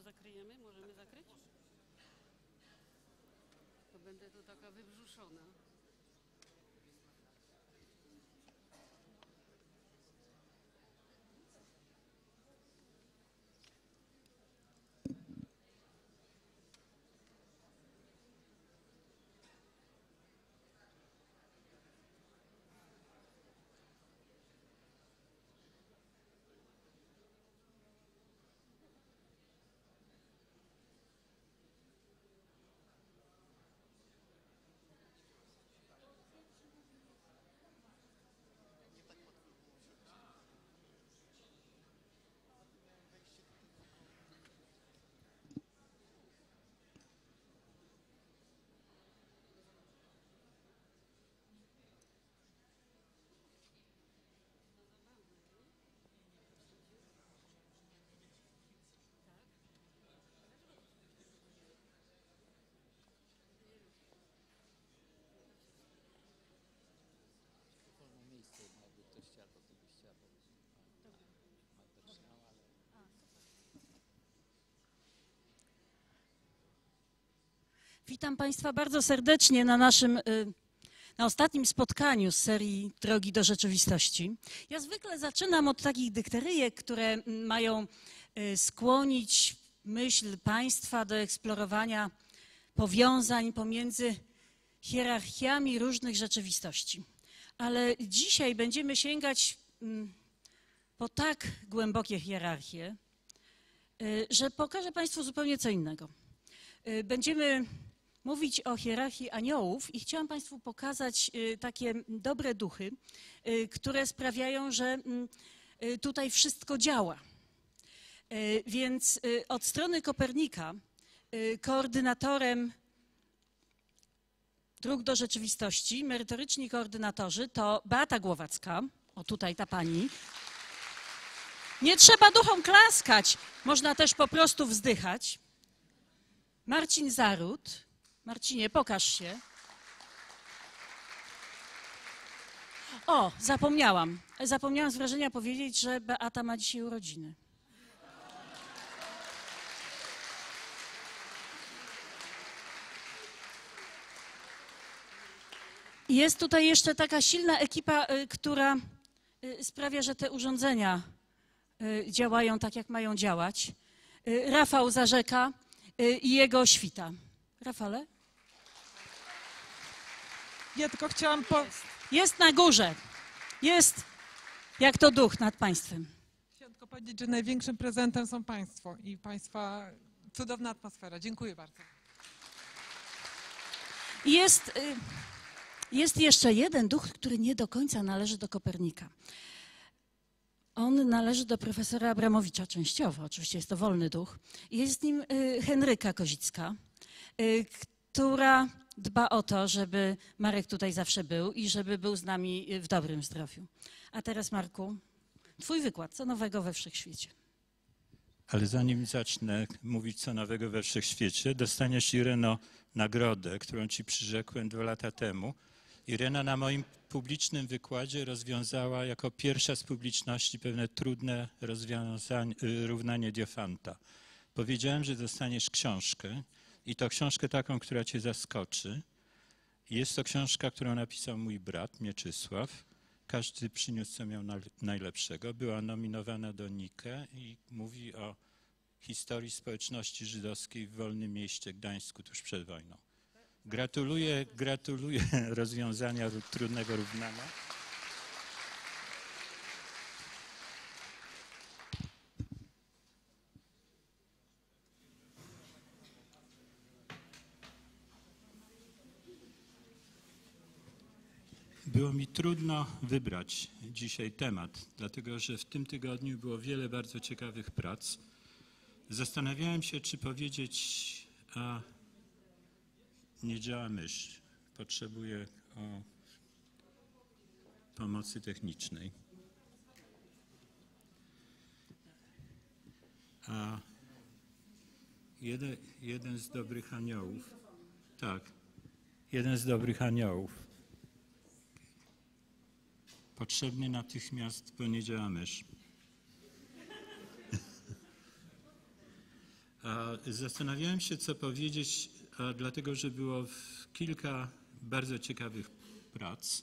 zakryjemy? Możemy zakryć? To będę tu taka wybrzuszona. Witam Państwa bardzo serdecznie na na ostatnim spotkaniu z serii Drogi do Rzeczywistości. Ja zwykle zaczynam od takich dykteryjek, które mają skłonić myśl Państwa do eksplorowania powiązań pomiędzy hierarchiami różnych rzeczywistości. Ale dzisiaj będziemy sięgać po tak głębokie hierarchie, że pokażę Państwu zupełnie co innego. Będziemy mówić o hierarchii aniołów i chciałam Państwu pokazać takie dobre duchy, które sprawiają, że tutaj wszystko działa. Więc od strony Kopernika koordynatorem Dróg do Rzeczywistości, merytoryczni koordynatorzy to Beata Głowacka, o tutaj ta pani. Nie trzeba duchom klaskać, można też po prostu wzdychać. Marcin Zaród. Marcinie, pokaż się. O, zapomniałam. Zapomniałam z wrażenia powiedzieć, że Beata ma dzisiaj urodziny. Jest tutaj jeszcze taka silna ekipa, która sprawia, że te urządzenia działają tak, jak mają działać. Rafał Zarzeka i jego świta. Rafale? Ja tylko chciałam Jest na górze. Jest jak to duch nad państwem. Chciałam tylko powiedzieć, że największym prezentem są Państwo i Państwa cudowna atmosfera. Dziękuję bardzo. Jest jeszcze jeden duch, który nie do końca należy do Kopernika. On należy do profesora Abramowicza częściowo, oczywiście jest to wolny duch. Jest nim Henryka Kozicka, która dba o to, żeby Marek tutaj zawsze był i żeby był z nami w dobrym zdrowiu. A teraz, Marku, twój wykład, co nowego we wszechświecie. Ale zanim zacznę mówić co nowego we wszechświecie, dostaniesz, Ireno, nagrodę, którą ci przyrzekłem 2 lata temu. Irena na moim publicznym wykładzie rozwiązała jako pierwsza z publiczności pewne trudne równanie Diofanta. Powiedziałem, że dostaniesz książkę i to książkę taką, która cię zaskoczy. Jest to książka, którą napisał mój brat Mieczysław. Każdy przyniósł, co miał najlepszego. Była nominowana do Nike i mówi o historii społeczności żydowskiej w Wolnym Mieście Gdańsku tuż przed wojną. Gratuluję rozwiązania trudnego równania. Było mi trudno wybrać dzisiaj temat, dlatego że w tym tygodniu było wiele bardzo ciekawych prac. Zastanawiałem się, czy powiedzieć, a nie działa mysz, potrzebuję pomocy technicznej. A jeden z dobrych aniołów, tak, jeden z dobrych aniołów, potrzebny natychmiast, bo nie działa mysz. Zastanawiałem się, co powiedzieć, dlatego że było kilka bardzo ciekawych prac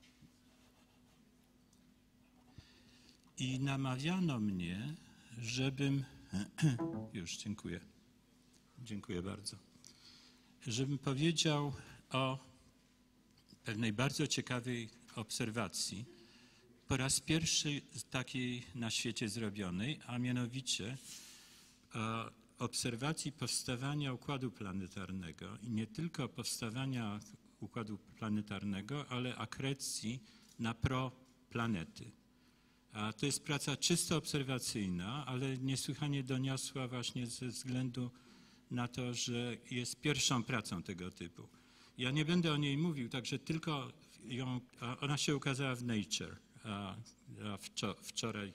i namawiano mnie, żebym... Już, dziękuję bardzo. Żebym powiedział o pewnej bardzo ciekawej obserwacji, po raz pierwszy takiej na świecie zrobionej, a mianowicie obserwacji powstawania układu planetarnego i nie tylko powstawania układu planetarnego, ale akrecji na proplanety. A to jest praca czysto obserwacyjna, ale niesłychanie doniosła właśnie ze względu na to, że jest pierwszą pracą tego typu. Ja nie będę o niej mówił, także tylko ona się ukazała w Nature wczoraj.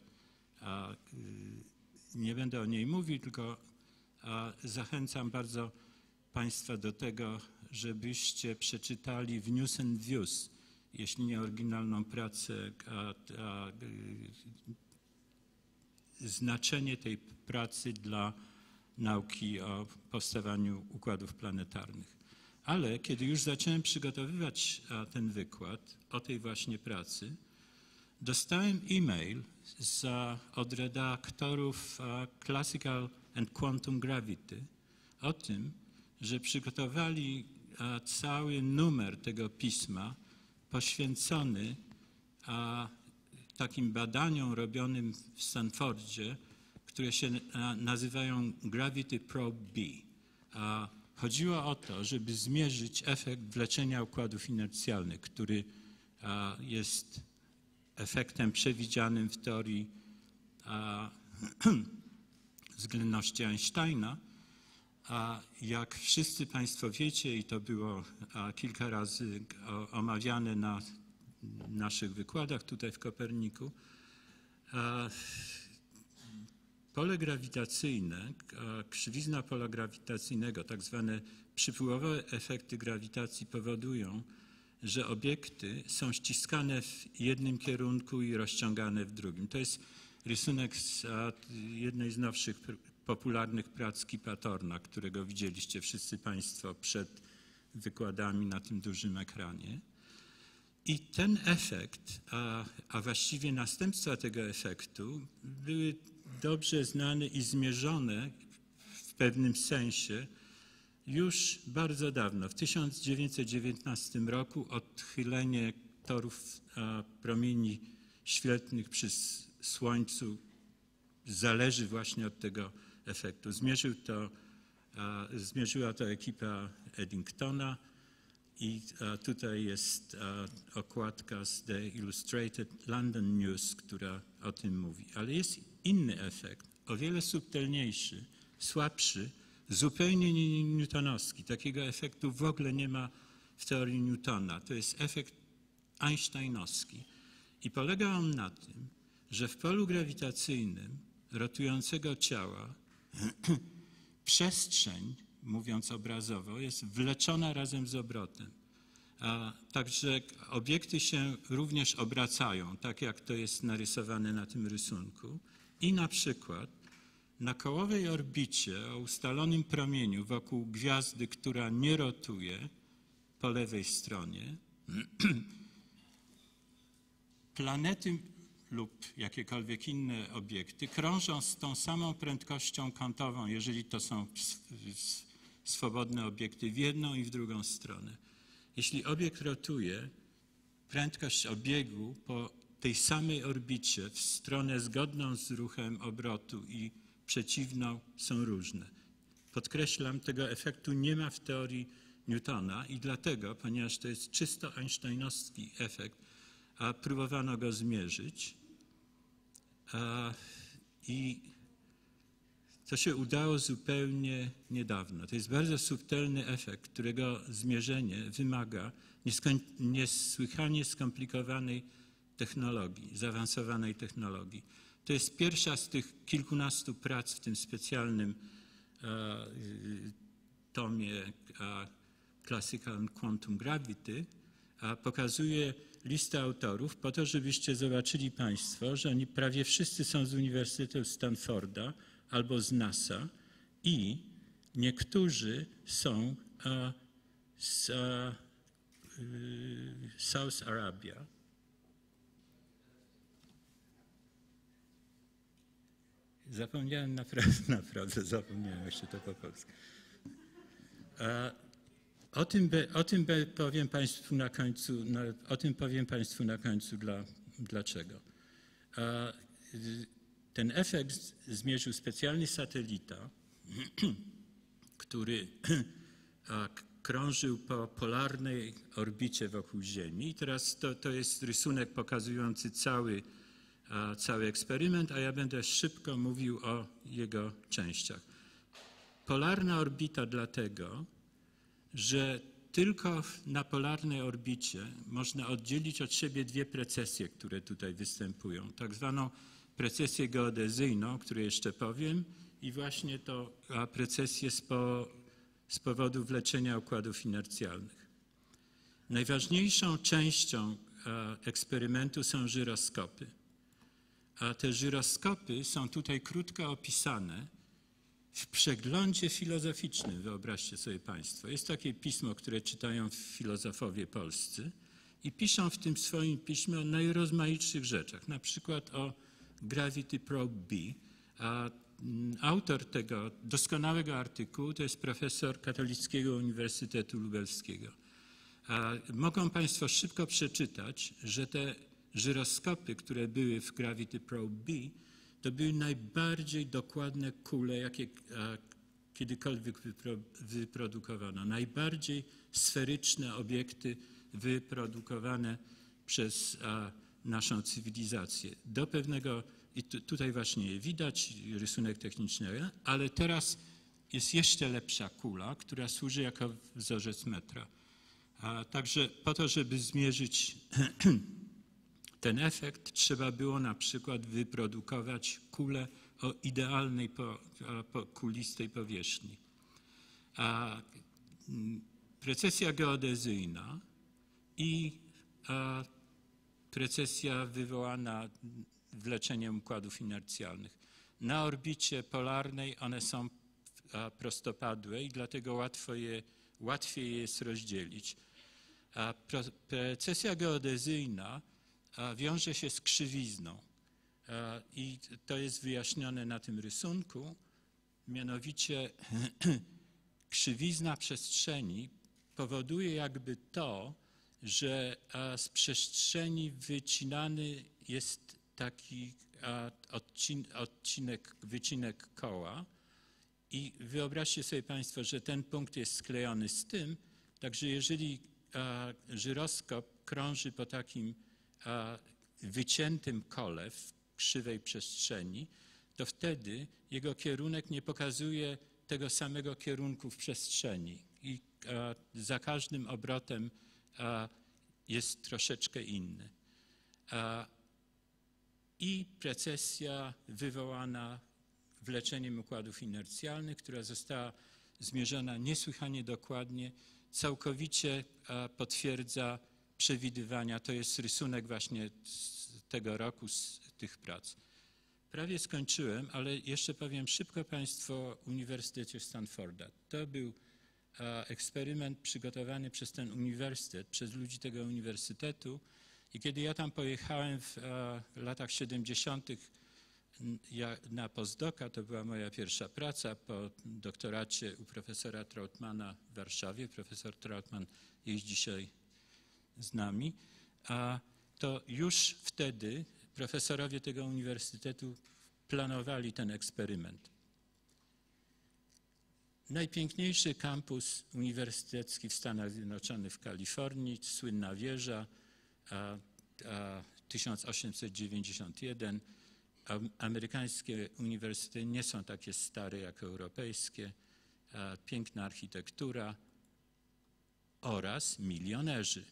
Nie będę o niej mówił, tylko zachęcam bardzo Państwa do tego, żebyście przeczytali w News and Views, jeśli nie oryginalną pracę, znaczenie tej pracy dla nauki o powstawaniu układów planetarnych. Ale kiedy już zacząłem przygotowywać ten wykład o tej właśnie pracy, dostałem e-mail od redaktorów Classical and Quantum Gravity o tym, że przygotowali cały numer tego pisma poświęcony takim badaniom robionym w Stanfordzie, które się nazywają Gravity Probe B. Chodziło o to, żeby zmierzyć efekt wleczenia układów inercjalnych, który jest efektem przewidzianym w teorii względności Einsteina. A jak wszyscy Państwo wiecie, i to było kilka razy omawiane na naszych wykładach tutaj w Koperniku, pole grawitacyjne, krzywizna pola grawitacyjnego, tak zwane przypływowe efekty grawitacji powodują, że obiekty są ściskane w jednym kierunku i rozciągane w drugim. To jest rysunek z jednej z nowszych popularnych prac Kipa Thorna, którego widzieliście wszyscy Państwo przed wykładami na tym dużym ekranie. I ten efekt, a właściwie następstwa tego efektu były dobrze znane i zmierzone w pewnym sensie już bardzo dawno. W 1919 roku odchylenie torów promieni świetlnych przy Słońcu zależy właśnie od tego efektu. Zmierzyła to ekipa Eddingtona i tutaj jest okładka z The Illustrated London News, która o tym mówi. Ale jest inny efekt, o wiele subtelniejszy, słabszy, zupełnie nie newtonowski. Takiego efektu w ogóle nie ma w teorii Newtona. To jest efekt einsteinowski. I polega on na tym, że w polu grawitacyjnym rotującego ciała przestrzeń, mówiąc obrazowo, jest wleczona razem z obrotem. Także obiekty się również obracają, tak jak to jest narysowane na tym rysunku. I na przykład na kołowej orbicie o ustalonym promieniu wokół gwiazdy, która nie rotuje, po lewej stronie, planety lub jakiekolwiek inne obiekty krążą z tą samą prędkością kątową, jeżeli to są swobodne obiekty, w jedną i w drugą stronę. Jeśli obiekt rotuje, prędkość obiegu po tej samej orbicie w stronę zgodną z ruchem obrotu i przeciwną są różne. Podkreślam, tego efektu nie ma w teorii Newtona i dlatego, ponieważ to jest czysto einsteinowski efekt, a próbowano go zmierzyć i to się udało zupełnie niedawno. To jest bardzo subtelny efekt, którego zmierzenie wymaga niesłychanie skomplikowanej technologii, zaawansowanej technologii. To jest pierwsza z tych kilkunastu prac w tym specjalnym tomie Classical and Quantum Gravity, pokazuje listę autorów po to, żebyście zobaczyli Państwo, że oni prawie wszyscy są z Uniwersytetu Stanforda albo z NASA I niektórzy są z South Arabia. Zapomniałem, naprawdę zapomniałem, jak się to po polsku. Powiem Państwu na końcu, dlaczego. Ten efekt zmierzył specjalny satelita, który krążył po polarnej orbicie wokół Ziemi. I teraz to jest rysunek pokazujący cały eksperyment, a ja będę szybko mówił o jego częściach. Polarna orbita dlatego, że tylko na polarnej orbicie można oddzielić od siebie dwie precesje, które tutaj występują. Tak zwaną precesję geodezyjną, o której jeszcze powiem, i właśnie to precesję z powodu wleczenia układów inercjalnych. Najważniejszą częścią eksperymentu są żyroskopy. A te żyroskopy są tutaj krótko opisane w przeglądzie filozoficznym, wyobraźcie sobie Państwo. Jest takie pismo, które czytają filozofowie polscy i piszą w tym swoim piśmie o najrozmaitszych rzeczach, na przykład o Gravity Probe B. A autor tego doskonałego artykułu to jest profesor Katolickiego Uniwersytetu Lubelskiego. Mogą Państwo szybko przeczytać, że te żyroskopy, które były w Gravity Probe B, to były najbardziej dokładne kule, jakie kiedykolwiek wyprodukowano. Najbardziej sferyczne obiekty wyprodukowane przez naszą cywilizację. Do pewnego, i tutaj właśnie je widać, rysunek techniczny, ale teraz jest jeszcze lepsza kula, która służy jako wzorzec metra. Także po to, żeby zmierzyć ten efekt, trzeba było na przykład wyprodukować kulę o idealnej kulistej powierzchni. Precesja geodezyjna i precesja wywołana wleczeniem układów inercjalnych. Na orbicie polarnej one są prostopadłe i dlatego łatwiej je jest rozdzielić. Precesja geodezyjna wiąże się z krzywizną i to jest wyjaśnione na tym rysunku. Mianowicie krzywizna przestrzeni powoduje jakby to, że z przestrzeni wycinany jest taki wycinek koła i wyobraźcie sobie Państwo, że ten punkt jest sklejony z tym, także jeżeli żyroskop krąży po takim wyciętym kole w krzywej przestrzeni, to wtedy jego kierunek nie pokazuje tego samego kierunku w przestrzeni i za każdym obrotem jest troszeczkę inny. I precesja wywołana wleczeniem układów inercjalnych, która została zmierzona niesłychanie dokładnie, całkowicie potwierdza przewidywania. To jest rysunek właśnie z tego roku, z tych prac. Prawie skończyłem, ale jeszcze powiem szybko Państwu o Uniwersytecie Stanforda. To był eksperyment przygotowany przez ten uniwersytet, przez ludzi tego uniwersytetu i kiedy ja tam pojechałem w latach 70. na postdoka, to była moja pierwsza praca po doktoracie u profesora Trautmana w Warszawie. Profesor Trautman jest dzisiaj z nami, to już wtedy profesorowie tego uniwersytetu planowali ten eksperyment. Najpiękniejszy kampus uniwersytecki w Stanach Zjednoczonych w Kalifornii, słynna wieża, 1891. Amerykańskie uniwersytety nie są takie stare jak europejskie. Piękna architektura oraz milionerzy.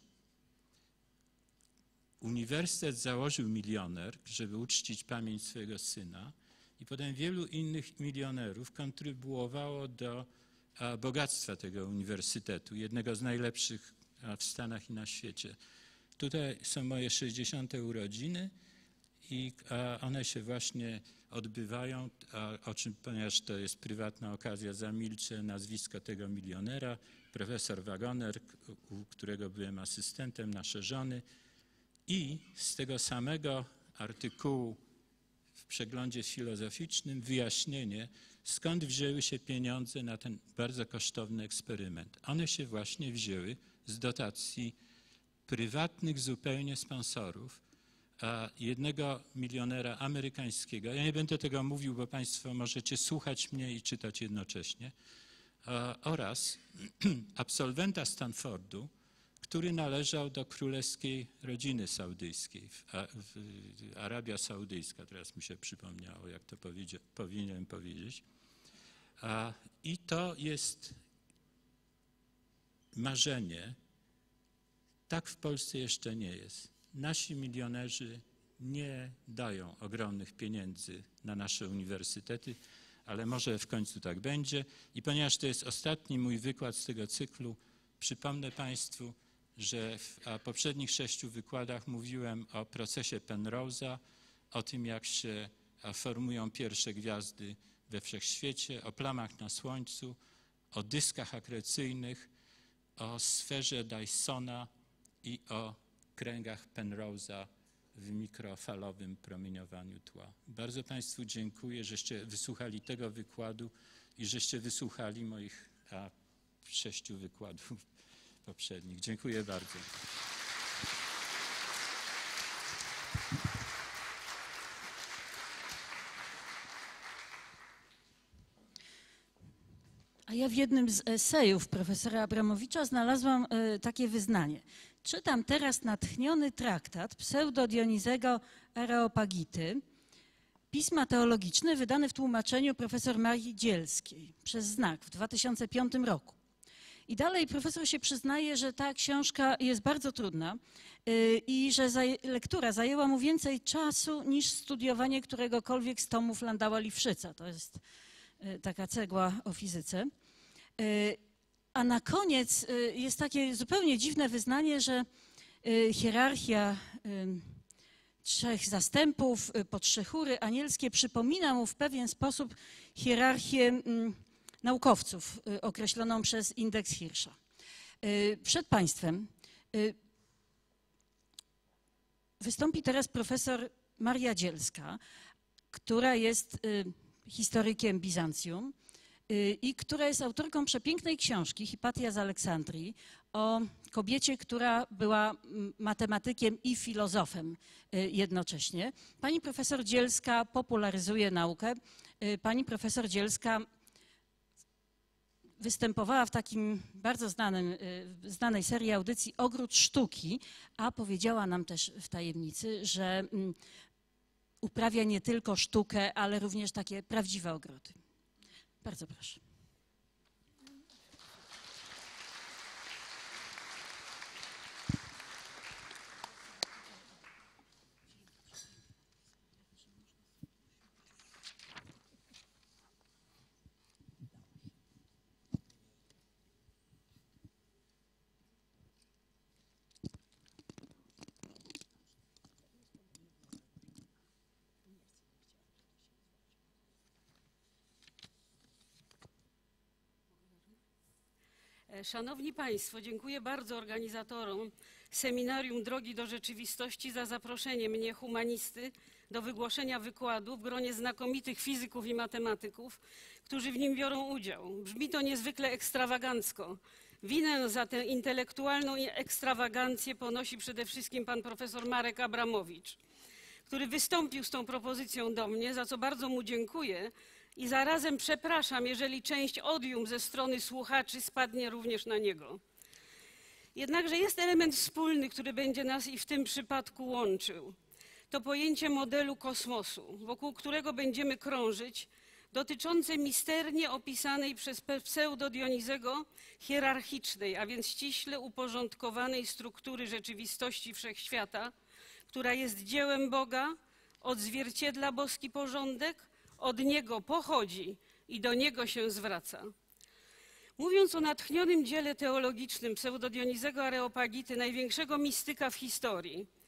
Uniwersytet założył milioner, żeby uczcić pamięć swojego syna i potem wielu innych milionerów kontrybuowało do bogactwa tego uniwersytetu, jednego z najlepszych w Stanach i na świecie. Tutaj są moje 60. urodziny i one się właśnie odbywają, o czym, ponieważ to jest prywatna okazja, zamilczę nazwisko tego milionera, profesor Wagoner, u którego byłem asystentem, nasze żony, i z tego samego artykułu w przeglądzie filozoficznym wyjaśnienie, skąd wzięły się pieniądze na ten bardzo kosztowny eksperyment. One się właśnie wzięły z dotacji prywatnych zupełnie sponsorów, jednego milionera amerykańskiego. Ja nie będę tego mówił, bo Państwo możecie słuchać mnie i czytać jednocześnie, oraz absolwenta Stanfordu, który należał do królewskiej rodziny saudyjskiej, Arabia Saudyjska, teraz mi się przypomniało, jak to powinienem powiedzieć. I to jest marzenie, tak w Polsce jeszcze nie jest. Nasi milionerzy nie dają ogromnych pieniędzy na nasze uniwersytety, ale może w końcu tak będzie. I ponieważ to jest ostatni mój wykład z tego cyklu, przypomnę Państwu, że w poprzednich 6 wykładach mówiłem o procesie Penrose'a, o tym, jak się formują pierwsze gwiazdy we wszechświecie, o plamach na Słońcu, o dyskach akrecyjnych, o sferze Dysona i o kręgach Penrose'a w mikrofalowym promieniowaniu tła. Bardzo Państwu dziękuję, żeście wysłuchali tego wykładu i żeście wysłuchali moich 6 wykładów poprzednich. Dziękuję bardzo. A ja w jednym z esejów profesora Abramowicza znalazłam takie wyznanie. Czytam teraz natchniony traktat pseudo-Dionizego Areopagity, pisma teologiczne wydane w tłumaczeniu profesor Marii Dzielskiej przez Znak w 2005 roku. I dalej profesor się przyznaje, że ta książka jest bardzo trudna i że lektura zajęła mu więcej czasu niż studiowanie któregokolwiek z tomów Landała Lifszyca. To jest taka cegła o fizyce. A na koniec jest takie zupełnie dziwne wyznanie, że hierarchia 3 zastępów, po 3 chóry anielskie przypomina mu w pewien sposób hierarchię naukowców określoną przez indeks Hirscha. Przed Państwem wystąpi teraz profesor Maria Dzielska, która jest historykiem Bizancjum i która jest autorką przepięknej książki Hipatia z Aleksandrii o kobiecie, która była matematykiem i filozofem jednocześnie. Pani profesor Dzielska popularyzuje naukę. Pani profesor Dzielska występowała w takim bardzo znanej serii audycji Ogród Sztuki, a powiedziała nam też w tajemnicy, że uprawia nie tylko sztukę, ale również takie prawdziwe ogrody. Bardzo proszę. Szanowni Państwo, dziękuję bardzo organizatorom Seminarium Drogi do Rzeczywistości za zaproszenie mnie, humanisty, do wygłoszenia wykładu w gronie znakomitych fizyków i matematyków, którzy w nim biorą udział. Brzmi to niezwykle ekstrawagancko. Winę za tę intelektualną ekstrawagancję ponosi przede wszystkim pan profesor Marek Abramowicz, który wystąpił z tą propozycją do mnie, za co bardzo mu dziękuję. I zarazem przepraszam, jeżeli część odium ze strony słuchaczy spadnie również na niego. Jednakże jest element wspólny, który będzie nas i w tym przypadku łączył. To pojęcie modelu kosmosu, wokół którego będziemy krążyć, dotyczące misternie opisanej przez pseudo-Dionizego hierarchicznej, a więc ściśle uporządkowanej struktury rzeczywistości wszechświata, która jest dziełem Boga, odzwierciedla boski porządek, od Niego pochodzi i do Niego się zwraca. Mówiąc o natchnionym dziele teologicznym pseudo-Dionizego Areopagity, największego mistyka w historii,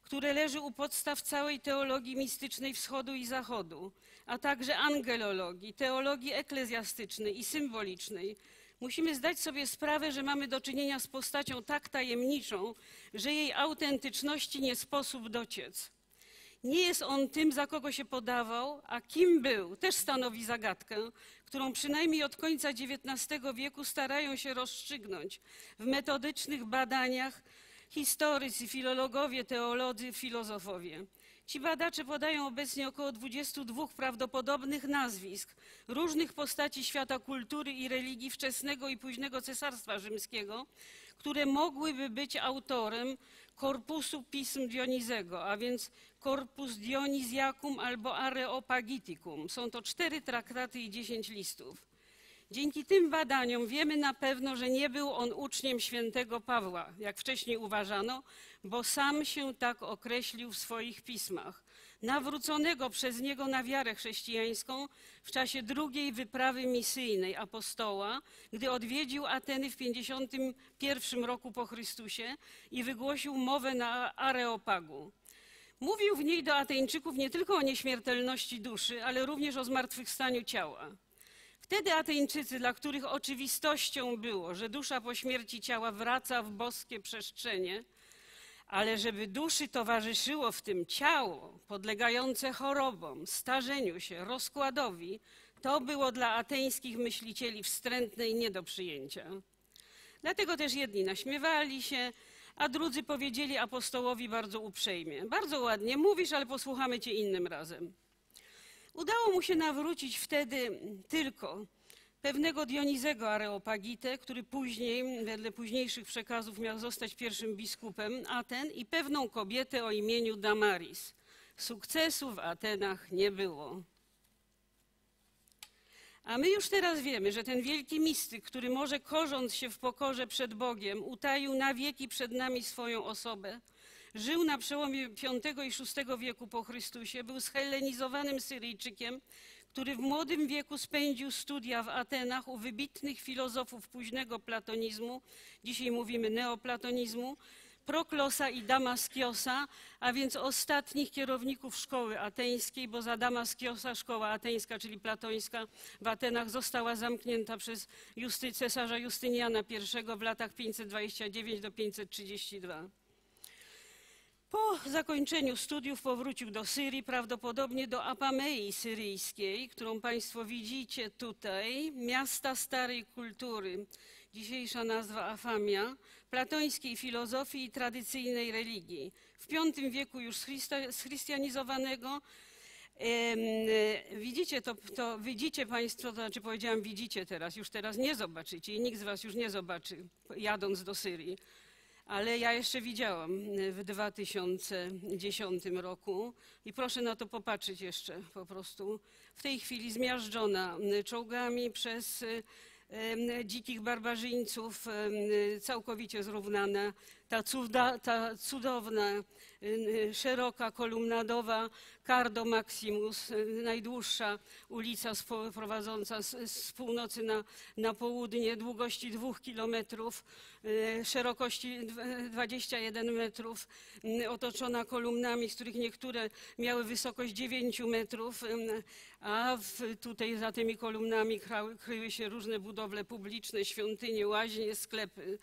które leży u podstaw całej teologii mistycznej wschodu i zachodu, a także angelologii, teologii eklezjastycznej i symbolicznej, musimy zdać sobie sprawę, że mamy do czynienia z postacią tak tajemniczą, że jej autentyczności nie sposób dociec. Nie jest on tym, za kogo się podawał, a kim był, też stanowi zagadkę, którą przynajmniej od końca XIX wieku starają się rozstrzygnąć w metodycznych badaniach historycy, filologowie, teolodzy, filozofowie. Ci badacze podają obecnie około 22 prawdopodobnych nazwisk różnych postaci świata kultury i religii wczesnego i późnego Cesarstwa Rzymskiego, które mogłyby być autorem korpusu pism Dionizego, a więc Corpus Dionysiacum albo Areopagiticum. Są to 4 traktaty i 10 listów. Dzięki tym badaniom wiemy na pewno, że nie był on uczniem świętego Pawła, jak wcześniej uważano, bo sam się tak określił w swoich pismach, nawróconego przez niego na wiarę chrześcijańską w czasie drugiej wyprawy misyjnej apostoła, gdy odwiedził Ateny w 51 roku po Chrystusie i wygłosił mowę na Areopagu. Mówił w niej do Ateńczyków nie tylko o nieśmiertelności duszy, ale również o zmartwychwstaniu ciała. Wtedy Ateńczycy, dla których oczywistością było, że dusza po śmierci ciała wraca w boskie przestrzenie, ale żeby duszy towarzyszyło w tym ciało podlegające chorobom, starzeniu się, rozkładowi, to było dla ateńskich myślicieli wstrętne i nie do przyjęcia. Dlatego też jedni naśmiewali się, a drudzy powiedzieli apostołowi bardzo uprzejmie: bardzo ładnie mówisz, ale posłuchamy cię innym razem. Udało mu się nawrócić wtedy tylko pewnego Dionizego Areopagitę, który później, wedle późniejszych przekazów, miał zostać pierwszym biskupem Aten, i pewną kobietę o imieniu Damaris. Sukcesu w Atenach nie było. A my już teraz wiemy, że ten wielki mistyk, który może korząc się w pokorze przed Bogiem, utaił na wieki przed nami swoją osobę, żył na przełomie V i VI wieku po Chrystusie, był zhellenizowanym Syryjczykiem, który w młodym wieku spędził studia w Atenach u wybitnych filozofów późnego platonizmu, dzisiaj mówimy neoplatonizmu, Proklosa i Damaskiosa, a więc ostatnich kierowników szkoły ateńskiej, bo za Damaskiosa szkoła ateńska, czyli platońska, w Atenach została zamknięta przez cesarza Justyniana I w latach 529 do 532. Po zakończeniu studiów powrócił do Syrii, prawdopodobnie do Apamei syryjskiej, którą Państwo widzicie tutaj, miasta starej kultury, dzisiejsza nazwa Afamia, platońskiej filozofii i tradycyjnej religii. W V wieku już schrystianizowanego. Widzicie to widzicie Państwo, to znaczy powiedziałam widzicie teraz, już teraz nie zobaczycie i nikt z Was już nie zobaczy, jadąc do Syrii. Ale ja jeszcze widziałam w 2010 roku i proszę na to popatrzeć jeszcze po prostu. W tej chwili zmiażdżona czołgami przez dzikich barbarzyńców, całkowicie zrównana, ta cudowna, szeroka, kolumnadowa Cardo Maximus, najdłuższa ulica prowadząca z północy na południe, długości 2 kilometrów, szerokości 21 metrów, otoczona kolumnami, z których niektóre miały wysokość 9 metrów, a tutaj za tymi kolumnami kryły się różne budowle publiczne, świątynie, łaźnie, sklepy.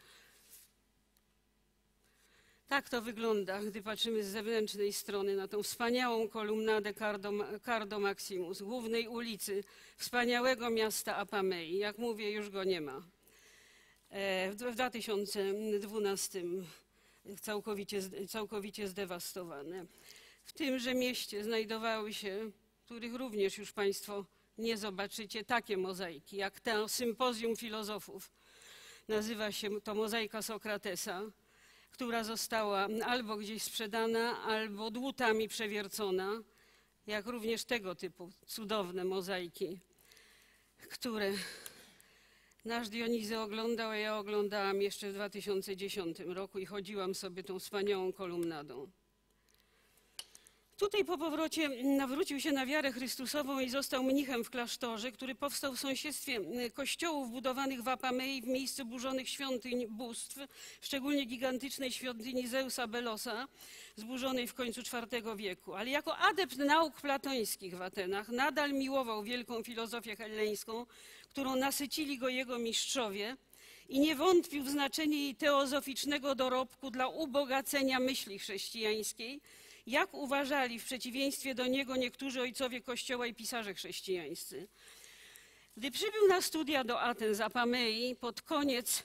Tak to wygląda, gdy patrzymy z zewnętrznej strony na tą wspaniałą kolumnadę Cardo Maximus, głównej ulicy wspaniałego miasta Apamei. Jak mówię, już go nie ma. W 2012 całkowicie zdewastowane. W tymże mieście znajdowały się, których również już Państwo nie zobaczycie, takie mozaiki, jak to sympozjum filozofów. Nazywa się to mozaika Sokratesa, która została albo gdzieś sprzedana, albo dłutami przewiercona, jak również tego typu cudowne mozaiki, które nasz Dionizy oglądał, a ja oglądałam jeszcze w 2010 roku i chodziłam sobie tą wspaniałą kolumnadą. Tutaj po powrocie nawrócił się na wiarę Chrystusową i został mnichem w klasztorze, który powstał w sąsiedztwie kościołów budowanych w Apamei w miejscu burzonych świątyń bóstw, szczególnie gigantycznej świątyni Zeusa Belosa, zburzonej w końcu IV wieku. Ale jako adept nauk platońskich w Atenach nadal miłował wielką filozofię helleńską, którą nasycili go jego mistrzowie, i nie wątpił w znaczenie jej teozoficznego dorobku dla ubogacenia myśli chrześcijańskiej, jak uważali w przeciwieństwie do niego niektórzy ojcowie Kościoła i pisarze chrześcijańscy. Gdy przybył na studia do Aten z Apamei pod koniec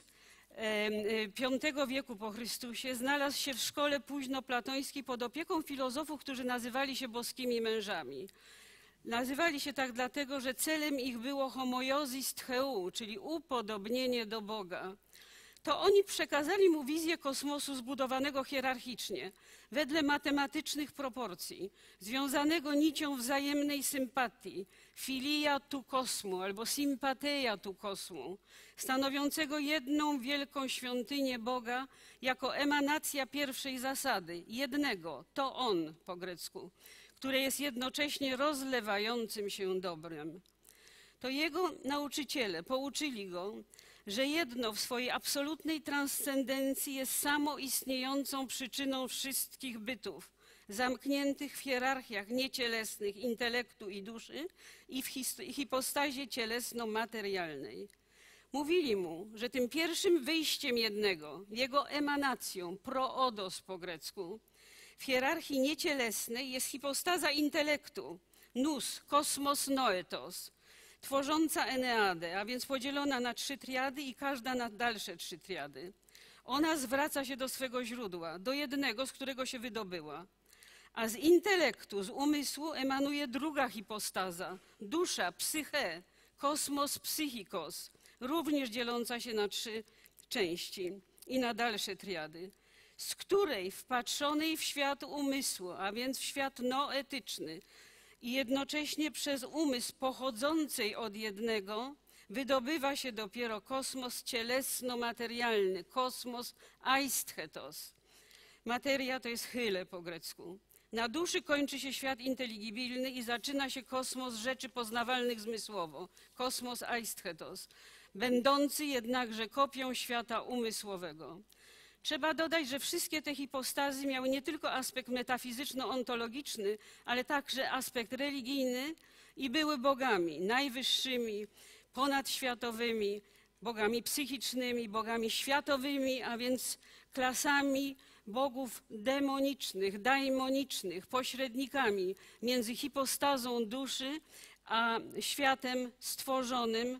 V wieku po Chrystusie, znalazł się w szkole późnoplatońskiej pod opieką filozofów, którzy nazywali się boskimi mężami. Nazywali się tak dlatego, że celem ich było homoiozis theou, czyli upodobnienie do Boga. To oni przekazali mu wizję kosmosu zbudowanego hierarchicznie, wedle matematycznych proporcji, związanego nicią wzajemnej sympatii, filia tu kosmu albo sympatia tu kosmu, stanowiącego jedną wielką świątynię Boga jako emanacja pierwszej zasady, jednego, to On po grecku, które jest jednocześnie rozlewającym się dobrem. To jego nauczyciele pouczyli go, że jedno w swojej absolutnej transcendencji jest samoistniejącą przyczyną wszystkich bytów, zamkniętych w hierarchiach niecielesnych intelektu i duszy i w hipostazie cielesno-materialnej. Mówili mu, że tym pierwszym wyjściem jednego, jego emanacją, proodos po grecku, w hierarchii niecielesnej jest hipostaza intelektu, nous, kosmos noetos, tworząca Eneadę, a więc podzielona na 3 triady i każda na dalsze 3 triady. Ona zwraca się do swego źródła, do jednego, z którego się wydobyła. A z intelektu, z umysłu emanuje druga hipostaza, dusza, psyche, kosmos, psychikos, również dzieląca się na 3 części i na dalsze triady, z której wpatrzonej w świat umysłu, a więc w świat noetyczny, i jednocześnie przez umysł pochodzącej od jednego wydobywa się dopiero kosmos cielesno-materialny, kosmos aisthetos. Materia to jest chyle po grecku. Na duszy kończy się świat inteligibilny i zaczyna się kosmos rzeczy poznawalnych zmysłowo, kosmos aisthetos, będący jednakże kopią świata umysłowego. Trzeba dodać, że wszystkie te hipostazy miały nie tylko aspekt metafizyczno-ontologiczny, ale także aspekt religijny i były bogami najwyższymi, ponadświatowymi, bogami psychicznymi, bogami światowymi, a więc klasami bogów demonicznych, daimonicznych, pośrednikami między hipostazą duszy a światem stworzonym,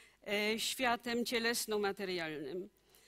światem cielesno-materialnym.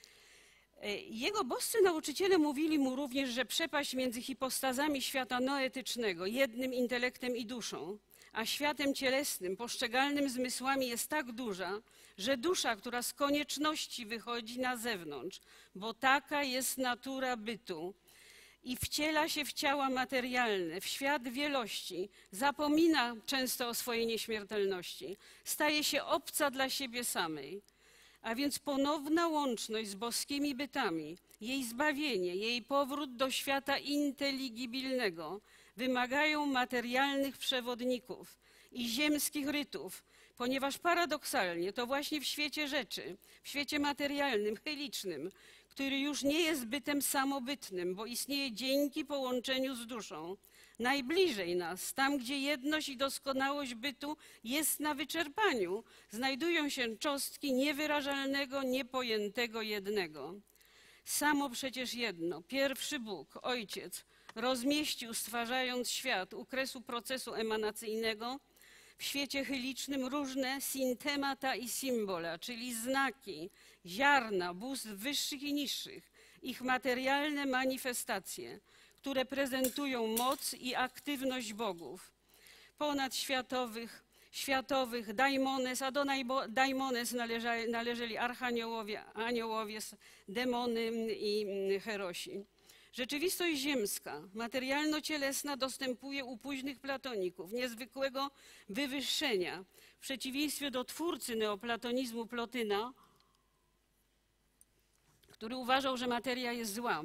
Jego boscy nauczyciele mówili mu również, że przepaść między hipostazami świata noetycznego, jednym intelektem i duszą, a światem cielesnym, poszczegalnym zmysłami jest tak duża, że dusza, która z konieczności wychodzi na zewnątrz, bo taka jest natura bytu i wciela się w ciała materialne, w świat wielości, zapomina często o swojej nieśmiertelności, staje się obca dla siebie samej. A więc ponowna łączność z boskimi bytami, jej zbawienie, jej powrót do świata inteligibilnego wymagają materialnych przewodników i ziemskich rytów, ponieważ paradoksalnie to właśnie w świecie rzeczy, w świecie materialnym, chylicznym, który już nie jest bytem samobytnym, bo istnieje dzięki połączeniu z duszą, najbliżej nas, tam gdzie jedność i doskonałość bytu jest na wyczerpaniu, znajdują się cząstki niewyrażalnego, niepojętego jednego. Samo przecież jedno, pierwszy Bóg, Ojciec, rozmieścił, stwarzając świat u kresu procesu emanacyjnego, w świecie chylicznym różne sintemata i symbola, czyli znaki, ziarna, bóstw wyższych i niższych, ich materialne manifestacje, które prezentują moc i aktywność bogów ponadświatowych, światowych, daimones, a do daimones należeli archaniołowie, aniołowie, demony i herosi. Rzeczywistość ziemska, materialno-cielesna dostępuje u późnych platoników niezwykłego wywyższenia, w przeciwieństwie do twórcy neoplatonizmu Plotyna, który uważał, że materia jest zła.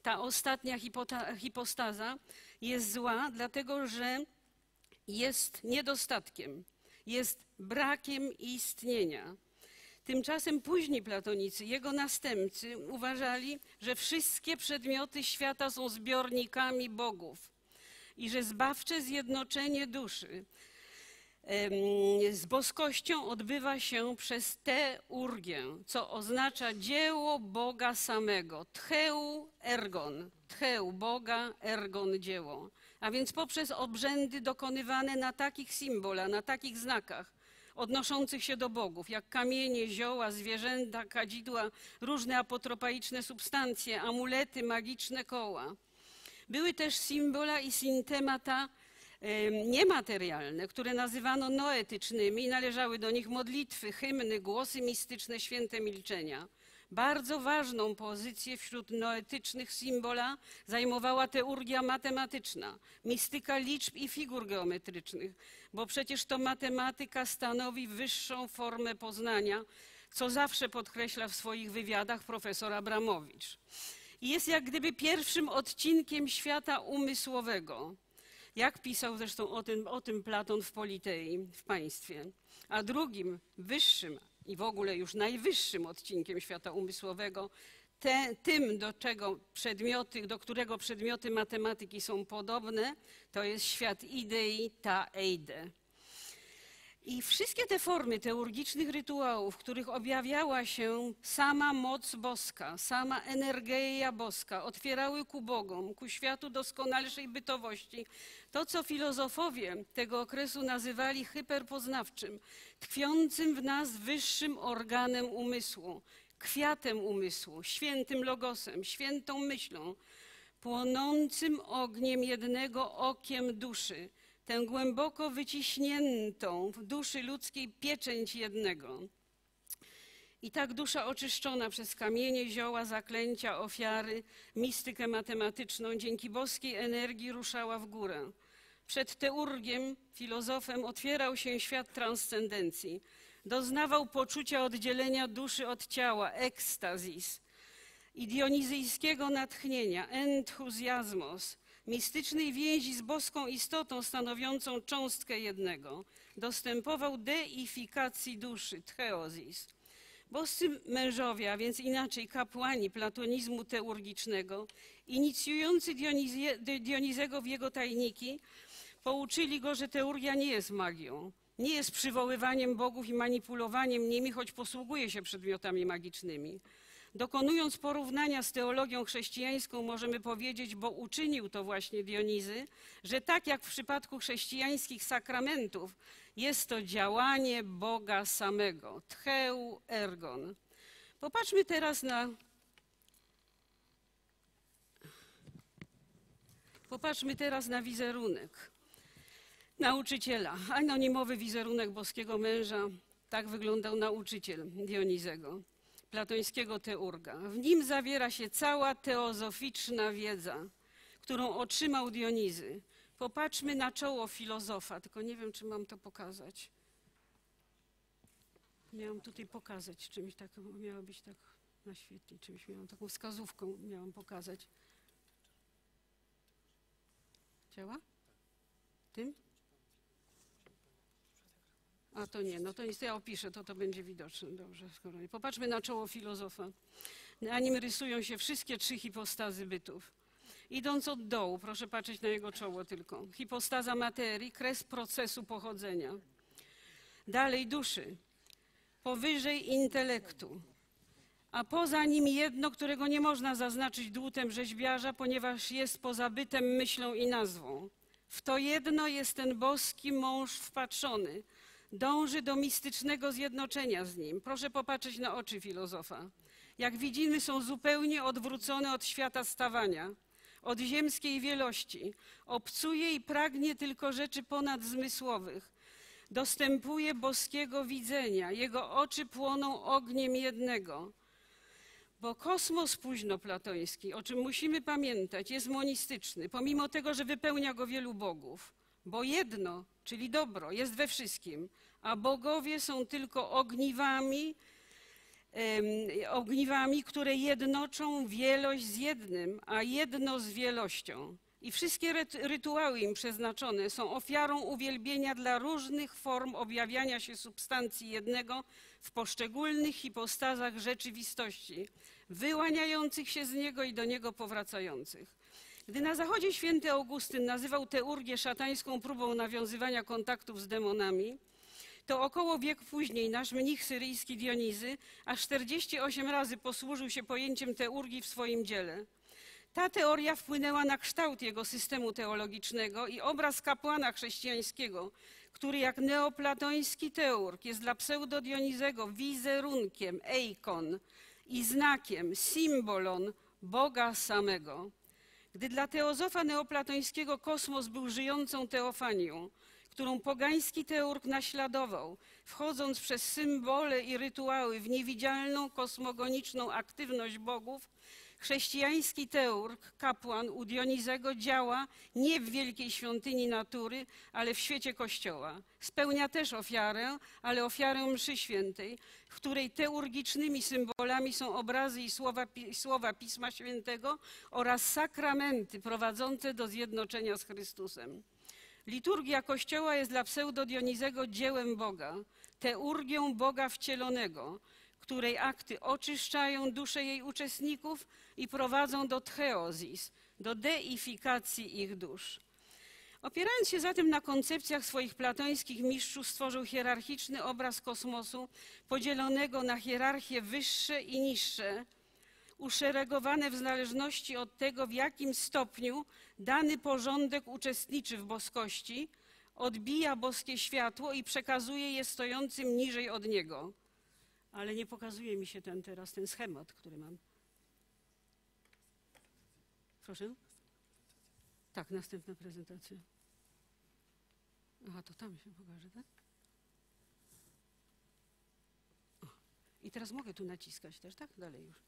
ta ostatnia hipostaza jest zła, dlatego że jest niedostatkiem, jest brakiem istnienia. Tymczasem późni platonicy, jego następcy, uważali, że wszystkie przedmioty świata są zbiornikami bogów i że zbawcze zjednoczenie duszy z boskością odbywa się przez teurgię, co oznacza dzieło Boga samego. Tcheu ergon, tcheu Boga, ergon dzieło. A więc poprzez obrzędy dokonywane na takich symbolach, na takich znakach odnoszących się do bogów, jak kamienie, zioła, zwierzęta, kadzidła, różne apotropaiczne substancje, amulety, magiczne koła. Były też symbola i sintemata niematerialne, które nazywano noetycznymi i należały do nich modlitwy, hymny, głosy mistyczne, święte milczenia. Bardzo ważną pozycję wśród noetycznych symbola zajmowała teurgia matematyczna, mistyka liczb i figur geometrycznych, bo przecież to matematyka stanowi wyższą formę poznania, co zawsze podkreśla w swoich wywiadach profesor Abramowicz. I jest jak gdyby pierwszym odcinkiem świata umysłowego, jak pisał zresztą o tym Platon w Politei, w Państwie, a drugim, wyższym i w ogóle już najwyższym odcinkiem świata umysłowego, tym, do którego przedmioty matematyki są podobne, to jest świat idei, ta eide. I wszystkie te formy teurgicznych rytuałów, w których objawiała się sama moc boska, sama energeia boska, otwierały ku bogom, ku światu doskonalszej bytowości, to co filozofowie tego okresu nazywali hyperpoznawczym, tkwiącym w nas wyższym organem umysłu, kwiatem umysłu, świętym logosem, świętą myślą, płonącym ogniem jednego okiem duszy, tę głęboko wyciśniętą w duszy ludzkiej pieczęć jednego. I tak dusza oczyszczona przez kamienie, zioła, zaklęcia, ofiary, mistykę matematyczną, dzięki boskiej energii ruszała w górę. Przed teurgiem, filozofem, otwierał się świat transcendencji. Doznawał poczucia oddzielenia duszy od ciała, ekstazis i dionizyjskiego natchnienia, entuzjazmos, mistycznej więzi z boską istotą stanowiącą cząstkę jednego. Dostępował deifikacji duszy, tcheozis. Boscy mężowie, a więc inaczej kapłani platonizmu teurgicznego, inicjujący Dionizego w jego tajniki, pouczyli go, że teurgia nie jest magią, nie jest przywoływaniem bogów i manipulowaniem nimi, choć posługuje się przedmiotami magicznymi. Dokonując porównania z teologią chrześcijańską, możemy powiedzieć, bo uczynił to właśnie Dionizy, że tak jak w przypadku chrześcijańskich sakramentów, jest to działanie Boga samego, tcheu ergon. Popatrzmy teraz na wizerunek nauczyciela, anonimowy wizerunek boskiego męża. Tak wyglądał nauczyciel Dionizego, platońskiego teurga. W nim zawiera się cała teozoficzna wiedza, którą otrzymał Dionizy. Popatrzmy na czoło filozofa, tylko nie wiem, czy mam to pokazać. Miałam tutaj pokazać czymś takim, miało być tak naświetlić, czymś miałam, taką wskazówką miałam pokazać. Działa? Tym? A to nie, no to nic, ja opiszę, to będzie widoczne. Dobrze, skoro nie. Popatrzmy na czoło filozofa. Na nim rysują się wszystkie trzy hipostazy bytów. Idąc od dołu, proszę patrzeć na jego czoło tylko. Hipostaza materii, kres procesu pochodzenia. Dalej duszy, powyżej intelektu. A poza nim jedno, którego nie można zaznaczyć dłutem rzeźbiarza, ponieważ jest poza bytem, myślą i nazwą. W to jedno jest ten boski mąż wpatrzony. Dąży do mistycznego zjednoczenia z nim. Proszę popatrzeć na oczy filozofa. Jak widzimy, są zupełnie odwrócone od świata stawania, od ziemskiej wielości. Obcuje i pragnie tylko rzeczy ponadzmysłowych. Dostępuje boskiego widzenia. Jego oczy płoną ogniem jednego. Bo kosmos późnoplatoński, o czym musimy pamiętać, jest monistyczny, pomimo tego, że wypełnia go wielu bogów. Bo jedno, czyli dobro, jest we wszystkim, a bogowie są tylko ogniwami ogniwami, które jednoczą wielość z jednym, a jedno z wielością. I wszystkie rytuały im przeznaczone są ofiarą uwielbienia dla różnych form objawiania się substancji jednego w poszczególnych hipostazach rzeczywistości, wyłaniających się z niego i do niego powracających. Gdy na zachodzie święty Augustyn nazywał teurgię szatańską próbą nawiązywania kontaktów z demonami, to około wiek później nasz mnich syryjski Dionizy aż 48 razy posłużył się pojęciem teurgii w swoim dziele. Ta teoria wpłynęła na kształt jego systemu teologicznego i obraz kapłana chrześcijańskiego, który jak neoplatoński teurg jest dla pseudo-Dionizego wizerunkiem, eikon i znakiem, symbolon Boga samego. Gdy dla teozofa neoplatońskiego kosmos był żyjącą teofanią, którą pogański teurg naśladował, wchodząc przez symbole i rytuały w niewidzialną kosmogoniczną aktywność bogów, chrześcijański teurg, kapłan u Dionizego działa nie w wielkiej świątyni natury, ale w świecie Kościoła. Spełnia też ofiarę, ale ofiarę mszy świętej, w której teurgicznymi symbolami są obrazy i słowa Pisma Świętego oraz sakramenty prowadzące do zjednoczenia z Chrystusem. Liturgia Kościoła jest dla pseudo-Dionizego dziełem Boga, teurgią Boga wcielonego, której akty oczyszczają dusze jej uczestników i prowadzą do theosis, do deifikacji ich dusz. Opierając się zatem na koncepcjach swoich platońskich mistrzów, stworzył hierarchiczny obraz kosmosu podzielonego na hierarchie wyższe i niższe, uszeregowane w zależności od tego, w jakim stopniu dany porządek uczestniczy w boskości, odbija boskie światło i przekazuje je stojącym niżej od niego. Ale nie pokazuje mi się teraz ten schemat, który mam. Proszę? Tak, następna prezentacja. Aha, to tam się pokaże, tak? O, i teraz mogę tu naciskać też, tak? Dalej już.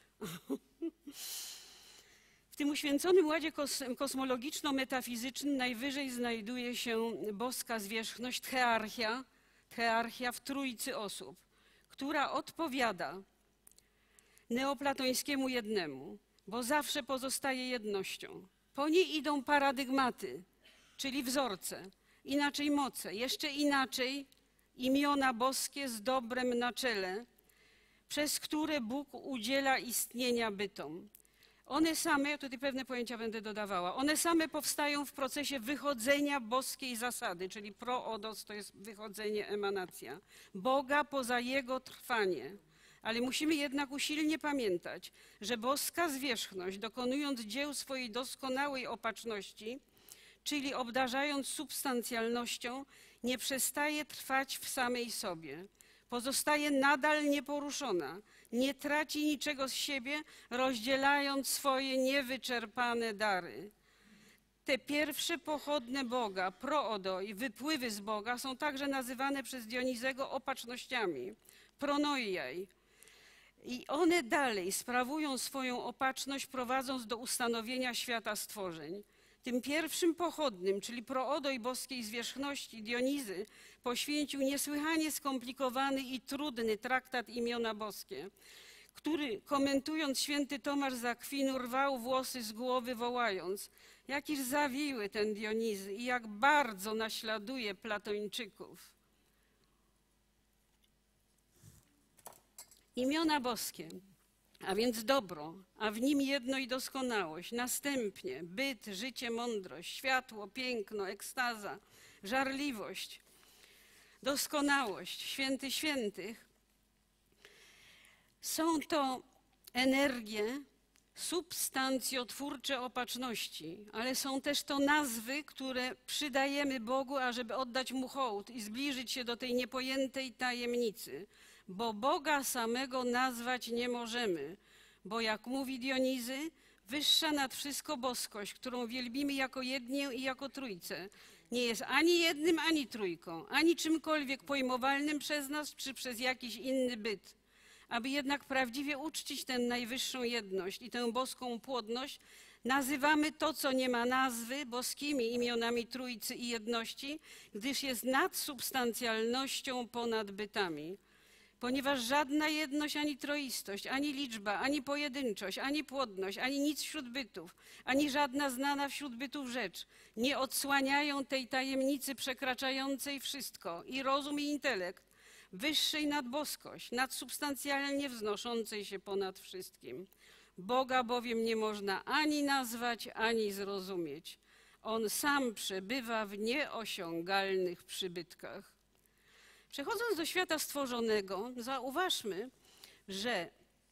W tym uświęconym ładzie kosmologiczno-metafizycznym najwyżej znajduje się boska zwierzchność tearchia w trójcy osób, która odpowiada neoplatońskiemu jednemu, bo zawsze pozostaje jednością. Po niej idą paradygmaty, czyli wzorce, inaczej moce, jeszcze inaczej imiona boskie z dobrem na czele, przez które Bóg udziela istnienia bytom. One same, ja tutaj pewne pojęcia będę dodawała, one same powstają w procesie wychodzenia boskiej zasady, czyli proodos to jest wychodzenie, emanacja, Boga poza jego trwanie. Ale musimy jednak usilnie pamiętać, że boska zwierzchność, dokonując dzieł swojej doskonałej opatrzności, czyli obdarzając substancjalnością, nie przestaje trwać w samej sobie. Pozostaje nadal nieporuszona, nie traci niczego z siebie, rozdzielając swoje niewyczerpane dary. Te pierwsze pochodne Boga, proodoi, wypływy z Boga, są także nazywane przez Dionizego opatrznościami, pronoiai. I one dalej sprawują swoją opatrzność, prowadząc do ustanowienia świata stworzeń. Tym pierwszym pochodnym, czyli proodoj boskiej zwierzchności Dionizy, poświęcił niesłychanie skomplikowany i trudny traktat Imiona Boskie, który, komentując święty Tomasz z Akwinu, rwał włosy z głowy, wołając: jakiż zawiły ten Dionizy i jak bardzo naśladuje platończyków. Imiona boskie, a więc dobro, a w nim jedno i doskonałość, następnie byt, życie, mądrość, światło, piękno, ekstaza, żarliwość, doskonałość, święty świętych. Są to energie substancjotwórcze opatrzności, ale są też to nazwy, które przydajemy Bogu, ażeby oddać Mu hołd i zbliżyć się do tej niepojętej tajemnicy. Bo Boga samego nazwać nie możemy, bo jak mówi Dionizy, wyższa nad wszystko boskość, którą wielbimy jako jednię i jako trójcę, nie jest ani jednym, ani trójką, ani czymkolwiek pojmowalnym przez nas, czy przez jakiś inny byt. Aby jednak prawdziwie uczcić tę najwyższą jedność i tę boską płodność, nazywamy to, co nie ma nazwy, boskimi imionami Trójcy i Jedności, gdyż jest nad substancjalnością ponad bytami. ponieważ żadna jedność, ani troistość, ani liczba, ani pojedynczość, ani płodność, ani nic wśród bytów, ani żadna znana wśród bytów rzecz nie odsłaniają tej tajemnicy przekraczającej wszystko, i rozum, i intelekt, wyższej nad boskość, nadsubstancjalnie wznoszącej się ponad wszystkim. Boga bowiem nie można ani nazwać, ani zrozumieć. On sam przebywa w nieosiągalnych przybytkach. Przechodząc do świata stworzonego, zauważmy, że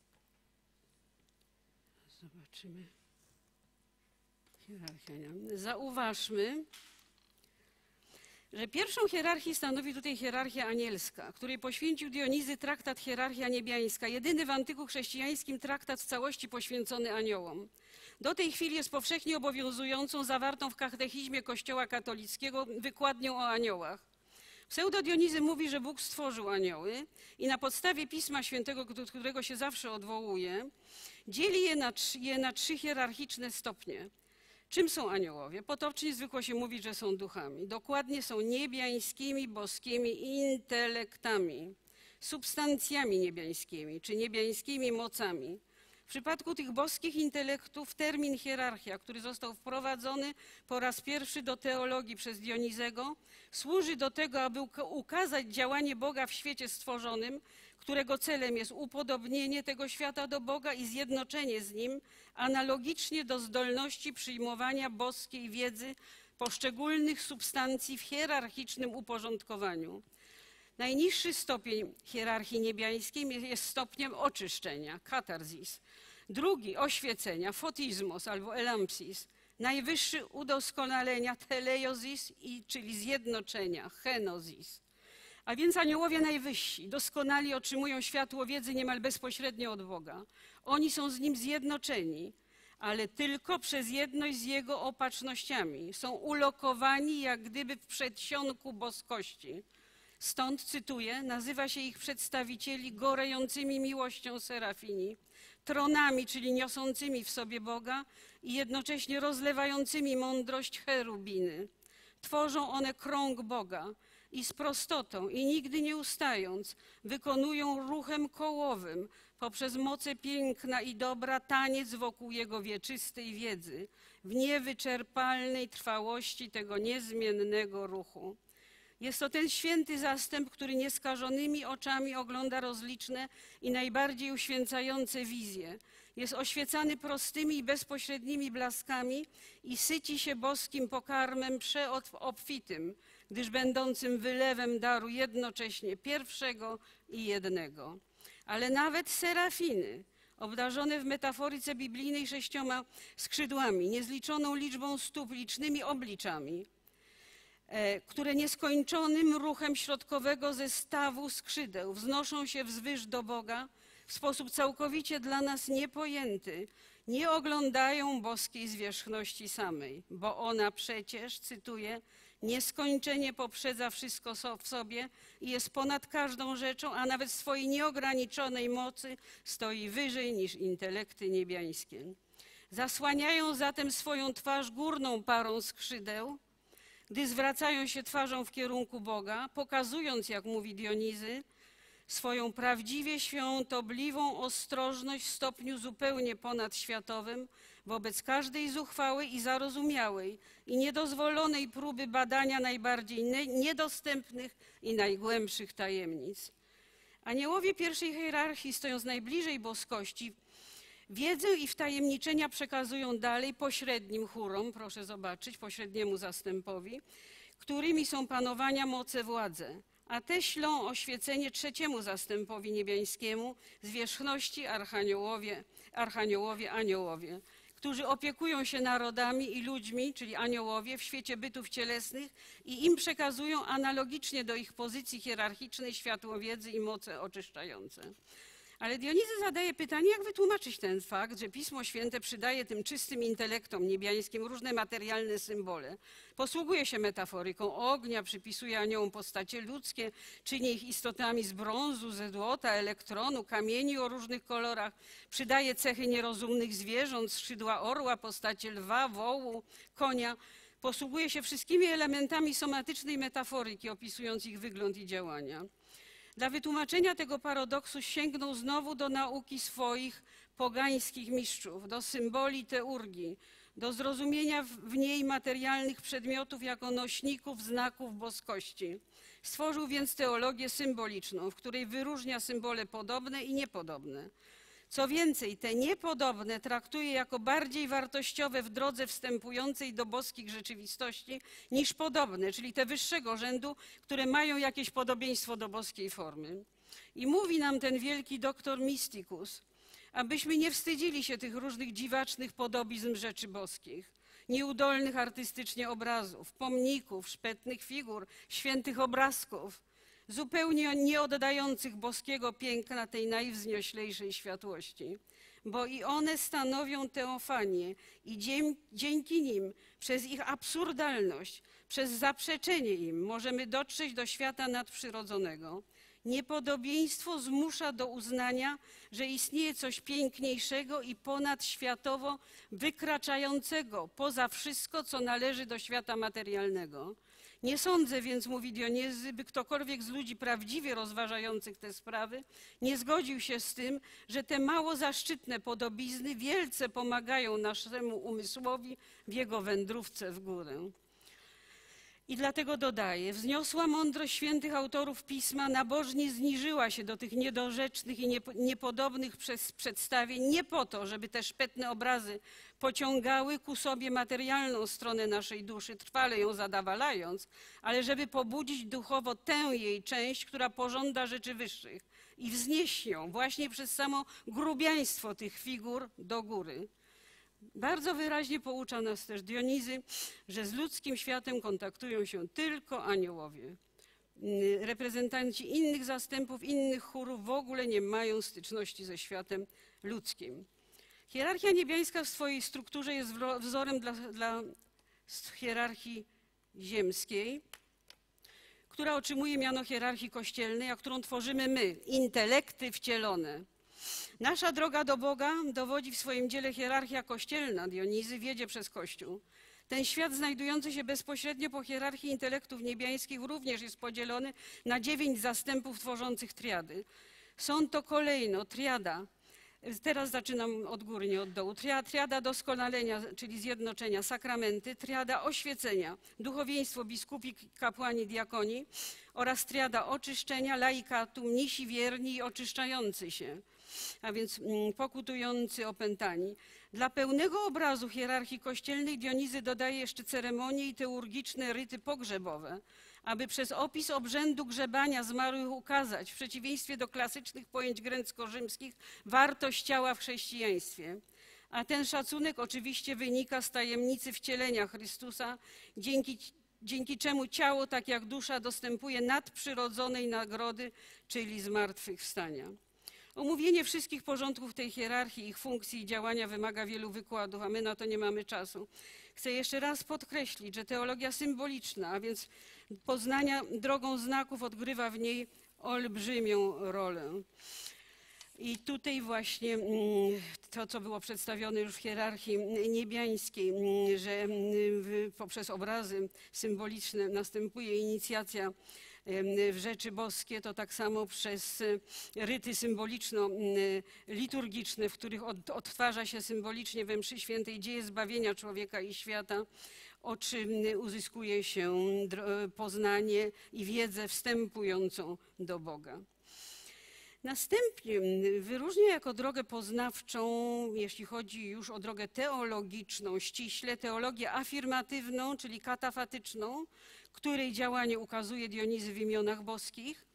pierwszą hierarchię stanowi tutaj hierarchia anielska, której poświęcił Dionizy traktat Hierarchia Niebiańska, jedyny w antyku chrześcijańskim traktat w całości poświęcony aniołom. Do tej chwili jest powszechnie obowiązującą, zawartą w katechizmie Kościoła katolickiego wykładnią o aniołach. Pseudo-Dionizy mówi, że Bóg stworzył anioły i na podstawie Pisma Świętego, do którego się zawsze odwołuje, dzieli je na trzy hierarchiczne stopnie. Czym są aniołowie? Potocznie zwykło się mówić, że są duchami. Dokładnie są niebiańskimi, boskimi intelektami, substancjami niebiańskimi, czy niebiańskimi mocami. W przypadku tych boskich intelektów termin hierarchia, który został wprowadzony po raz pierwszy do teologii przez Dionizego, służy do tego, aby ukazać działanie Boga w świecie stworzonym, którego celem jest upodobnienie tego świata do Boga i zjednoczenie z Nim, analogicznie do zdolności przyjmowania boskiej wiedzy poszczególnych substancji w hierarchicznym uporządkowaniu. Najniższy stopień hierarchii niebiańskiej jest stopniem oczyszczenia, katarzis. Drugi oświecenia, fotizmos albo elampsis. Najwyższy udoskonalenia, teleiozis, czyli zjednoczenia, chenozis. A więc aniołowie najwyżsi, doskonali otrzymują światło wiedzy niemal bezpośrednio od Boga. Oni są z Nim zjednoczeni, ale tylko przez jedność z Jego opatrznościami. Są ulokowani jak gdyby w przedsionku boskości. Stąd, cytuję, nazywa się ich przedstawicieli gorejącymi miłością serafini, tronami, czyli niosącymi w sobie Boga i jednocześnie rozlewającymi mądrość cherubiny. Tworzą one krąg Boga i z prostotą i nigdy nie ustając wykonują ruchem kołowym poprzez moce piękna i dobra taniec wokół Jego wieczystej wiedzy, w niewyczerpalnej trwałości tego niezmiennego ruchu. Jest to ten święty zastęp, który nieskażonymi oczami ogląda rozliczne i najbardziej uświęcające wizje. Jest oświecany prostymi i bezpośrednimi blaskami i syci się boskim pokarmem przeobfitym, gdyż będącym wylewem daru jednocześnie pierwszego i jednego. Ale nawet serafiny, obdarzone w metaforyce biblijnej 6 skrzydłami, niezliczoną liczbą stóp, licznymi obliczami, które nieskończonym ruchem środkowego zestawu skrzydeł wznoszą się wzwyż do Boga w sposób całkowicie dla nas niepojęty, nie oglądają boskiej zwierzchności samej, bo ona przecież, cytuję, nieskończenie poprzedza wszystko w sobie i jest ponad każdą rzeczą, a nawet w swojej nieograniczonej mocy stoi wyżej niż intelekty niebiańskie. Zasłaniają zatem swoją twarz górną parą skrzydeł, gdy zwracają się twarzą w kierunku Boga, pokazując, jak mówi Dionizy, swoją prawdziwie świątobliwą ostrożność w stopniu zupełnie ponadświatowym wobec każdej zuchwałej i zarozumiałej i niedozwolonej próby badania najbardziej niedostępnych i najgłębszych tajemnic. Aniołowie pierwszej hierarchii, stojąc najbliżej boskości, wiedzę i wtajemniczenia przekazują dalej pośrednim chórom, proszę zobaczyć, pośredniemu zastępowi, którymi są panowania, moce, władze. A te ślą oświecenie trzeciemu zastępowi niebiańskiemu, zwierzchności archaniołowie, aniołowie, którzy opiekują się narodami i ludźmi, czyli aniołowie, w świecie bytów cielesnych i im przekazują analogicznie do ich pozycji hierarchicznej światło wiedzy i moce oczyszczające. Ale Dionizy zadaje pytanie, jak wytłumaczyć ten fakt, że Pismo Święte przydaje tym czystym intelektom niebiańskim różne materialne symbole. Posługuje się metaforyką ognia, przypisuje aniołom postacie ludzkie, czyni ich istotami z brązu, ze złota, elektronu, kamieni o różnych kolorach, przydaje cechy nierozumnych zwierząt, skrzydła orła, postacie lwa, wołu, konia. Posługuje się wszystkimi elementami somatycznej metaforyki, opisując ich wygląd i działania. Dla wytłumaczenia tego paradoksu sięgnął znowu do nauki swoich pogańskich mistrzów, do symboli teurgii, do zrozumienia w niej materialnych przedmiotów jako nośników znaków boskości. Stworzył więc teologię symboliczną, w której wyróżnia symbole podobne i niepodobne. Co więcej, te niepodobne traktuje jako bardziej wartościowe w drodze wstępującej do boskich rzeczywistości niż podobne, czyli te wyższego rzędu, które mają jakieś podobieństwo do boskiej formy. I mówi nam ten wielki doktor Mysticus, abyśmy nie wstydzili się tych różnych dziwacznych podobizn rzeczy boskich, nieudolnych artystycznie obrazów, pomników, szpetnych figur, świętych obrazków, zupełnie nie oddających boskiego piękna tej najwznioślejszej światłości, bo i one stanowią teofanię i dzięki nim, przez ich absurdalność, przez zaprzeczenie im możemy dotrzeć do świata nadprzyrodzonego. Niepodobieństwo zmusza do uznania, że istnieje coś piękniejszego i ponadświatowo wykraczającego poza wszystko, co należy do świata materialnego. Nie sądzę więc, mówi Dionizy, by ktokolwiek z ludzi prawdziwie rozważających te sprawy nie zgodził się z tym, że te mało zaszczytne podobizny wielce pomagają naszemu umysłowi w jego wędrówce w górę. I dlatego dodaje, wzniosła mądrość świętych autorów Pisma nabożnie zniżyła się do tych niedorzecznych i niepodobnych przedstawień nie po to, żeby te szpetne obrazy pociągały ku sobie materialną stronę naszej duszy, trwale ją zadawalając, ale żeby pobudzić duchowo tę jej część, która pożąda rzeczy wyższych i wznieść ją właśnie przez samo grubiaństwo tych figur do góry. Bardzo wyraźnie poucza nas też Dionizy, że z ludzkim światem kontaktują się tylko aniołowie. Reprezentanci innych zastępów, innych chórów w ogóle nie mają styczności ze światem ludzkim. Hierarchia niebiańska w swojej strukturze jest wzorem dla hierarchii ziemskiej, która otrzymuje miano hierarchii kościelnej, a którą tworzymy my, intelekty wcielone. Nasza droga do Boga dowodzi w swoim dziele hierarchia kościelna Dionizy wiedzie przez Kościół. Ten świat znajdujący się bezpośrednio po hierarchii intelektów niebiańskich również jest podzielony na 9 zastępów tworzących triady. Są to kolejno triada, teraz zaczynam od góry, nie od dołu, triada doskonalenia, czyli zjednoczenia, sakramenty, triada oświecenia, duchowieństwo, biskupi, kapłani, diakoni oraz triada oczyszczenia, laikatum, mnisi wierni i oczyszczający się, a więc pokutujący, opętani. Dla pełnego obrazu hierarchii kościelnej Dionizy dodaje jeszcze ceremonie i teurgiczne ryty pogrzebowe, aby przez opis obrzędu grzebania zmarłych ukazać, w przeciwieństwie do klasycznych pojęć grecko-rzymskich, wartość ciała w chrześcijaństwie. A ten szacunek oczywiście wynika z tajemnicy wcielenia Chrystusa, dzięki czemu ciało, tak jak dusza, dostępuje nadprzyrodzonej nagrody, czyli zmartwychwstania. Omówienie wszystkich porządków tej hierarchii, ich funkcji i działania wymaga wielu wykładów, a my na to nie mamy czasu. Chcę jeszcze raz podkreślić, że teologia symboliczna, a więc poznania drogą znaków, odgrywa w niej olbrzymią rolę. I tutaj właśnie to, co było przedstawione już w hierarchii niebiańskiej, że poprzez obrazy symboliczne następuje inicjacja w rzeczy boskie, to tak samo przez ryty symboliczno-liturgiczne, w których odtwarza się symbolicznie we mszy świętej dzieje zbawienia człowieka i świata, uzyskuje się poznanie i wiedzę wstępującą do Boga. Następnie wyróżnia jako drogę poznawczą, jeśli chodzi już o drogę teologiczną, ściśle teologię afirmatywną, czyli katafatyczną, której działanie ukazuje Dionizy w imionach boskich,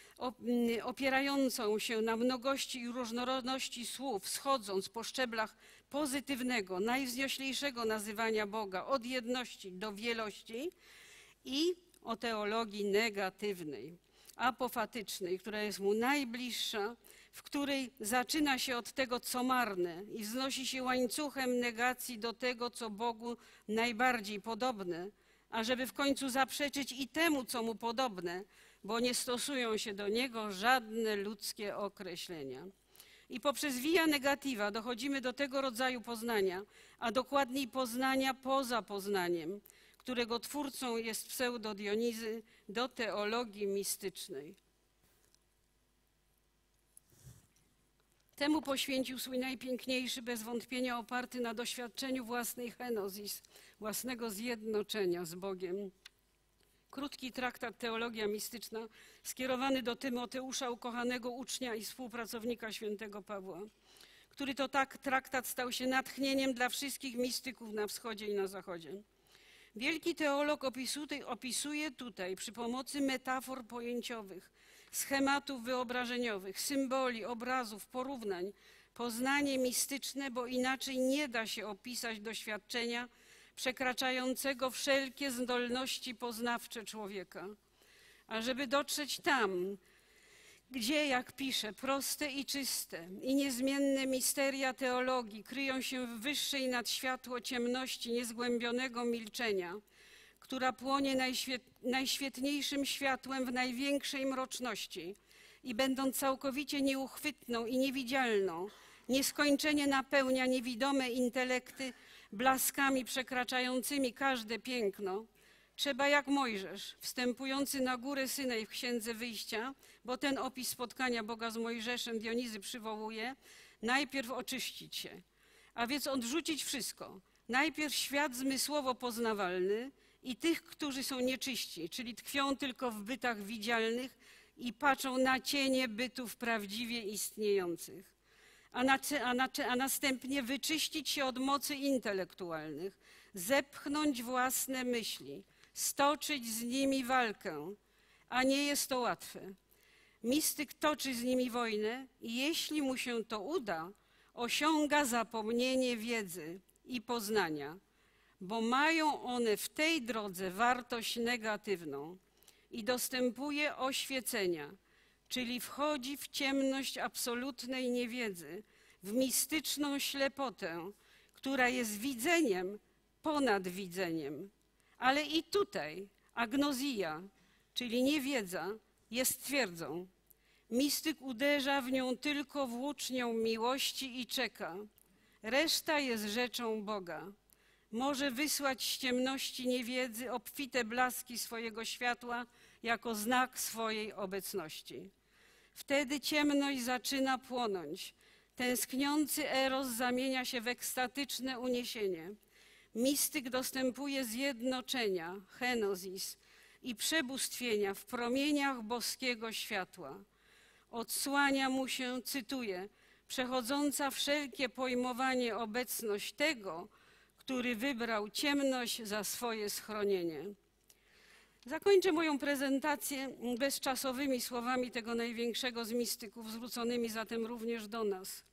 opierającą się na mnogości i różnorodności słów, schodząc po szczeblach pozytywnego, najwznioślejszego nazywania Boga, od jedności do wielości, i o teologii negatywnej, apofatycznej, która jest mu najbliższa, w której zaczyna się od tego, co marne i wznosi się łańcuchem negacji do tego, co Bogu najbardziej podobne, ażeby w końcu zaprzeczyć i temu, co mu podobne, bo nie stosują się do niego żadne ludzkie określenia. I poprzez via negativa dochodzimy do tego rodzaju poznania, a dokładniej poznania poza poznaniem, którego twórcą jest pseudo Dionizy, do teologii mistycznej. Temu poświęcił swój najpiękniejszy, bez wątpienia oparty na doświadczeniu własnej henozis, własnego zjednoczenia z Bogiem. Krótki traktat Teologia Mistyczna skierowany do Tymoteusza, ukochanego ucznia i współpracownika świętego Pawła, który to tak traktat stał się natchnieniem dla wszystkich mistyków na wschodzie i na zachodzie. Wielki teolog opisuje tutaj przy pomocy metafor pojęciowych, schematów wyobrażeniowych, symboli, obrazów, porównań, poznanie mistyczne, bo inaczej nie da się opisać doświadczenia przekraczającego wszelkie zdolności poznawcze człowieka. A żeby dotrzeć tam, gdzie, jak pisze, proste i czyste i niezmienne misteria teologii kryją się w wyższej nad światło ciemności niezgłębionego milczenia, która płonie najświetniejszym światłem w największej mroczności i będąc całkowicie nieuchwytną i niewidzialną, nieskończenie napełnia niewidome intelekty blaskami przekraczającymi każde piękno, trzeba jak Mojżesz, wstępujący na górę Synaj w Księdze Wyjścia, bo ten opis spotkania Boga z Mojżeszem Dionizy przywołuje, najpierw oczyścić się, a więc odrzucić wszystko. Najpierw świat zmysłowo poznawalny i tych, którzy są nieczyści, czyli tkwią tylko w bytach widzialnych i patrzą na cienie bytów prawdziwie istniejących. A następnie wyczyścić się od mocy intelektualnych, zepchnąć własne myśli, stoczyć z nimi walkę, a nie jest to łatwe. Mistyk toczy z nimi wojnę i jeśli mu się to uda, osiąga zapomnienie wiedzy i poznania, bo mają one w tej drodze wartość negatywną i dostępuje oświecenia, czyli wchodzi w ciemność absolutnej niewiedzy, w mistyczną ślepotę, która jest widzeniem ponad widzeniem. Ale i tutaj agnozja, czyli niewiedza, jest twierdzą. Mistyk uderza w nią tylko włócznią miłości i czeka. Reszta jest rzeczą Boga. Może wysłać z ciemności niewiedzy obfite blaski swojego światła jako znak swojej obecności. Wtedy ciemność zaczyna płonąć. Tęskniący eros zamienia się w ekstatyczne uniesienie. Mistyk dostępuje zjednoczenia, henozis i przebóstwienia w promieniach boskiego światła. Odsłania mu się, cytuję, przechodząca wszelkie pojmowanie obecność tego, który wybrał ciemność za swoje schronienie. Zakończę moją prezentację bezczasowymi słowami tego największego z mistyków, zwróconymi zatem również do nas.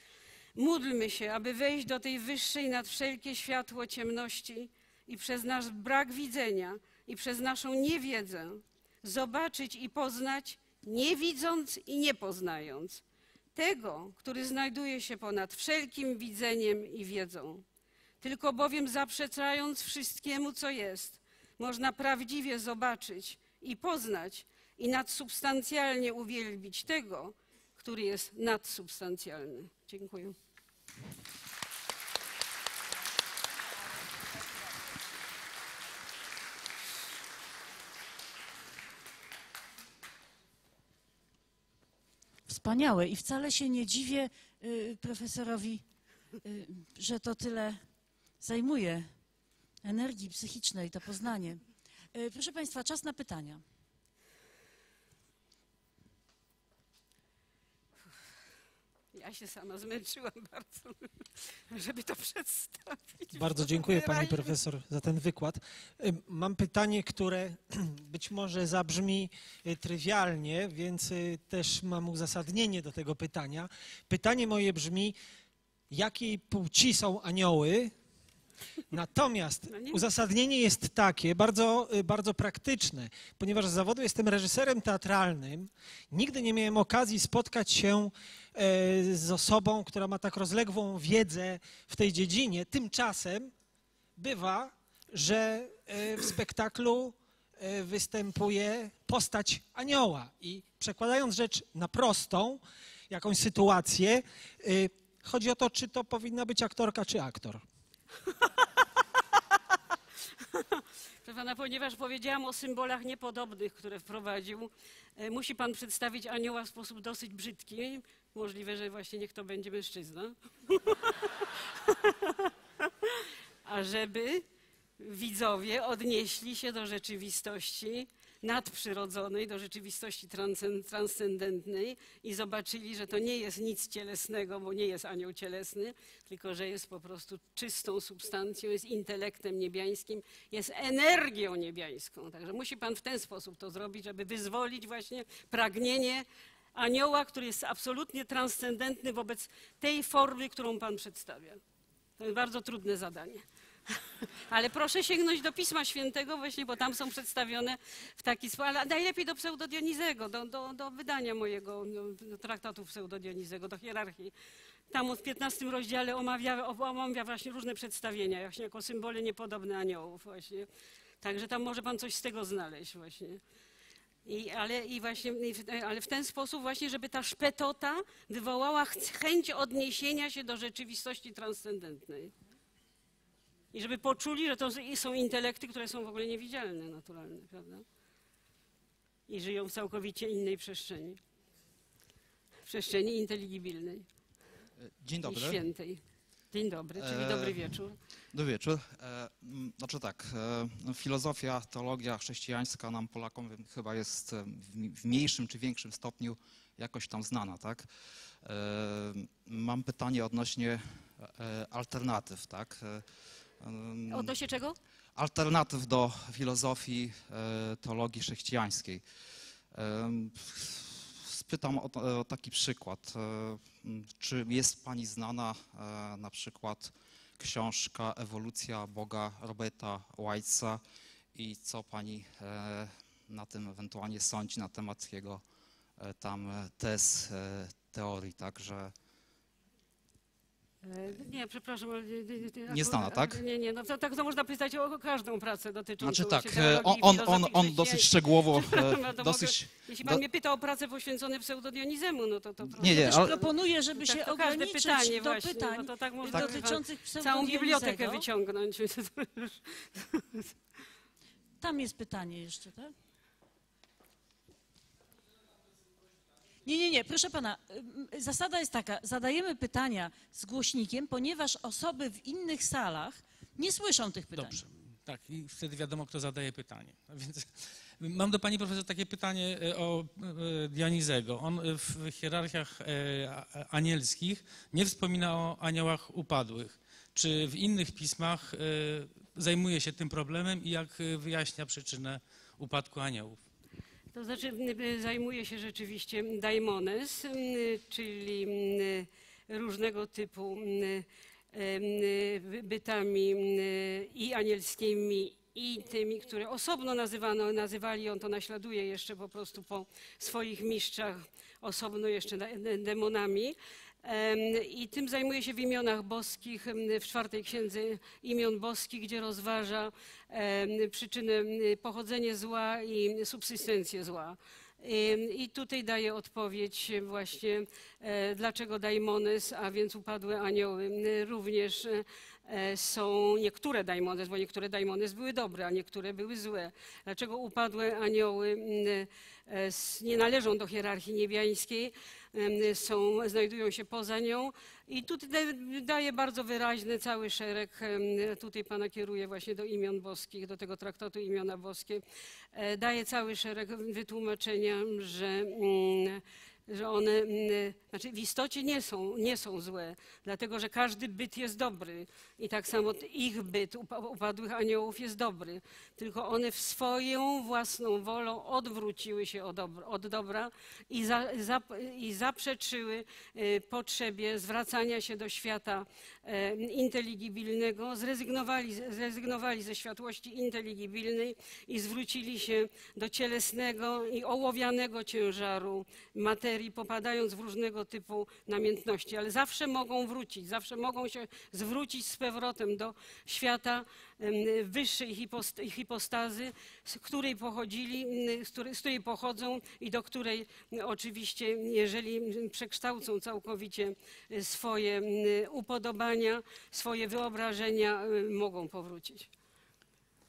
Módlmy się, aby wejść do tej wyższej nad wszelkie światło ciemności i przez nasz brak widzenia i przez naszą niewiedzę zobaczyć i poznać, nie widząc i nie poznając, tego, który znajduje się ponad wszelkim widzeniem i wiedzą. Tylko bowiem zaprzeczając wszystkiemu, co jest, można prawdziwie zobaczyć i poznać i nadsubstancjalnie uwielbić tego, który jest nadsubstancjalny. Dziękuję. Wspaniałe i wcale się nie dziwię profesorowi, że to tyle zajmuje energii psychicznej, to poznanie. Proszę Państwa, czas na pytania. Ja się sama zmęczyłam bardzo, żeby to przedstawić. Bardzo dziękuję pani profesor za ten wykład. Mam pytanie, które być może zabrzmi trywialnie, więc też mam uzasadnienie do tego pytania. Pytanie moje brzmi, jakiej płci są anioły? Natomiast uzasadnienie jest takie, bardzo praktyczne, ponieważ z zawodu jestem reżyserem teatralnym, nigdy nie miałem okazji spotkać się z osobą, która ma tak rozległą wiedzę w tej dziedzinie. Tymczasem bywa, że w spektaklu występuje postać anioła i przekładając rzecz na prostą, jakąś sytuację, chodzi o to, czy to powinna być aktorka, czy aktor. Proszę pana, ponieważ powiedziałam o symbolach niepodobnych, które wprowadził, musi pan przedstawić anioła w sposób dosyć brzydki. Możliwe, że właśnie niech to będzie mężczyzna. A żeby widzowie odnieśli się do rzeczywistości nadprzyrodzonej, do rzeczywistości transcendentnej i zobaczyli, że to nie jest nic cielesnego, bo nie jest anioł cielesny, tylko że jest po prostu czystą substancją, jest intelektem niebiańskim, jest energią niebiańską. Także musi pan w ten sposób to zrobić, żeby wyzwolić właśnie pragnienie anioła, który jest absolutnie transcendentny wobec tej formy, którą pan przedstawia. To jest bardzo trudne zadanie. Ale proszę sięgnąć do Pisma Świętego właśnie, bo tam są przedstawione w taki sposób, ale najlepiej do Pseudodionizego, do wydania mojego do traktatu Pseudodionizego, do hierarchii. Tam w 15 rozdziale omawia właśnie różne przedstawienia, właśnie jako symbole niepodobne aniołów właśnie. Także tam może pan coś z tego znaleźć właśnie. Ale w ten sposób właśnie, żeby ta szpetota wywołała chęć odniesienia się do rzeczywistości transcendentnej. I żeby poczuli, że to są intelekty, które są w ogóle niewidzialne, naturalne, prawda? I żyją w całkowicie innej przestrzeni. W przestrzeni inteligibilnej. Dzień dobry. I świętej. Dzień dobry, czyli dobry wieczór. Dobry wieczór. Znaczy tak, filozofia, teologia chrześcijańska nam Polakom chyba jest w mniejszym czy większym stopniu jakoś tam znana, tak? Mam pytanie odnośnie alternatyw, tak? Odnośnie czego? Alternatyw do filozofii, teologii chrześcijańskiej. Spytam o taki przykład. Czy jest pani znana na przykład książka Ewolucja Boga Roberta Whitesa i co pani na tym ewentualnie sądzi na temat jego tam tez, teorii, także... Nie, przepraszam. Nie znana, tak? Nie, no to można pytać o każdą pracę dotyczącą Znaczy tak, teologii i filozofii on dosyć szczegółowo, Jeśli pan mnie pyta o pracę poświęcone Pseudodionizemu, no to Nie, Też ale... proponuję, żeby się to każde ograniczyć pytanie do właśnie, pytań no to tak można dotyczących całą Pseudodionizego. bibliotekę wyciągnąć. Tam jest pytanie jeszcze, tak? Nie, proszę pana, zasada jest taka, zadajemy pytania z głośnikiem, ponieważ osoby w innych salach nie słyszą tych pytań. Dobrze, tak, i wtedy wiadomo, kto zadaje pytanie. A więc mam do pani profesor takie pytanie o Dionizego. On w hierarchiach anielskich nie wspomina o aniołach upadłych. Czy w innych pismach zajmuje się tym problemem i jak wyjaśnia przyczynę upadku aniołów? To znaczy zajmuje się rzeczywiście daimones, czyli różnego typu bytami i anielskimi, i tymi, które osobno nazywali, on to naśladuje jeszcze po prostu po swoich mistrzach, osobno jeszcze demonami. I tym zajmuje się w imionach boskich, w 4. księdze imion boskich, gdzie rozważa przyczynę, pochodzenie zła i subsystencję zła. I tutaj daje odpowiedź właśnie, dlaczego daimones, a więc upadłe anioły, również są niektóre daimones, bo niektóre daimones były dobre, a niektóre były złe. Dlaczego upadłe anioły nie należą do hierarchii niebiańskiej, znajdują się poza nią i tutaj daje bardzo wyraźny cały szereg, tutaj pana kieruje właśnie do imion boskich, do tego traktatu imiona boskie, daje cały szereg wytłumaczenia, że one znaczy w istocie nie są złe, dlatego że każdy byt jest dobry i tak samo ich byt upadłych aniołów jest dobry, tylko one w swoją własną wolą odwróciły się od dobra i zaprzeczyły potrzebie zwracania się do świata inteligibilnego, zrezygnowali ze światłości inteligibilnej i zwrócili się do cielesnego i ołowianego ciężaru materii, popadając w różnego typu namiętności, ale zawsze mogą wrócić, zawsze mogą się zwrócić z powrotem do świata wyższej hipostazy, z której pochodzili, z której pochodzą i do której oczywiście, jeżeli przekształcą całkowicie swoje upodobania, swoje wyobrażenia, mogą powrócić.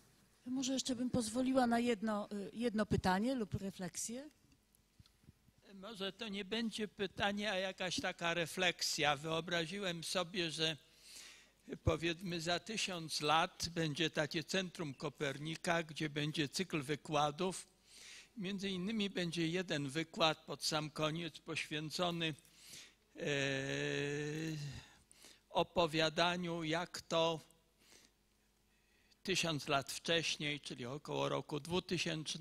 Może jeszcze bym pozwoliła na jedno pytanie lub refleksję. Może to nie będzie pytanie, a jakaś taka refleksja. Wyobraziłem sobie, że powiedzmy za 1000 lat będzie takie Centrum Kopernika, gdzie będzie cykl wykładów. Między innymi będzie jeden wykład pod sam koniec poświęcony opowiadaniu, jak to 1000 lat wcześniej, czyli około roku 2000,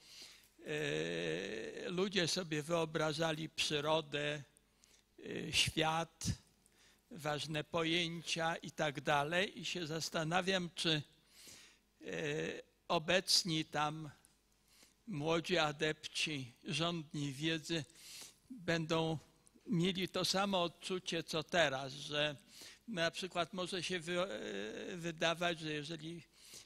ludzie sobie wyobrażali przyrodę, świat, ważne pojęcia i tak dalej. I się zastanawiam, czy obecni tam młodzi adepci, żądni wiedzy będą mieli to samo odczucie, co teraz, że na przykład może się wydawać, że jeżeli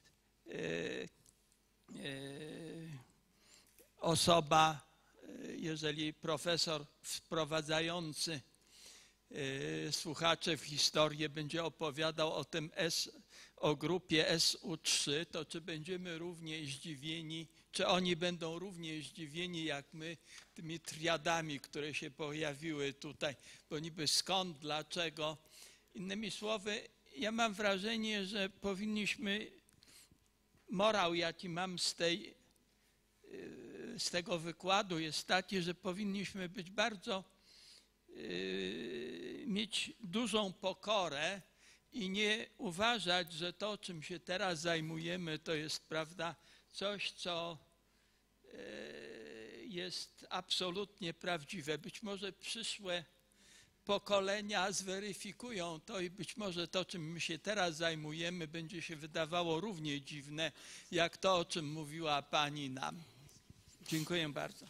osoba, jeżeli profesor wprowadzający słuchacze w historię będzie opowiadał o tym o grupie SU3, to czy będziemy równie zdziwieni, czy oni będą równie zdziwieni jak my tymi triadami, które się pojawiły tutaj, bo niby skąd, dlaczego. Innymi słowy, ja mam wrażenie, że powinniśmy, morał jaki mam z tego wykładu jest taki, że powinniśmy być bardzo, mieć dużą pokorę i nie uważać, że to, czym się teraz zajmujemy, to jest, prawda, coś, co jest absolutnie prawdziwe. Być może przyszłe pokolenia zweryfikują to i być może to, czym my się teraz zajmujemy, będzie się wydawało równie dziwne, jak to, o czym mówiła Pani nam. Dziękuję bardzo.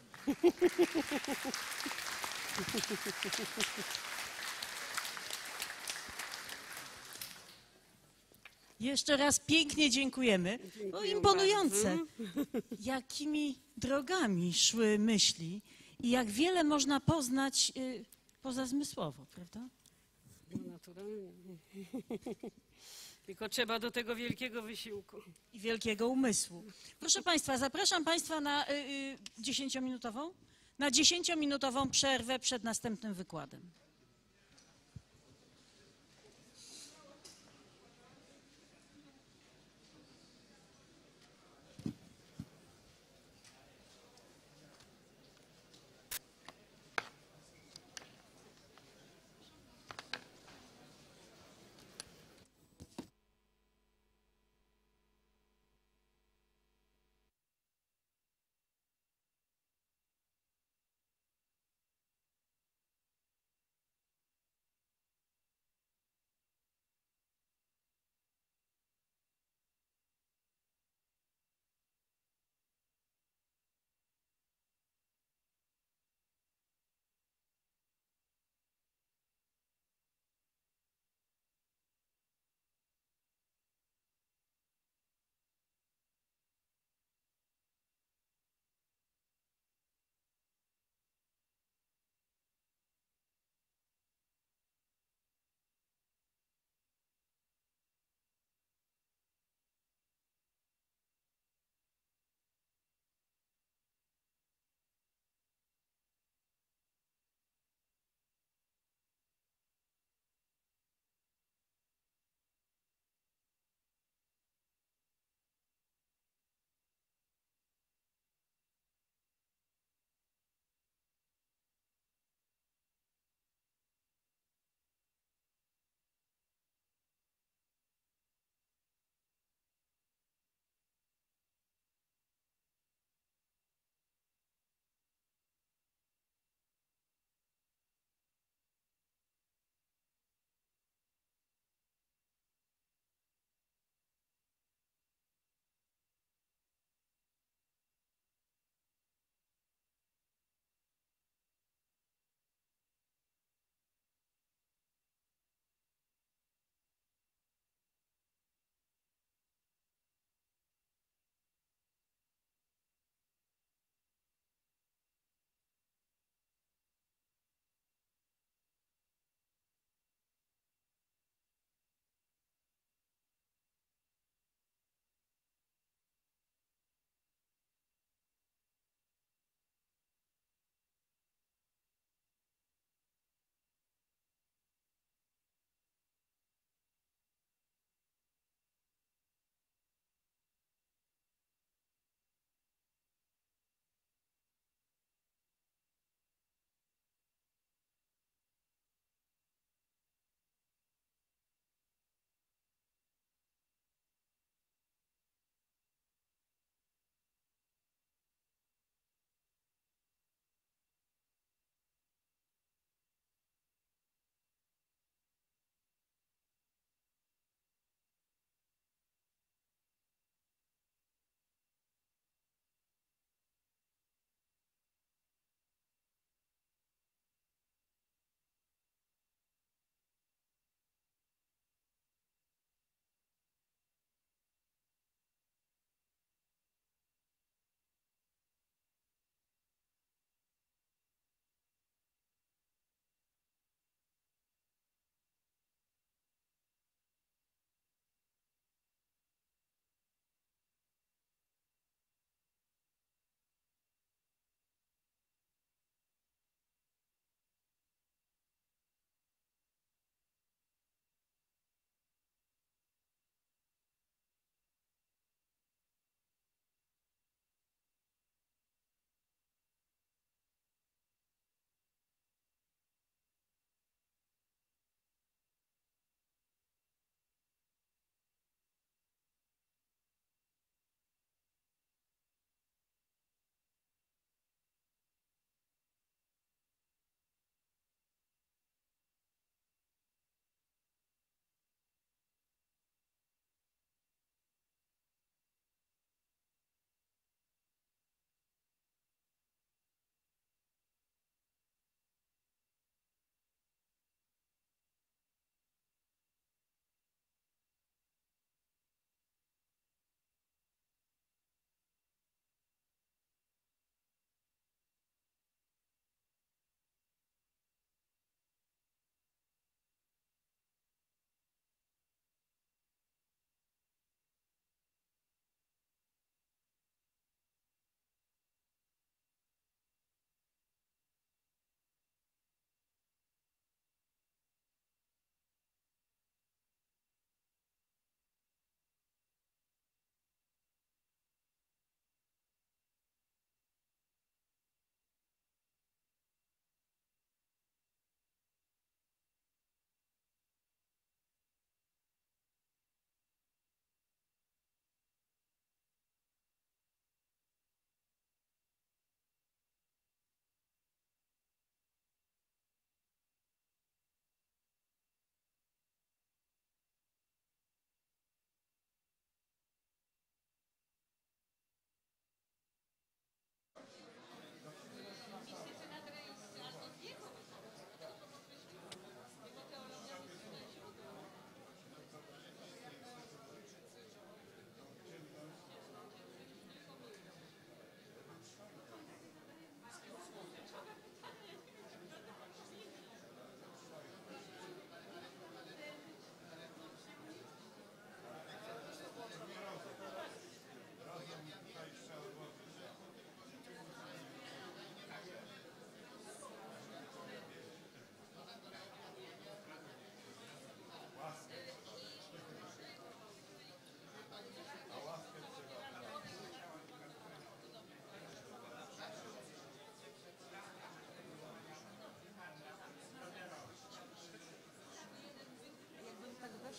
Jeszcze raz pięknie dziękujemy. No, imponujące. Jakimi drogami szły myśli i jak wiele można poznać pozazmysłowo, prawda? No naturalnie. Tylko trzeba do tego wielkiego wysiłku. I wielkiego umysłu. Proszę Państwa, zapraszam Państwa na 10-minutową przerwę przed następnym wykładem.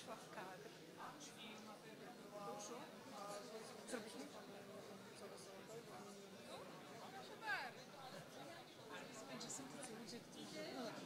weszła w kadr. Zrobić mi? Super! Będzie są tacy ludzie, którzy... No dobra.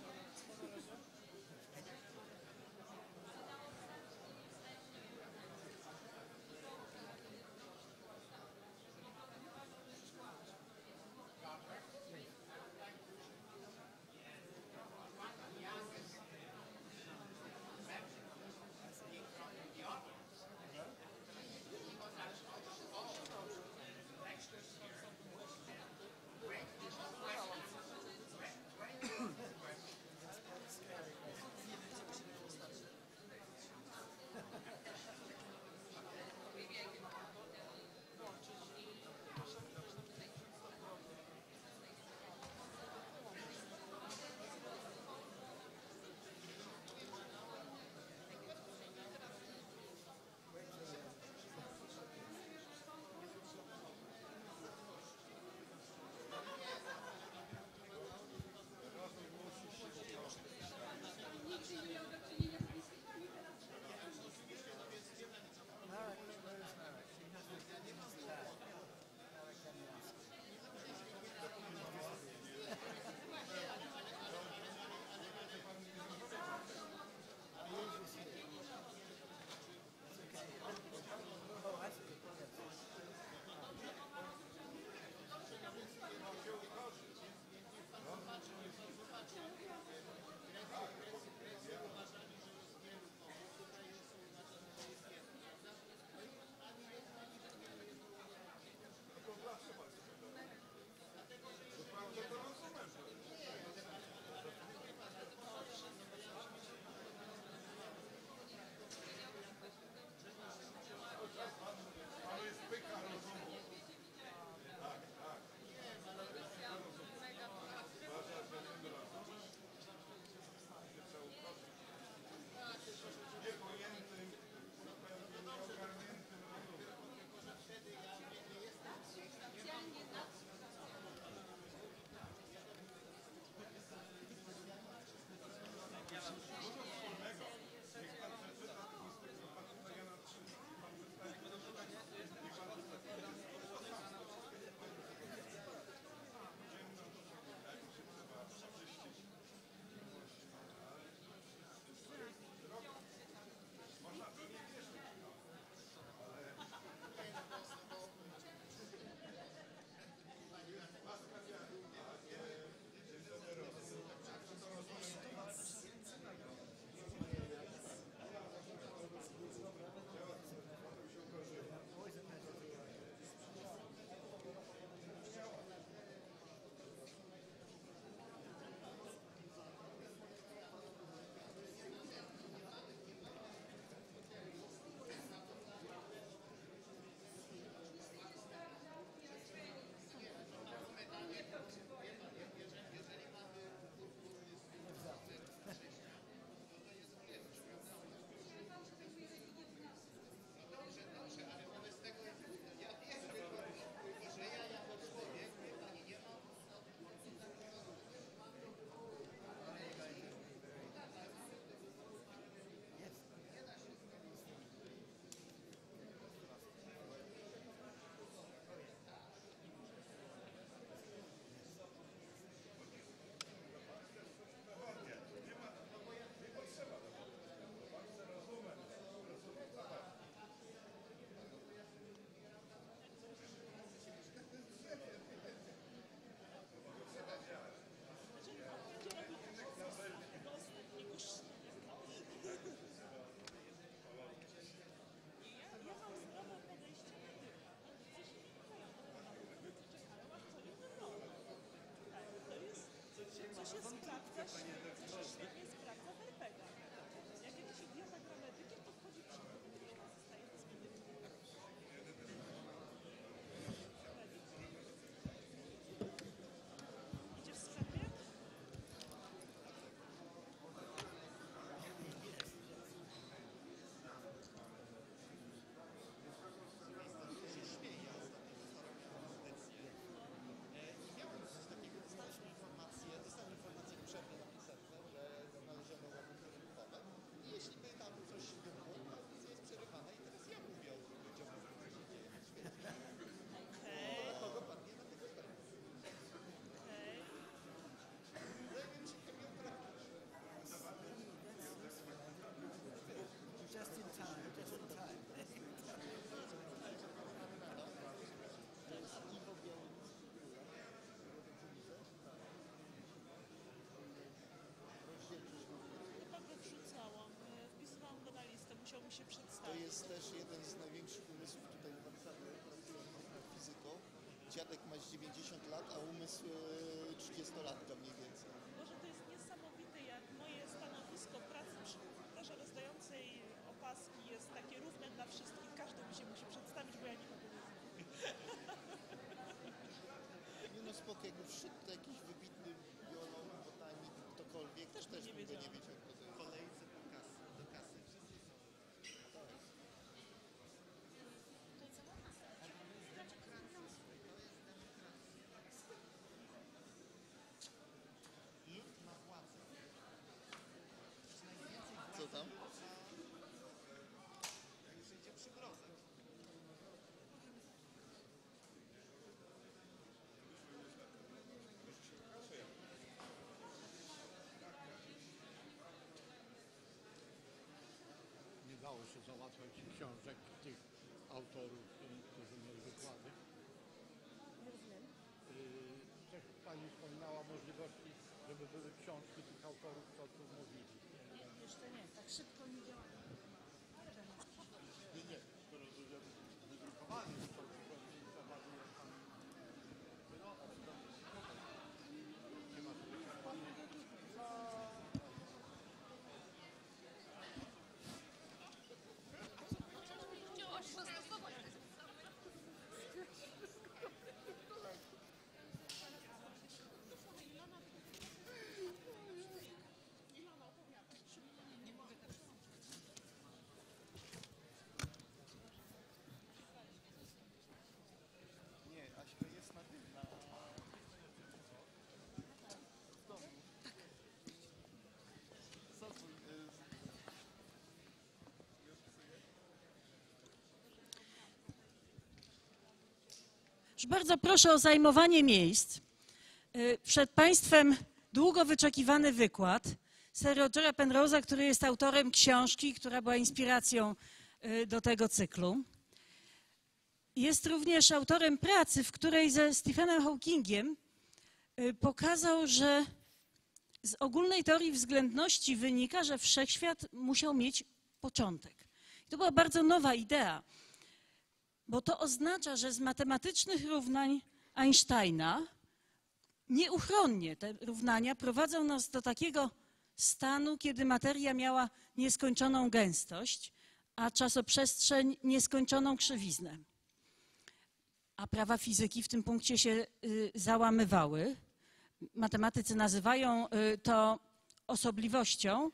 jest też jeden z największych umysłów tutaj w Warszawie, fizyką. Dziadek ma 90 lat, a umysł 30-latka mniej więcej. Może to jest niesamowite, jak moje stanowisko pracy przy komputerze rozdającej opaski jest takie równe dla wszystkich. Każdy mi się musi przedstawić, bo ja nie mogę. Nie no spoko, jakby wszedł to jakiś wybitny biolog, botanik, ktokolwiek, też bym go nie wiedział. W kolejce do kasy wszyscy są. Co tam? Już idzie przygrozek. Nie dało się załatwiać książek tych autorów, którzy mieli wykłady. Też Pani wspominała o możliwości, żeby były książki tych autorów, co tu mówili. Jeszcze nie, tak szybko nie działa. Nie, skoro ludzie wydrukowali, to zobaczyli Pan. Nie ma Nie, Aśka jest na tym, na... W domu. Zadzwoń. Już bardzo proszę o zajmowanie miejsc. Przed Państwem długo wyczekiwany wykład Sir Rogera Penrose'a, który jest autorem książki, która była inspiracją do tego cyklu. Jest również autorem pracy, w której ze Stephenem Hawkingiem pokazał, że z ogólnej teorii względności wynika, że wszechświat musiał mieć początek. I to była bardzo nowa idea, bo to oznacza, że z matematycznych równań Einsteina nieuchronnie te równania prowadzą nas do takiego stanu, kiedy materia miała nieskończoną gęstość, a czasoprzestrzeń nieskończoną krzywiznę. A prawa fizyki w tym punkcie się załamywały. Matematycy nazywają to osobliwością,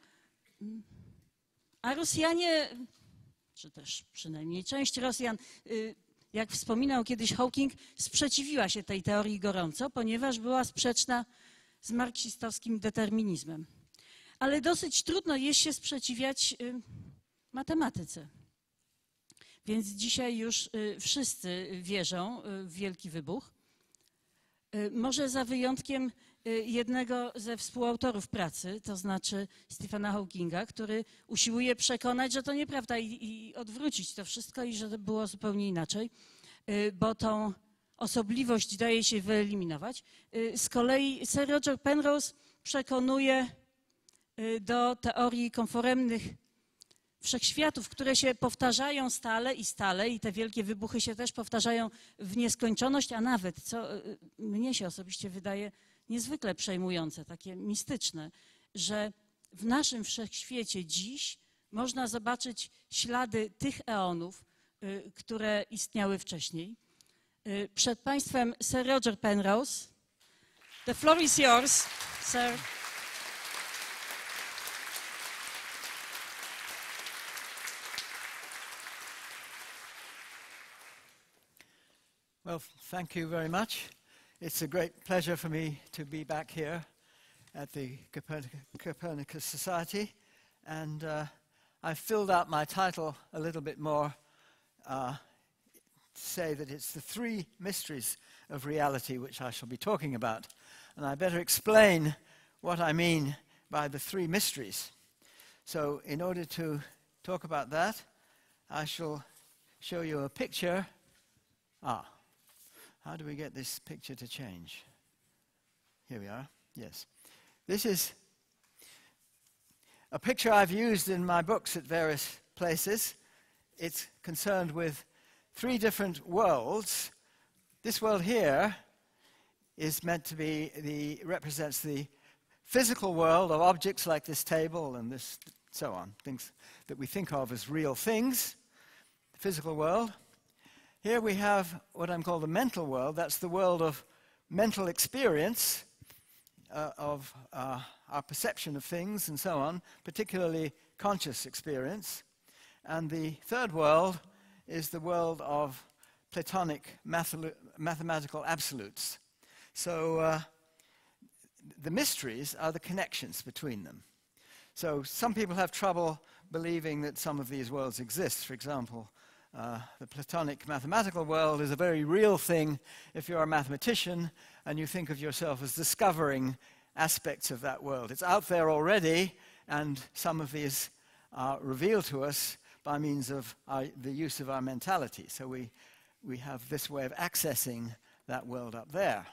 a Rosjanie, czy też przynajmniej część Rosjan, jak wspominał kiedyś Hawking, sprzeciwiła się tej teorii gorąco, ponieważ była sprzeczna z marksistowskim determinizmem. Ale dosyć trudno jest się sprzeciwiać matematyce. Więc dzisiaj już wszyscy wierzą w Wielki Wybuch. Może za wyjątkiem jednego ze współautorów pracy, to znaczy Stephena Hawkinga, który usiłuje przekonać, że to nieprawda i odwrócić to wszystko i że to było zupełnie inaczej, bo tą osobliwość daje się wyeliminować. Z kolei Sir Roger Penrose przekonuje do teorii konforemnych wszechświatów, które się powtarzają stale i te wielkie wybuchy się też powtarzają w nieskończoność, a nawet, co mnie się osobiście wydaje niezwykle przejmujące, takie mistyczne, że w naszym wszechświecie dziś można zobaczyć ślady tych eonów, które istniały wcześniej. Przed Państwem Sir Roger Penrose. The floor is yours, sir. Well, thank you very much. It's a great pleasure for me to be back here at the Copernicus Society, and I've filled out my title a little bit more to say that it's the three mysteries of reality which I shall be talking about. And I better explain what I mean by the three mysteries. So in order to talk about that, I shall show you a picture. How do we get this picture to change? Here we are. Yes. This is a picture I've used in my books at various places. it's concerned with three different worlds. This world here is meant to be represents the physical world of objects like this table and this, so on, things that we think of as real things, the physical world. Here we have what I'm called the mental world. That's the world of mental experience, of our perception of things and so on, particularly conscious experience. And the third world is the world of Platonic mathematical absolutes. So the mysteries are the connections between them. So some people have trouble believing that some of these worlds exist. For example, the Platonic mathematical world is a very real thing if you're a mathematician and you think of yourself as discovering aspects of that world. It's out there already, and some of these are revealed to us by means of the use of our mentality. So we have this way of accessing that world up there.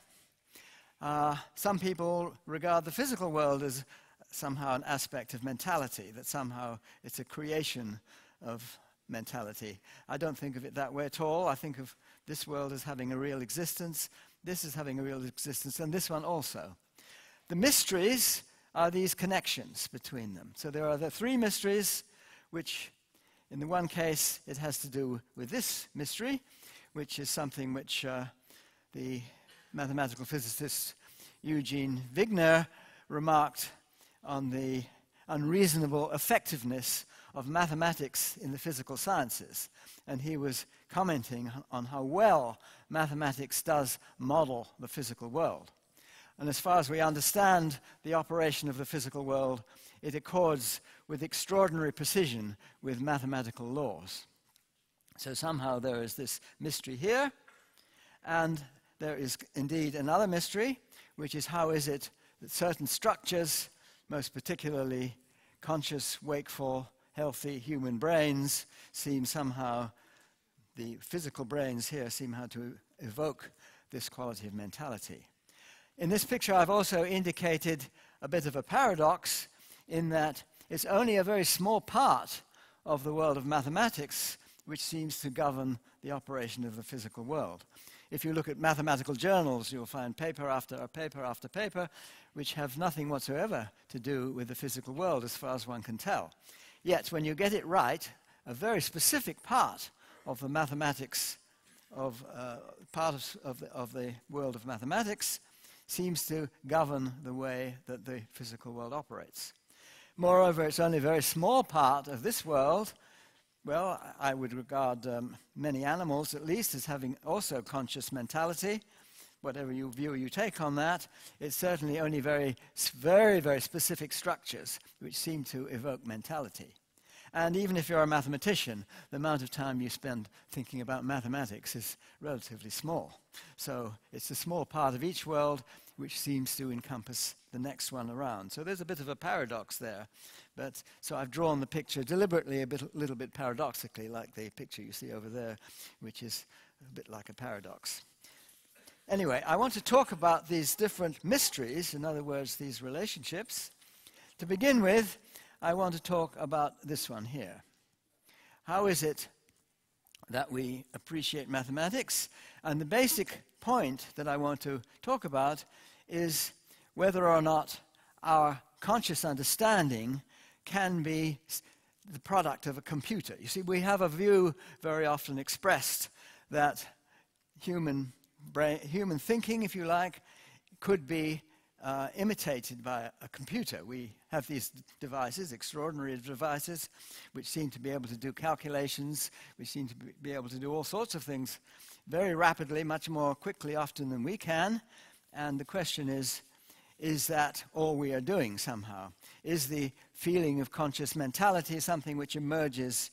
Some people regard the physical world as somehow an aspect of mentality, that somehow it's a creation of mentality. I don't think of it that way at all. I think of this world as having a real existence, this is having a real existence, and this one also. The mysteries are these connections between them. So there are the three mysteries, which in the one case it has to do with this mystery, which is something which the mathematical physicist Eugene Wigner remarked on the unreasonable effectiveness of mathematics in the physical sciences. And he was commenting on how well mathematics does model the physical world. And as far as we understand the operation of the physical world, it accords with extraordinary precision with mathematical laws. So somehow there is this mystery here, and there is indeed another mystery, which is how is it that certain structures, most particularly conscious, wakeful, healthy human brains, seem somehow, the physical brains here seem how to evoke this quality of mentality. In this picture I've also indicated a bit of a paradox in that it's only a very small part of the world of mathematics which seems to govern the operation of the physical world. If you look at mathematical journals, you'll find paper after paper after paper which have nothing whatsoever to do with the physical world as far as one can tell. Yet when you get it right, a very specific part of the mathematics of the world of mathematics seems to govern the way that the physical world operates. Moreover, it's only a very small part of this world. Well, I would regard many animals, at least, as having also conscious mentality. Whatever view you take on that, it's certainly only very, very specific structures which seem to evoke mentality. And even if you're a mathematician, the amount of time you spend thinking about mathematics is relatively small. So it's a small part of each world which seems to encompass the next one around. So there's a bit of a paradox there. So I've drawn the picture deliberately a little bit paradoxically, like the picture you see over there, which is a bit like a paradox. Anyway, I want to talk about these different mysteries, in other words, these relationships. To begin with, I want to talk about this one here. How is it that we appreciate mathematics? And the basic point that I want to talk about is whether or not our conscious understanding can be the product of a computer. You see, we have a view very often expressed that human thinking, if you like, could be imitated by a computer. We have these devices, extraordinary devices, which seem to be able to do calculations, which seem to be able to do all sorts of things very rapidly, much more quickly often than we can. And the question is that all we are doing somehow? Is the feeling of conscious mentality something which emerges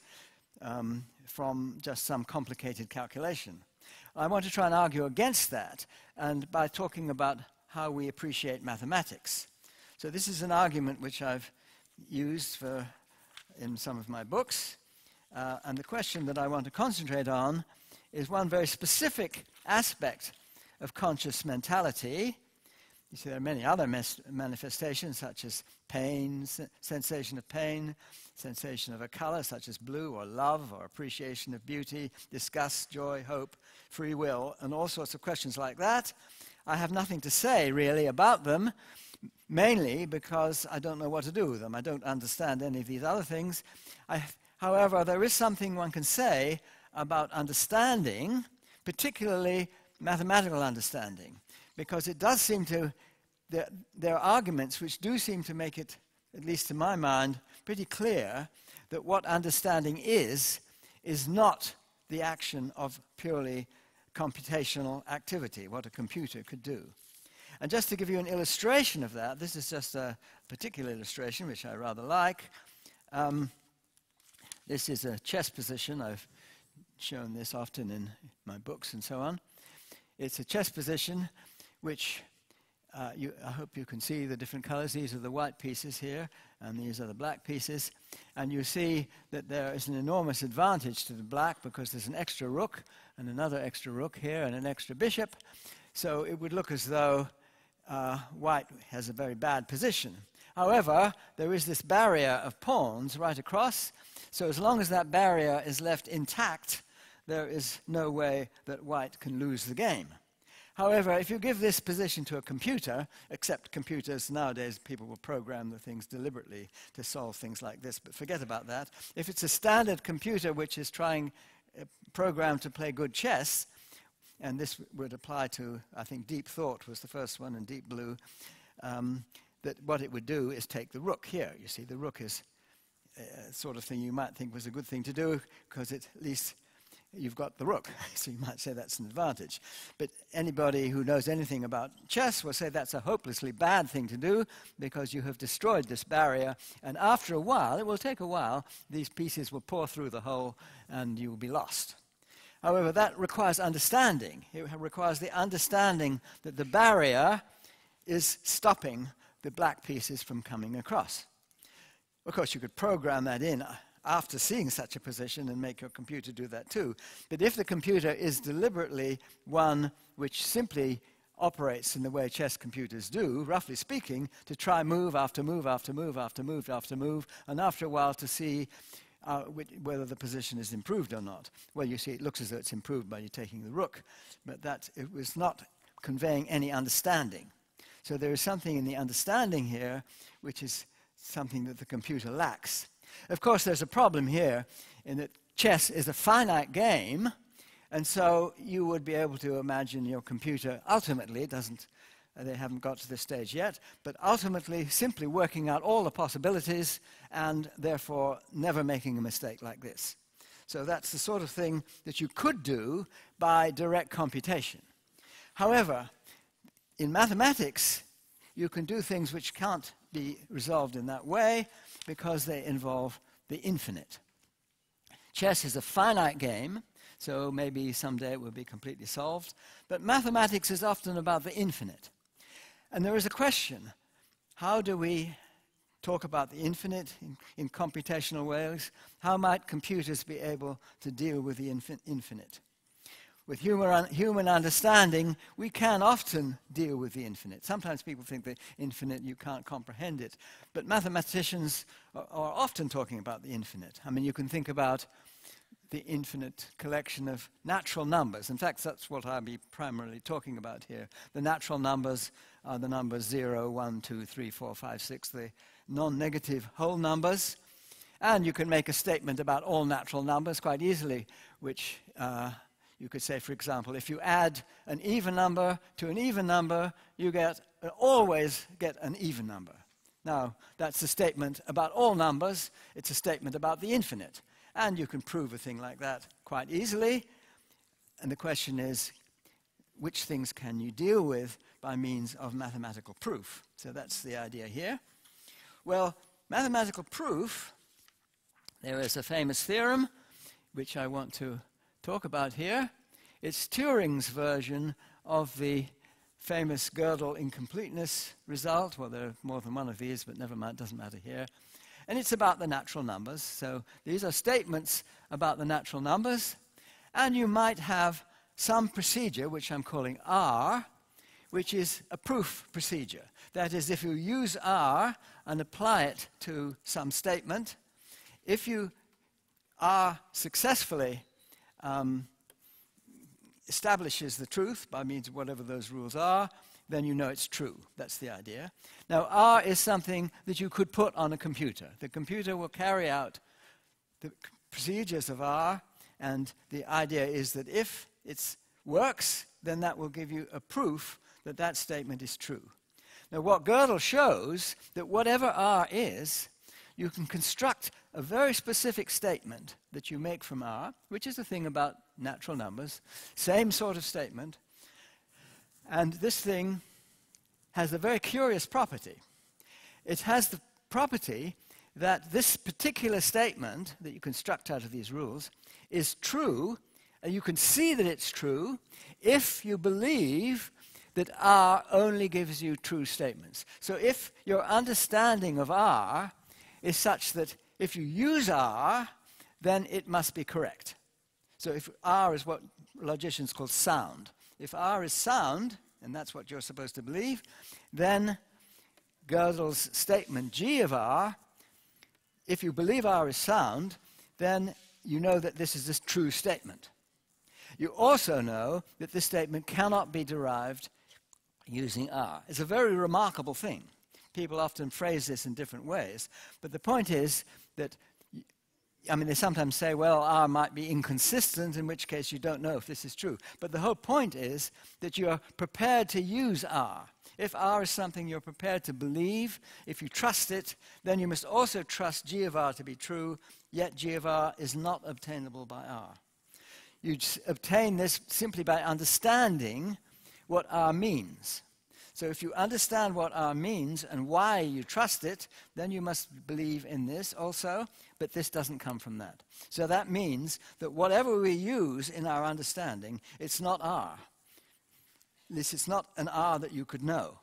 from just some complicated calculation? I want to try and argue against that, and by talking about how we appreciate mathematics. So this is an argument which I've used in some of my books, and the question that I want to concentrate on is one very specific aspect of conscious mentality, You see, there are many other manifestations, such as pain, sensation of pain, sensation of a color, such as blue, or love, or appreciation of beauty, disgust, joy, hope, free will, and all sorts of questions like that. I have nothing to say, really, about them, mainly because I don't know what to do with them. I don't understand any of these other things. However, there is something one can say about understanding, particularly mathematical understanding, because it does seem to, there are arguments which do seem to make it, at least to my mind, pretty clear that what understanding is not the action of purely computational activity, what a computer could do. And just to give you an illustration of that, this is just a particular illustration which I rather like. This is a chess position. I've shown this often in my books and so on. It's a chess position which I hope you can see the different colors. These are the white pieces here, and these are the black pieces. And you see that there is an enormous advantage to the black because there's an extra rook and another extra rook here and an extra bishop. So it would look as though white has a very bad position. However, there is this barrier of pawns right across. So as long as that barrier is left intact, there is no way that white can lose the game. However, if you give this position to a computer, except computers nowadays, people will program the things deliberately to solve things like this, but forget about that. If it's a standard computer which is trying programmed to play good chess, and this would apply to, I think, Deep Thought was the first one, and Deep Blue, that what it would do is take the rook here. You see, the rook is a sort of thing you might think was a good thing to do, because at least you've got the rook, so you might say that's an advantage. But anybody who knows anything about chess will say that's a hopelessly bad thing to do because you have destroyed this barrier, and after a while, it will take a while, these pieces will pour through the hole and you will be lost. However, that requires understanding. It requires the understanding that the barrier is stopping the black pieces from coming across. Of course, you could program that in after seeing such a position and make your computer do that too. But if the computer is deliberately one which simply operates in the way chess computers do, roughly speaking, to try move after move after move after move after move, and after a while to see whether the position is improved or not. Well, you see, it looks as though it's improved by you taking the rook, but that it was not conveying any understanding. So there is something in the understanding here which is something that the computer lacks. Of course, there's a problem here in that chess is a finite game, and so you would be able to imagine your computer ultimately, they haven't got to this stage yet, but ultimately simply working out all the possibilities and therefore never making a mistake like this. So that's the sort of thing that you could do by direct computation. However, in mathematics, you can do things which can't be resolved in that way because they involve the infinite. Chess is a finite game, so maybe someday it will be completely solved, but mathematics is often about the infinite. And there is a question, how do we talk about the infinite in computational ways? How might computers be able to deal with the infinite? With human understanding, we can often deal with the infinite. Sometimes people think the infinite, you can't comprehend it. But mathematicians are often talking about the infinite. I mean, you can think about the infinite collection of natural numbers. In fact, that's what I'll be primarily talking about here. The natural numbers are the numbers 0, 1, 2, 3, 4, 5, 6, the non-negative whole numbers. And you can make a statement about all natural numbers quite easily, which you could say, for example, if you add an even number to an even number, you always get an even number. Now, that's a statement about all numbers. It's a statement about the infinite. And you can prove a thing like that quite easily. And the question is, which things can you deal with by means of mathematical proof? So that's the idea here. Well, mathematical proof, there is a famous theorem, which I want to talk about here. It's Turing's version of the famous Gödel incompleteness result. Well, there are more than one of these, but never mind, doesn't matter here. And it's about the natural numbers. So these are statements about the natural numbers. And you might have some procedure, which I'm calling R, which is a proof procedure. That is, if you use R and apply it to some statement, if you R successfully establishes the truth by means of whatever those rules are, then you know it's true. That's the idea. Now, R is something that you could put on a computer. The computer will carry out the procedures of R, and the idea is that if it works, then that will give you a proof that that statement is true. Now, what Gödel shows, that whatever R is, you can construct a very specific statement that you make from R, which is the thing about natural numbers, same sort of statement, and this thing has a very curious property. It has the property that this particular statement that you construct out of these rules is true, and you can see that it's true if you believe that R only gives you true statements. So if your understanding of R is such that if you use R, then it must be correct. So if R is what logicians call sound, if R is sound, and that's what you're supposed to believe, then Gödel's statement G of R, if you believe R is sound, then you know that this is a true statement. You also know that this statement cannot be derived using R. It's a very remarkable thing. People often phrase this in different ways, but the point is that, I mean, they sometimes say, well, R might be inconsistent, in which case you don't know if this is true. But the whole point is that you are prepared to use R. If R is something you're prepared to believe, if you trust it, then you must also trust G of R to be true, yet G of R is not obtainable by R. You obtain this simply by understanding what R means. So if you understand what R means and why you trust it, then you must believe in this also, but this doesn't come from that. So that means that whatever we use in our understanding, it's not R. This is not an R that you could know.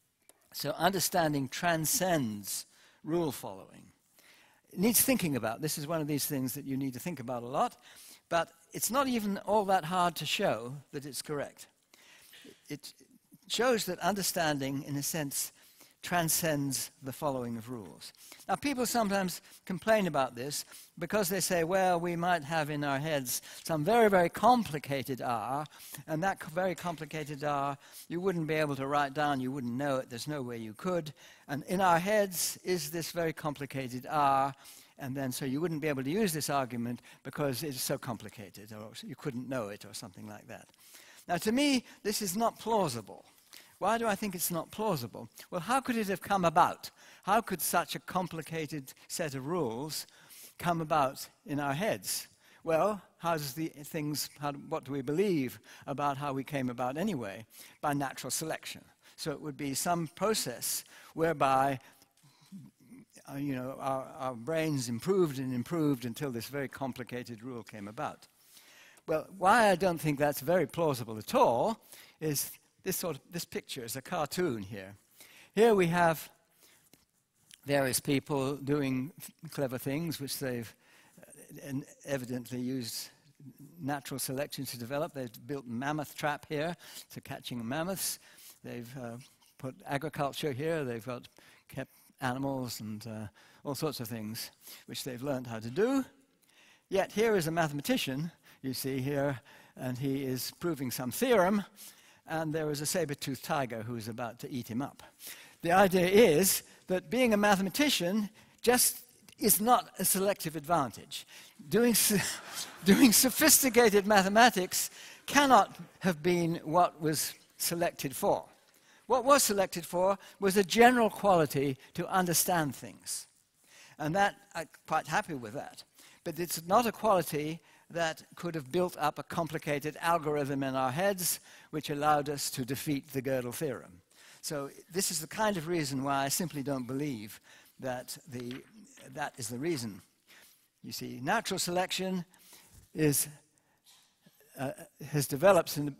So understanding transcends rule following. It needs thinking about. This is one of these things that you need to think about a lot, but it's not even all that hard to show that it's correct. It shows that understanding, in a sense, transcends the following of rules. Now, people sometimes complain about this because they say, well, we might have in our heads some very, very complicated R, and that very complicated R you wouldn't be able to write down, you wouldn't know it, there's no way you could. And in our heads is this very complicated R, and then so you wouldn't be able to use this argument because it's so complicated, or you couldn't know it, or something like that. Now, to me, this is not plausible. Why do I think it's not plausible? Well, how could it have come about? How could such a complicated set of rules come about in our heads? Well, what do we believe about how we came about anyway? By natural selection. So it would be some process whereby our brains improved and improved until this very complicated rule came about. Well, why I don't think that's very plausible at all is this picture is a cartoon here. Here we have various people doing clever things which they've evidently used natural selection to develop. They've built a mammoth trap here to catching mammoths. They've put agriculture here. They've kept animals and all sorts of things which they've learned how to do. Yet here is a mathematician, you see here, and he is proving some theorem, and there is a saber-toothed tiger who is about to eat him up. The idea is that being a mathematician just is not a selective advantage. Doing sophisticated mathematics cannot have been what was selected for. What was selected for was a general quality to understand things. And that, I'm quite happy with that. But it's not a quality that could have built up a complicated algorithm in our heads which allowed us to defeat the Gödel theorem. So this is the kind of reason why I simply don't believe that that is the reason. You see, natural selection has developed, an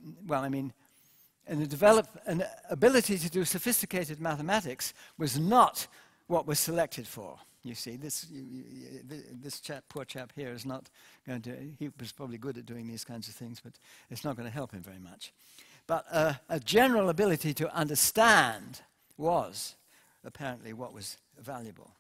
ability to do sophisticated mathematics was not what was selected for. You see, this poor chap here is not going to, he was probably good at doing these kinds of things, but it's not going to help him very much. But a general ability to understand was apparently what was valuable.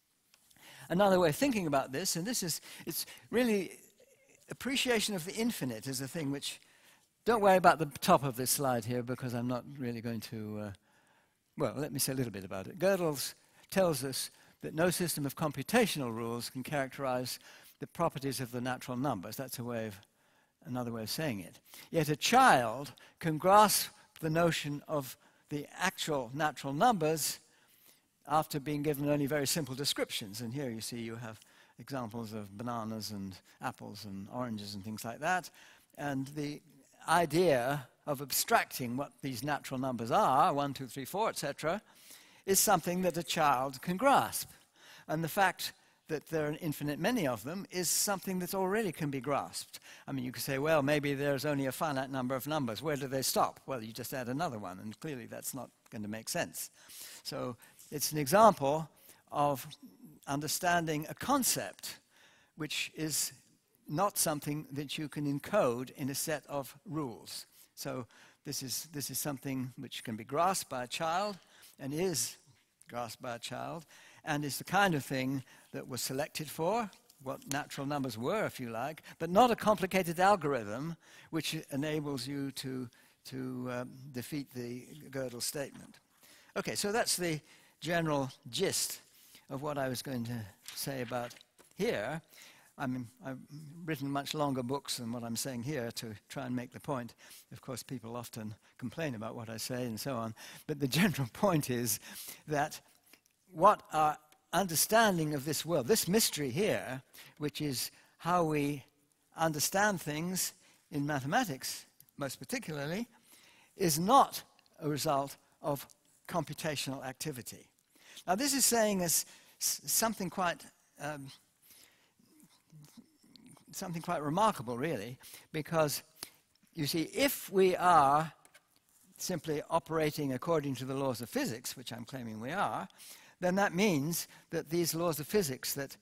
Another way of thinking about this, and it's really appreciation of the infinite is a thing which, don't worry about the top of this slide here because I'm not really going to, well, let me say a little bit about it. Gödel tells us that no system of computational rules can characterize the properties of the natural numbers. That's another way of saying it. Yet a child can grasp the notion of the actual natural numbers after being given only very simple descriptions. And here you see you have examples of bananas and apples and oranges and things like that. And the idea of abstracting what these natural numbers are, 1, 2, 3, 4, etc., is something that a child can grasp. And the fact that there are infinite many of them is something that already can be grasped. I mean, you could say, well, maybe there's only a finite number of numbers. Where do they stop? Well, you just add another one, and clearly that's not going to make sense. So it's an example of understanding a concept which is not something that you can encode in a set of rules. So this is something which can be grasped by a child and is grasped by a child, and is the kind of thing that was selected for, what natural numbers were, if you like, but not a complicated algorithm which enables you to defeat the Gödel statement. Okay, so that's the general gist of what I was going to say about here. I mean, I've written much longer books than what I'm saying here to try and make the point. Of course, people often complain about what I say and so on, but the general point is that what our understanding of this world, this mystery here, which is how we understand things in mathematics, most particularly, is not a result of computational activity. Now, this is saying us something quite remarkable, really, because, you see, if we are simply operating according to the laws of physics, which I'm claiming we are, then that means that these laws of physics that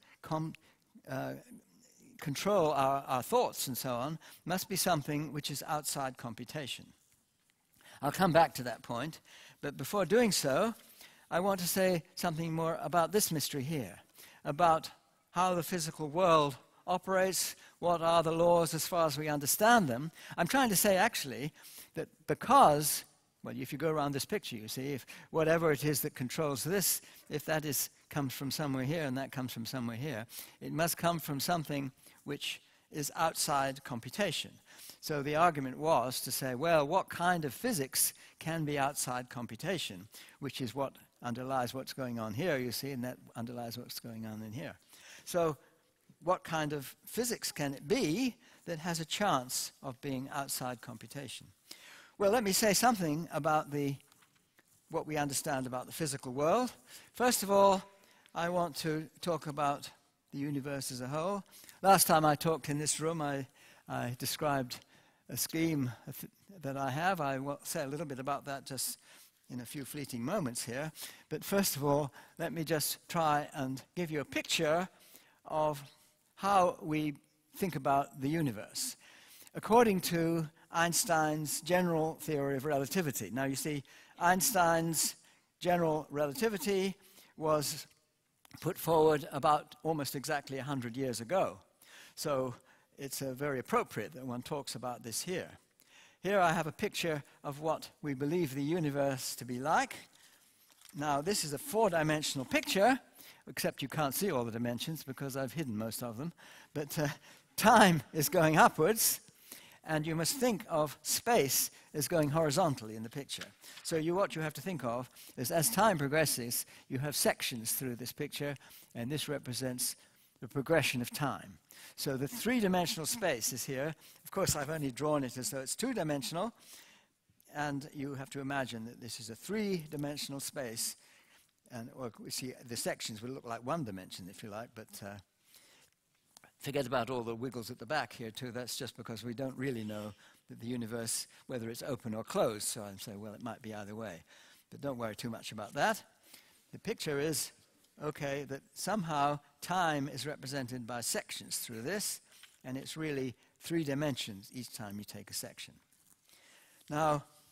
control our thoughts and so on must be something which is outside computation. I'll come back to that point, but before doing so, I want to say something more about this mystery here, about how the physical world operates, what are the laws as far as we understand them. I'm trying to say, actually, that because, well, if you go around this picture, you see, if whatever it is that controls this, if that comes from somewhere here and that comes from somewhere here, it must come from something which is outside computation. So the argument was to say, well, what kind of physics can be outside computation, which is what underlies what's going on here, you see, and that underlies what's going on in here. So what kind of physics can it be that has a chance of being outside computation? Well, let me say something about what we understand about the physical world. First of all, I want to talk about the universe as a whole. Last time I talked in this room, I described a scheme that I have. I will say a little bit about that just in a few fleeting moments here. But first of all, let me just try and give you a picture of how we think about the universe, according to Einstein's general theory of relativity. Now, you see, Einstein's general relativity was put forward about almost exactly 100 years ago. So it's very appropriate that one talks about this here. Here I have a picture of what we believe the universe to be like. Now, this is a four-dimensional picture, except you can't see all the dimensions because I've hidden most of them. But time is going upwards, and you must think of space as going horizontally in the picture. So what you have to think of is as time progresses, you have sections through this picture, and this represents the progression of time. So the three-dimensional space is here. Of course, I've only drawn it as though it's two-dimensional, and you have to imagine that this is a three-dimensional space. And we see the sections will look like one dimension, if you like, but forget about all the wiggles at the back here, too. That's just because we don't really know that the universe, whether it's open or closed. So I'm saying, well, it might be either way. But don't worry too much about that. The picture is, okay, that somehow time is represented by sections through this, and it's really three dimensions each time you take a section. Now,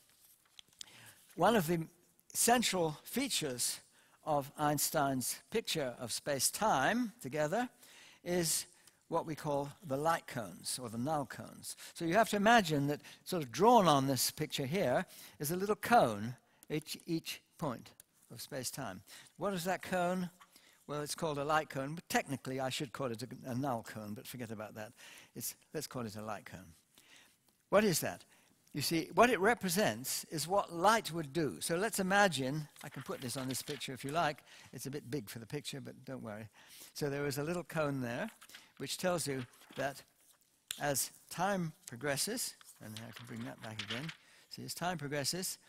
one of the central features of Einstein's picture of space-time together is what we call the light cones, or the null cones. So you have to imagine that sort of drawn on this picture here is a little cone at each point of space-time. What is that cone? Well, it's called a light cone, but technically I should call it a null cone, but forget about that. Let's call it a light cone. What is that? You see, what it represents is what light would do. So let's imagine, I can put this on this picture if you like. It's a bit big for the picture, but don't worry. So there is a little cone there, which tells you that as time progresses, and I can bring that back again. See, as time progresses,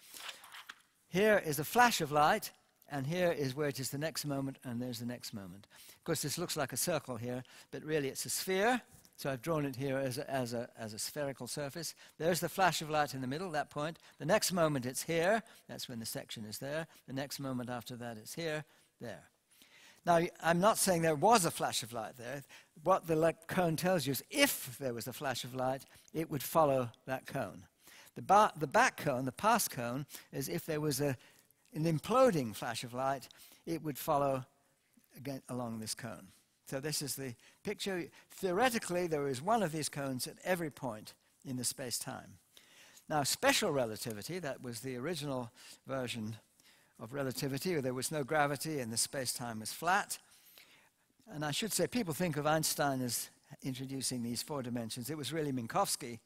here is a flash of light, and here is where it is the next moment, and there's the next moment. Of course, this looks like a circle here, but really it's a sphere. So I've drawn it here as a spherical surface. There's the flash of light in the middle, that point. The next moment it's here. That's when the section is there. The next moment after that it's here, there. Now, I'm not saying there was a flash of light there. What the cone tells you is if there was a flash of light, it would follow that cone. The back cone, the past cone, is if there was an imploding flash of light, it would follow again along this cone. So this is the picture. Theoretically, there is one of these cones at every point in the space-time. Now, special relativity, that was the original version of relativity, where there was no gravity and the space-time was flat. And I should say, people think of Einstein as introducing these 4 dimensions. It was really Minkowski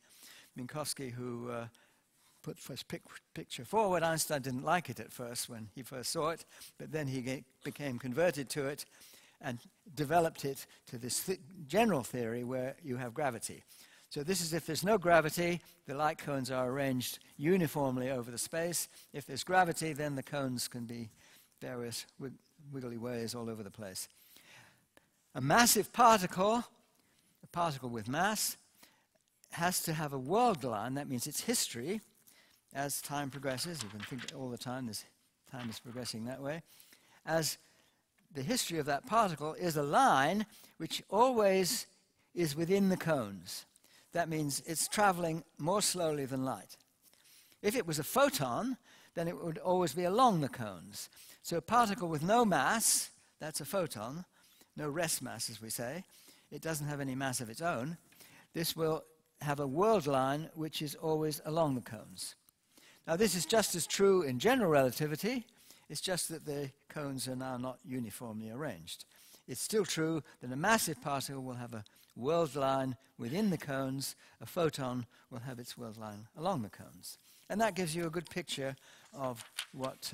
who put first picture forward. Einstein didn't like it at first when he first saw it, but then he became converted to it and developed it to this general theory where you have gravity. So this is if there's no gravity, the light cones are arranged uniformly over the space. If there's gravity, then the cones can be various wiggly ways all over the place. A massive particle, a particle with mass, has to have a world line. That means its history as time progresses. You can think all the time time is progressing that way. As the history of that particle is a line which always is within the cones. That means it's traveling more slowly than light. If it was a photon, then it would always be along the cones. So a particle with no mass, that's a photon, no rest mass as we say, it doesn't have any mass of its own, this will have a world line which is always along the cones. Now this is just as true in general relativity. It's just that the cones are now not uniformly arranged. It's still true that a massive particle will have a world line within the cones. A photon will have its world line along the cones. And that gives you a good picture of what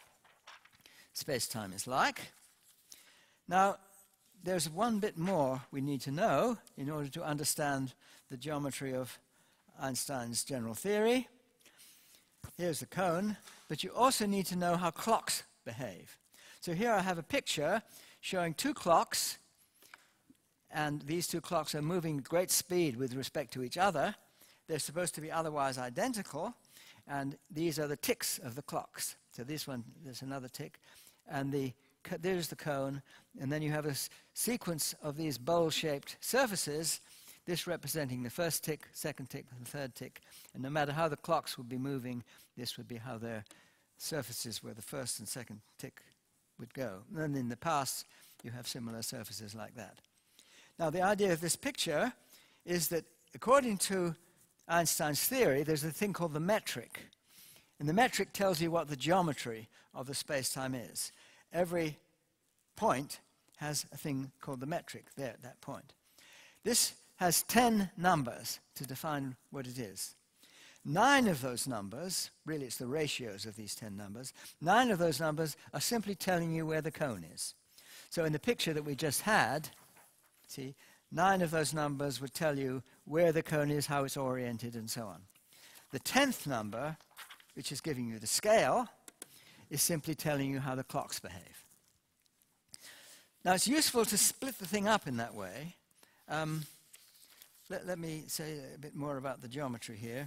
space-time is like. Now, there's one bit more we need to know in order to understand the geometry of Einstein's general theory. Here's the cone, but you also need to know how clocks behave. So here I have a picture showing 2 clocks, and these 2 clocks are moving at great speed with respect to each other. They're supposed to be otherwise identical, and these are the ticks of the clocks. So this one, there's another tick, and there's the cone, and then you have a sequence of these bowl-shaped surfaces, this representing the first tick, second tick, and third tick. And no matter how the clocks would be moving, this would be how their surfaces where the first and second tick would go. And then in the past, you have similar surfaces like that. Now, the idea of this picture is that according to Einstein's theory, there's a thing called the metric. And the metric tells you what the geometry of the space-time is. Every point has a thing called the metric there at that point. This has 10 numbers to define what it is. 9 of those numbers, really it's the ratios of these 10 numbers, 9 of those numbers are simply telling you where the cone is. So in the picture that we just had, see, 9 of those numbers would tell you where the cone is, how it's oriented, and so on. The 10th number, which is giving you the scale, is simply telling you how the clocks behave. Now it's useful to split the thing up in that way. Let me say a bit more about the geometry here.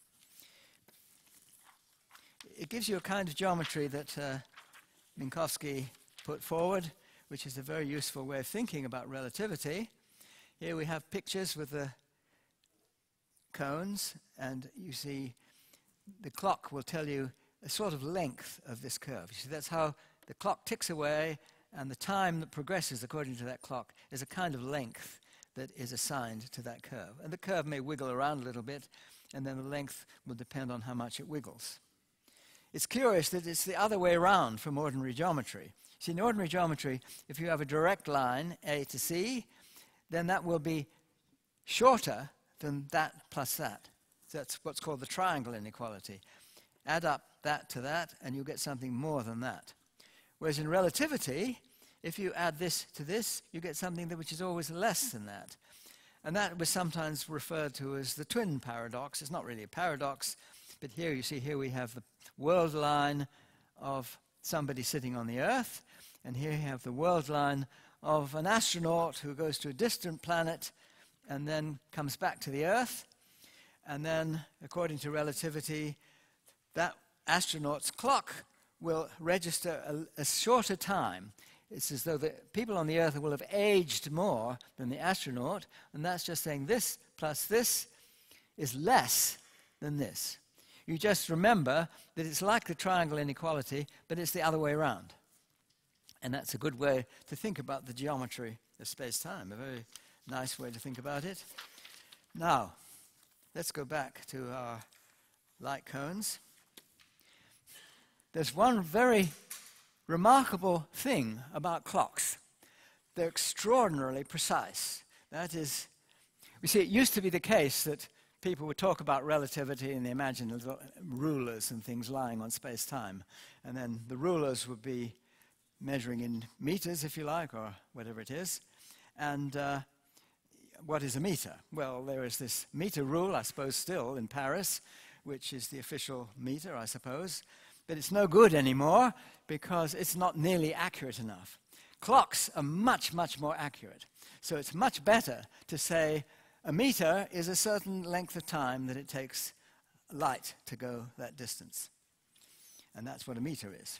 It gives you a kind of geometry that Minkowski put forward, which is a very useful way of thinking about relativity. Here we have pictures with the cones, and you see the clock will tell you a sort of length of this curve. You see, that's how the clock ticks away, and the time that progresses according to that clock is a kind of length that is assigned to that curve. And the curve may wiggle around a little bit, and then the length will depend on how much it wiggles. It's curious that it's the other way around from ordinary geometry. See, in ordinary geometry, if you have a direct line, A to C, then that will be shorter than that plus that. That's what's called the triangle inequality. Add up that to that, and you'll get something more than that. Whereas in relativity, if you add this to this, you get something which is always less than that. And that was sometimes referred to as the twin paradox. It's not really a paradox, but here you see, here we have the world line of somebody sitting on the Earth, and here you have the world line of an astronaut who goes to a distant planet and then comes back to the Earth. And then, according to relativity, that astronaut's clock will register a shorter time. It's as though the people on the Earth will have aged more than the astronaut, and that's just saying this plus this is less than this. You just remember that it's like the triangle inequality, but it's the other way around. And that's a good way to think about the geometry of space-time, a very nice way to think about it. Now, let's go back to our light cones. There's one very remarkable thing about clocks. They're extraordinarily precise. That is, we see it used to be the case that people would talk about relativity and they imagined little rulers and things lying on space-time. And then the rulers would be measuring in meters, if you like, or whatever it is. And what is a meter? Well, there is this meter rule, I suppose, still in Paris, which is the official meter, I suppose. But it's no good anymore because it's not nearly accurate enough. Clocks are much, much more accurate. So it's much better to say a meter is a certain length of time that it takes light to go that distance. And that's what a meter is.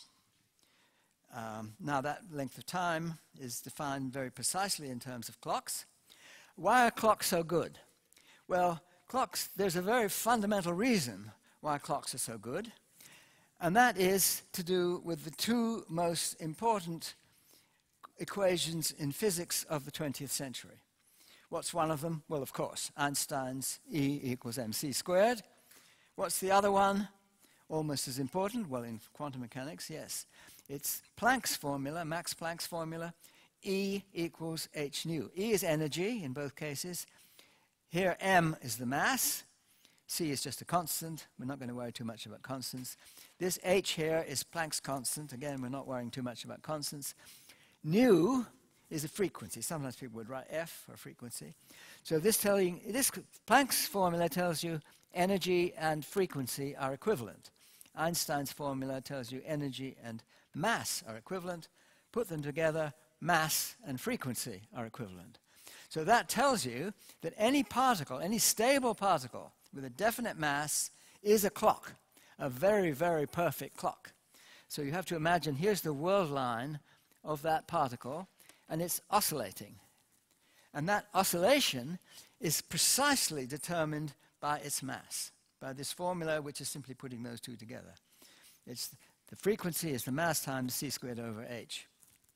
Now that length of time is defined very precisely in terms of clocks. Why are clocks so good? Well, clocks, there's a very fundamental reason why clocks are so good. And that is to do with the two most important equations in physics of the 20th century. What's one of them? Well, of course, Einstein's E equals mc squared. What's the other one? Almost as important, well, in quantum mechanics, yes. It's Planck's formula, Max Planck's formula, E equals h nu. E is energy in both cases. Here m is the mass. C is just a constant. We're not going to worry too much about constants. This h here is Planck's constant. Again, we're not worrying too much about constants. Nu is a frequency. Sometimes people would write F for frequency. So this Planck's formula tells you energy and frequency are equivalent. Einstein's formula tells you energy and mass are equivalent. Put them together, mass and frequency are equivalent. So that tells you that any particle, any stable particle with a definite mass is a clock, a very, very perfect clock. So you have to imagine here's the world line of that particle, and it's oscillating. And that oscillation is precisely determined by its mass, by this formula which is simply putting those two together. The frequency is the mass times c squared over h.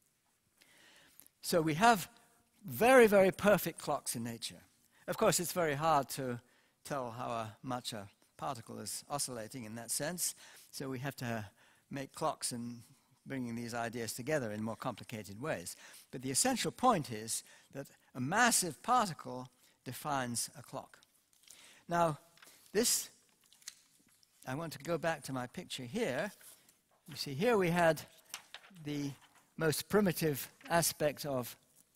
So we have very, very perfect clocks in nature. Of course, it's very hard to tell how much a particle is oscillating in that sense, so we have to make clocks and bringing these ideas together in more complicated ways. But the essential point is that a massive particle defines a clock. Now, I want to go back to my picture here. You see, here we had the most primitive aspect of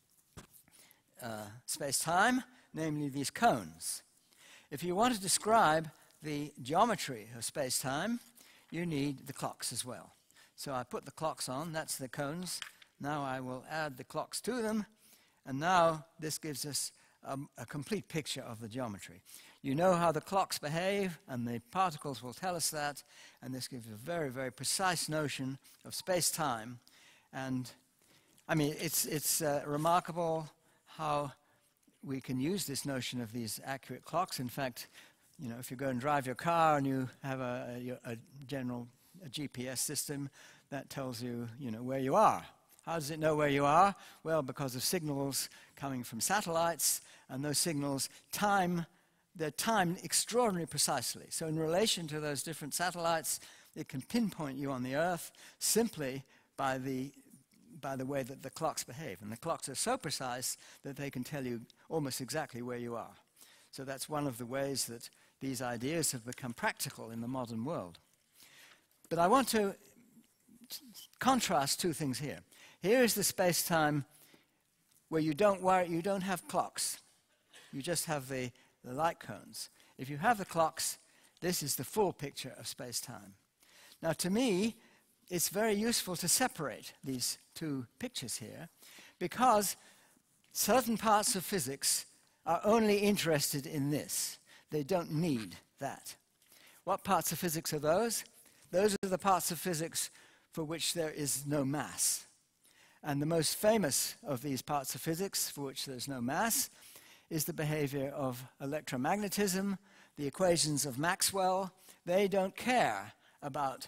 space-time, namely these cones. If you want to describe the geometry of space-time, you need the clocks as well. So I put the clocks on, that's the cones. Now I will add the clocks to them, and now this gives us a complete picture of the geometry. You know how the clocks behave, and the particles will tell us that, and this gives a very, very precise notion of space-time. And I mean, it's remarkable how we can use this notion of these accurate clocks. In fact, you know, if you go and drive your car and you have a general a GPS system that tells you, where you are. How does it know where you are? Well, because of signals coming from satellites, and those signals they're timed extraordinarily precisely. So in relation to those different satellites, it can pinpoint you on the Earth simply by the way that the clocks behave. And the clocks are so precise that they can tell you almost exactly where you are. So that's one of the ways that these ideas have become practical in the modern world. But I want to contrast two things here. Here is the space-time where you don't have clocks. You just have the light cones. If you have the clocks, this is the full picture of space-time. Now, to me, it's very useful to separate these two pictures here, because certain parts of physics are only interested in this. They don't need that. What parts of physics are those? Those are the parts of physics for which there is no mass. And the most famous of these parts of physics for which there's no mass is the behavior of electromagnetism, the equations of Maxwell. They don't care about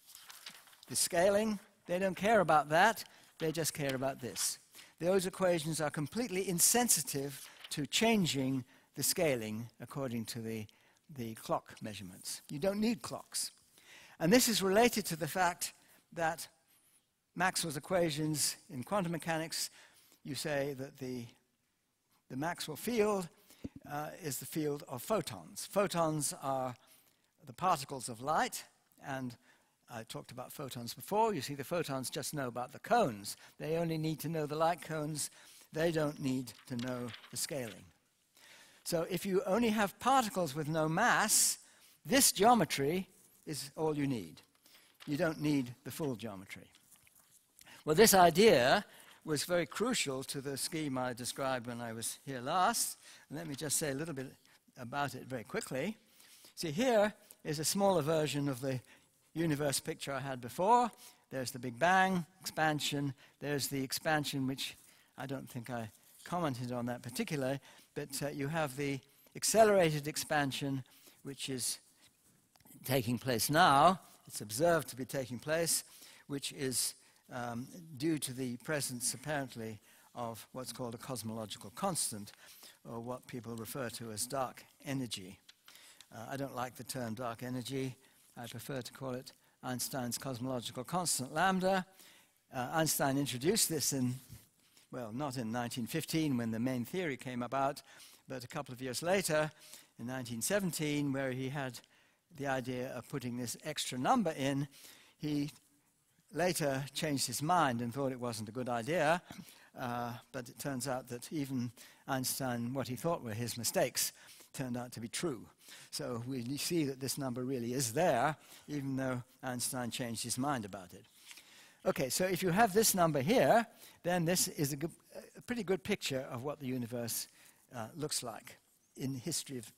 the scaling. They don't care about that. They just care about this. Those equations are completely insensitive to changing the scaling according to the clock measurements. You don't need clocks. And this is related to the fact that Maxwell's equations in quantum mechanics, you say that the Maxwell field is the field of photons. Photons are the particles of light, and I talked about photons before. You see, the photons just know about the cones. They only need to know the light cones. They don't need to know the scaling. So if you only have particles with no mass, this geometry is all you need. You don't need the full geometry. Well, this idea was very crucial to the scheme I described when I was here last. And let me just say a little bit about it very quickly. See, here is a smaller version of the universe picture I had before. There's the Big Bang, expansion. There's the expansion, which I don't think I commented on that particularly, but you have the accelerated expansion, which is taking place now. It's observed to be taking place, which is due to the presence, apparently, of what's called a cosmological constant, or what people refer to as dark energy. I don't like the term dark energy. I prefer to call it Einstein's cosmological constant, lambda. Einstein introduced this not in 1915 when the main theory came about, but a couple of years later, in 1917, where he had the idea of putting this extra number in. He later changed his mind and thought it wasn't a good idea, but it turns out that even Einstein, what he thought were his mistakes, turned out to be true. So we see that this number really is there, even though Einstein changed his mind about it. Okay, so if you have this number here, then this is a pretty good picture of what the universe looks like in history of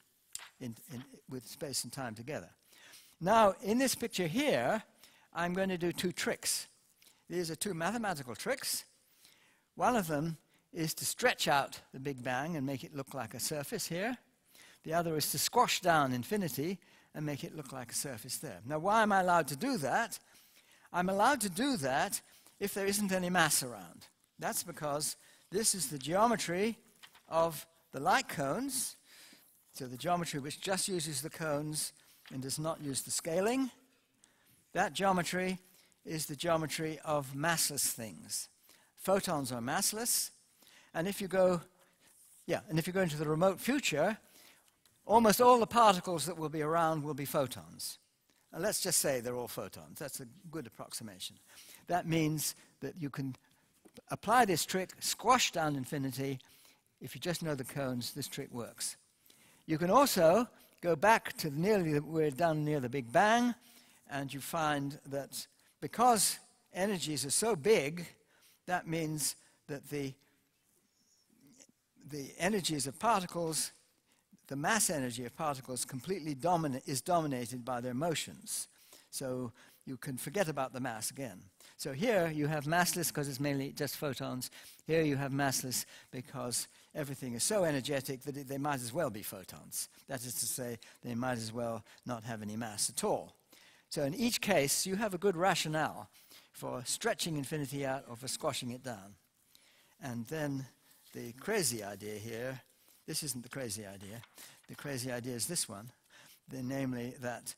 with space and time together. Now, in this picture here, I'm going to do two tricks. These are two mathematical tricks. One of them is to stretch out the Big Bang and make it look like a surface here. The other is to squash down infinity and make it look like a surface there. Now, why am I allowed to do that? I'm allowed to do that if there isn't any mass around. That's because this is the geometry of the light cones. So the geometry which just uses the cones and does not use the scaling. That geometry is the geometry of massless things. Photons are massless, and if you go into the remote future, almost all the particles that will be around will be photons. And let's just say they're all photons. That's a good approximation. That means that you can apply this trick, squash down infinity. If you just know the cones, this trick works. You can also go back to we're down near the Big Bang, and you find that because energies are so big, that means that the energies of particles, the mass energy of particles completely is dominated by their motions. So you can forget about the mass again. So here you have massless because it's mainly just photons. Here you have massless because everything is so energetic that they might as well be photons. That is to say, they might as well not have any mass at all. So in each case, you have a good rationale for stretching infinity out or for squashing it down. And then the crazy idea here, this isn't the crazy idea. The crazy idea is this one, namely that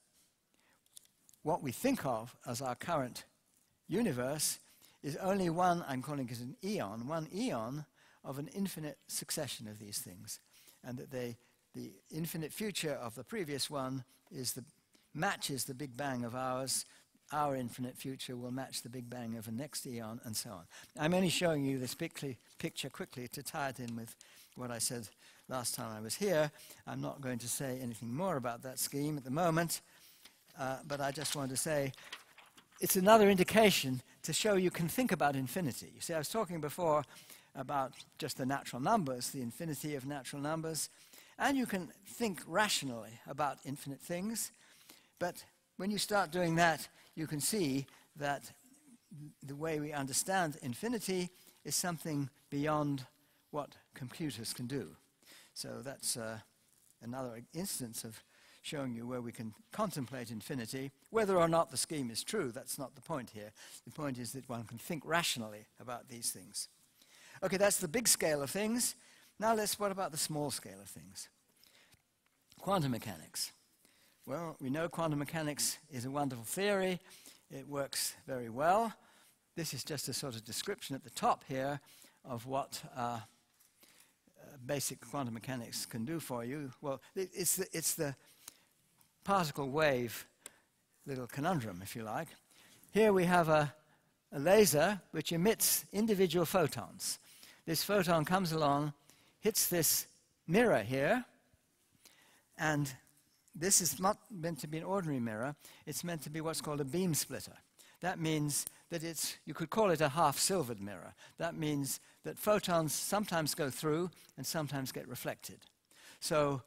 what we think of as our current universe is only one, I'm calling it an eon, one eon of an infinite succession of these things. And that the infinite future of the previous one matches the Big Bang of ours. Our infinite future will match the Big Bang of the next eon, and so on. I'm only showing you this picture quickly to tie it in with what I said last time I was here. I'm not going to say anything more about that scheme at the moment, but I just want to say it's another indication to show you can think about infinity. You see, I was talking before about just the natural numbers, the infinity of natural numbers, and you can think rationally about infinite things, but when you start doing that, you can see that the way we understand infinity is something beyond what computers can do. So that's another instance of showing you where we can contemplate infinity. Whether or not the scheme is true, that's not the point here. The point is that one can think rationally about these things. Okay, that's the big scale of things. Now what about the small scale of things? Quantum mechanics. Well, we know quantum mechanics is a wonderful theory. It works very well. This is just a sort of description at the top here of what basic quantum mechanics can do for you. Well, it's the particle wave little conundrum, if you like. Here we have a laser which emits individual photons. This photon comes along, hits this mirror here, and this is not meant to be an ordinary mirror. It's meant to be what's called a beam splitter. That means that you could call it a half-silvered mirror. That means that photons sometimes go through and sometimes get reflected. So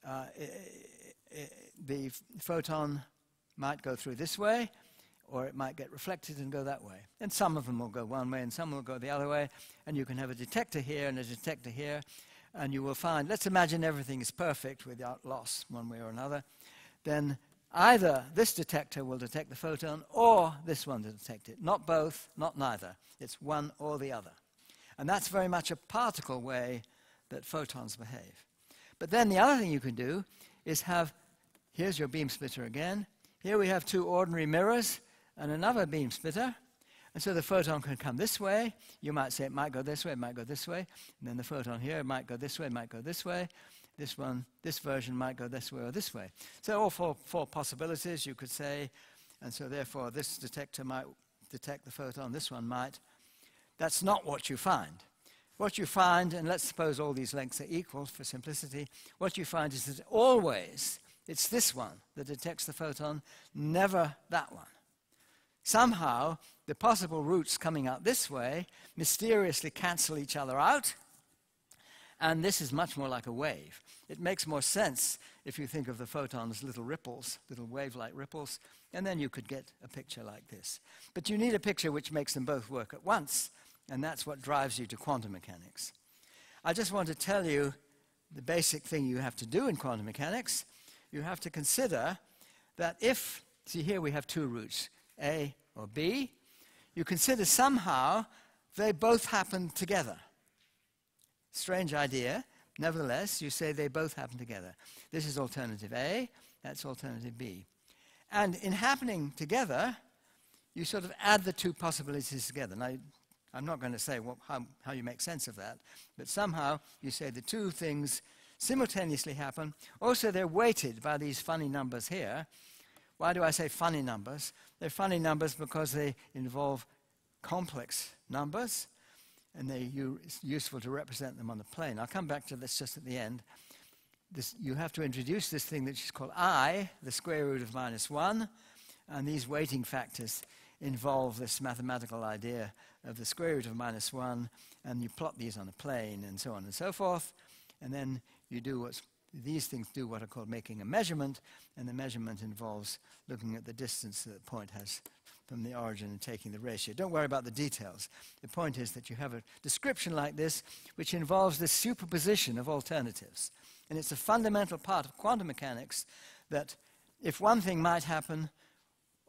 the photon might go through this way, or it might get reflected and go that way. And some of them will go one way and some will go the other way. And you can have a detector here and a detector here. And you will find, let's imagine everything is perfect without loss one way or another. Then either this detector will detect the photon or this one to detect it. Not both, not neither. It's one or the other. And that's very much a particle way that photons behave. But then the other thing you can do is here's your beam splitter again. Here we have two ordinary mirrors and another beam splitter. And so the photon can come this way. You might say it might go this way, it might go this way. And then the photon here might go this way, it might go this way. This version might go this way or this way. So all four possibilities, you could say. And so therefore this detector might detect the photon, this one might. That's not what you find. What you find, and let's suppose all these lengths are equal for simplicity, what you find is that always it's this one that detects the photon, never that one. Somehow, the possible routes coming out this way mysteriously cancel each other out, and this is much more like a wave. It makes more sense if you think of the photons as little ripples, little wave-like ripples, and then you could get a picture like this. But you need a picture which makes them both work at once, and that's what drives you to quantum mechanics. I just want to tell you the basic thing you have to do in quantum mechanics. You have to consider that see here we have two routes, A or B. You consider somehow they both happen together. Strange idea. Nevertheless, you say they both happen together. This is alternative A, that's alternative B. And in happening together, you sort of add the two possibilities together. Now, I'm not going to say how you make sense of that, but somehow you say the two things simultaneously happen. Also, they're weighted by these funny numbers here. Why do I say funny numbers? They're funny numbers because they involve complex numbers, and it's useful to represent them on the plane. I'll come back to this just at the end. You have to introduce this thing that is called I, the square root of -1, and these weighting factors involve this mathematical idea of the square root of -1, and you plot these on a plane, and so on and so forth, and then you do these things do what are called making a measurement, and the measurement involves looking at the distance that the point has from the origin and taking the ratio. Don't worry about the details. The point is that you have a description like this which involves the superposition of alternatives. And it's a fundamental part of quantum mechanics that if one thing might happen,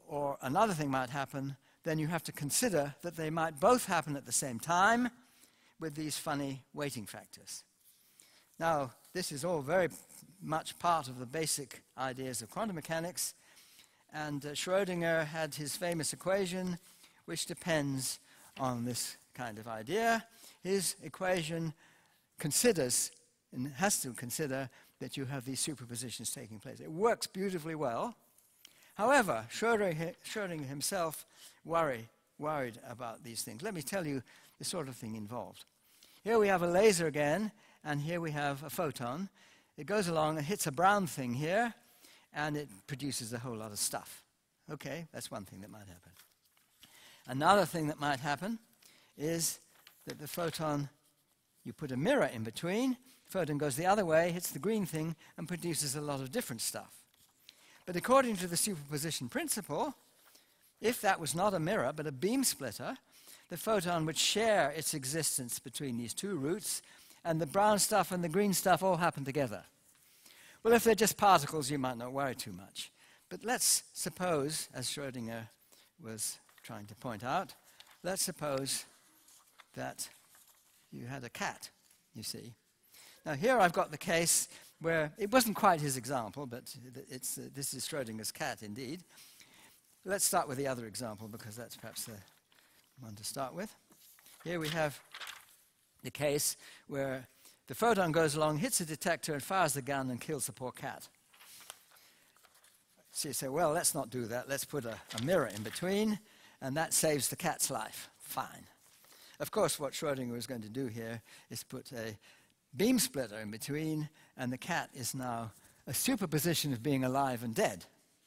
or another thing might happen, then you have to consider that they might both happen at the same time with these funny weighting factors. Now, this is all very much part of the basic ideas of quantum mechanics, and Schrödinger had his famous equation, which depends on this kind of idea. His equation considers, and has to consider, that you have these superpositions taking place. It works beautifully well. However, Schrödinger himself worried about these things. Let me tell you the sort of thing involved. Here we have a laser again, and here we have a photon. It goes along and hits a brown thing here, and it produces a whole lot of stuff. Okay, that's one thing that might happen. Another thing that might happen is that the photon, you put a mirror in between, the photon goes the other way, hits the green thing, and produces a lot of different stuff. But according to the superposition principle, if that was not a mirror but a beam splitter, the photon would share its existence between these two roots, and the brown stuff and the green stuff all happen together. Well, if they're just particles, you might not worry too much. But let's suppose, as Schrödinger was trying to point out, let's suppose that you had a cat, you see. Now here I've got the case where it wasn't quite his example, but this is Schrödinger's cat indeed. Let's start with the other example, because that's perhaps the one to start with. Here we have the case where the photon goes along, hits a detector, and fires the gun and kills the poor cat. So you say, well, let's not do that. Let's put a mirror in between, and that saves the cat's life. Fine. Of course, what Schrödinger was going to do here is put a beam splitter in between, and the cat is now a superposition of being alive and dead.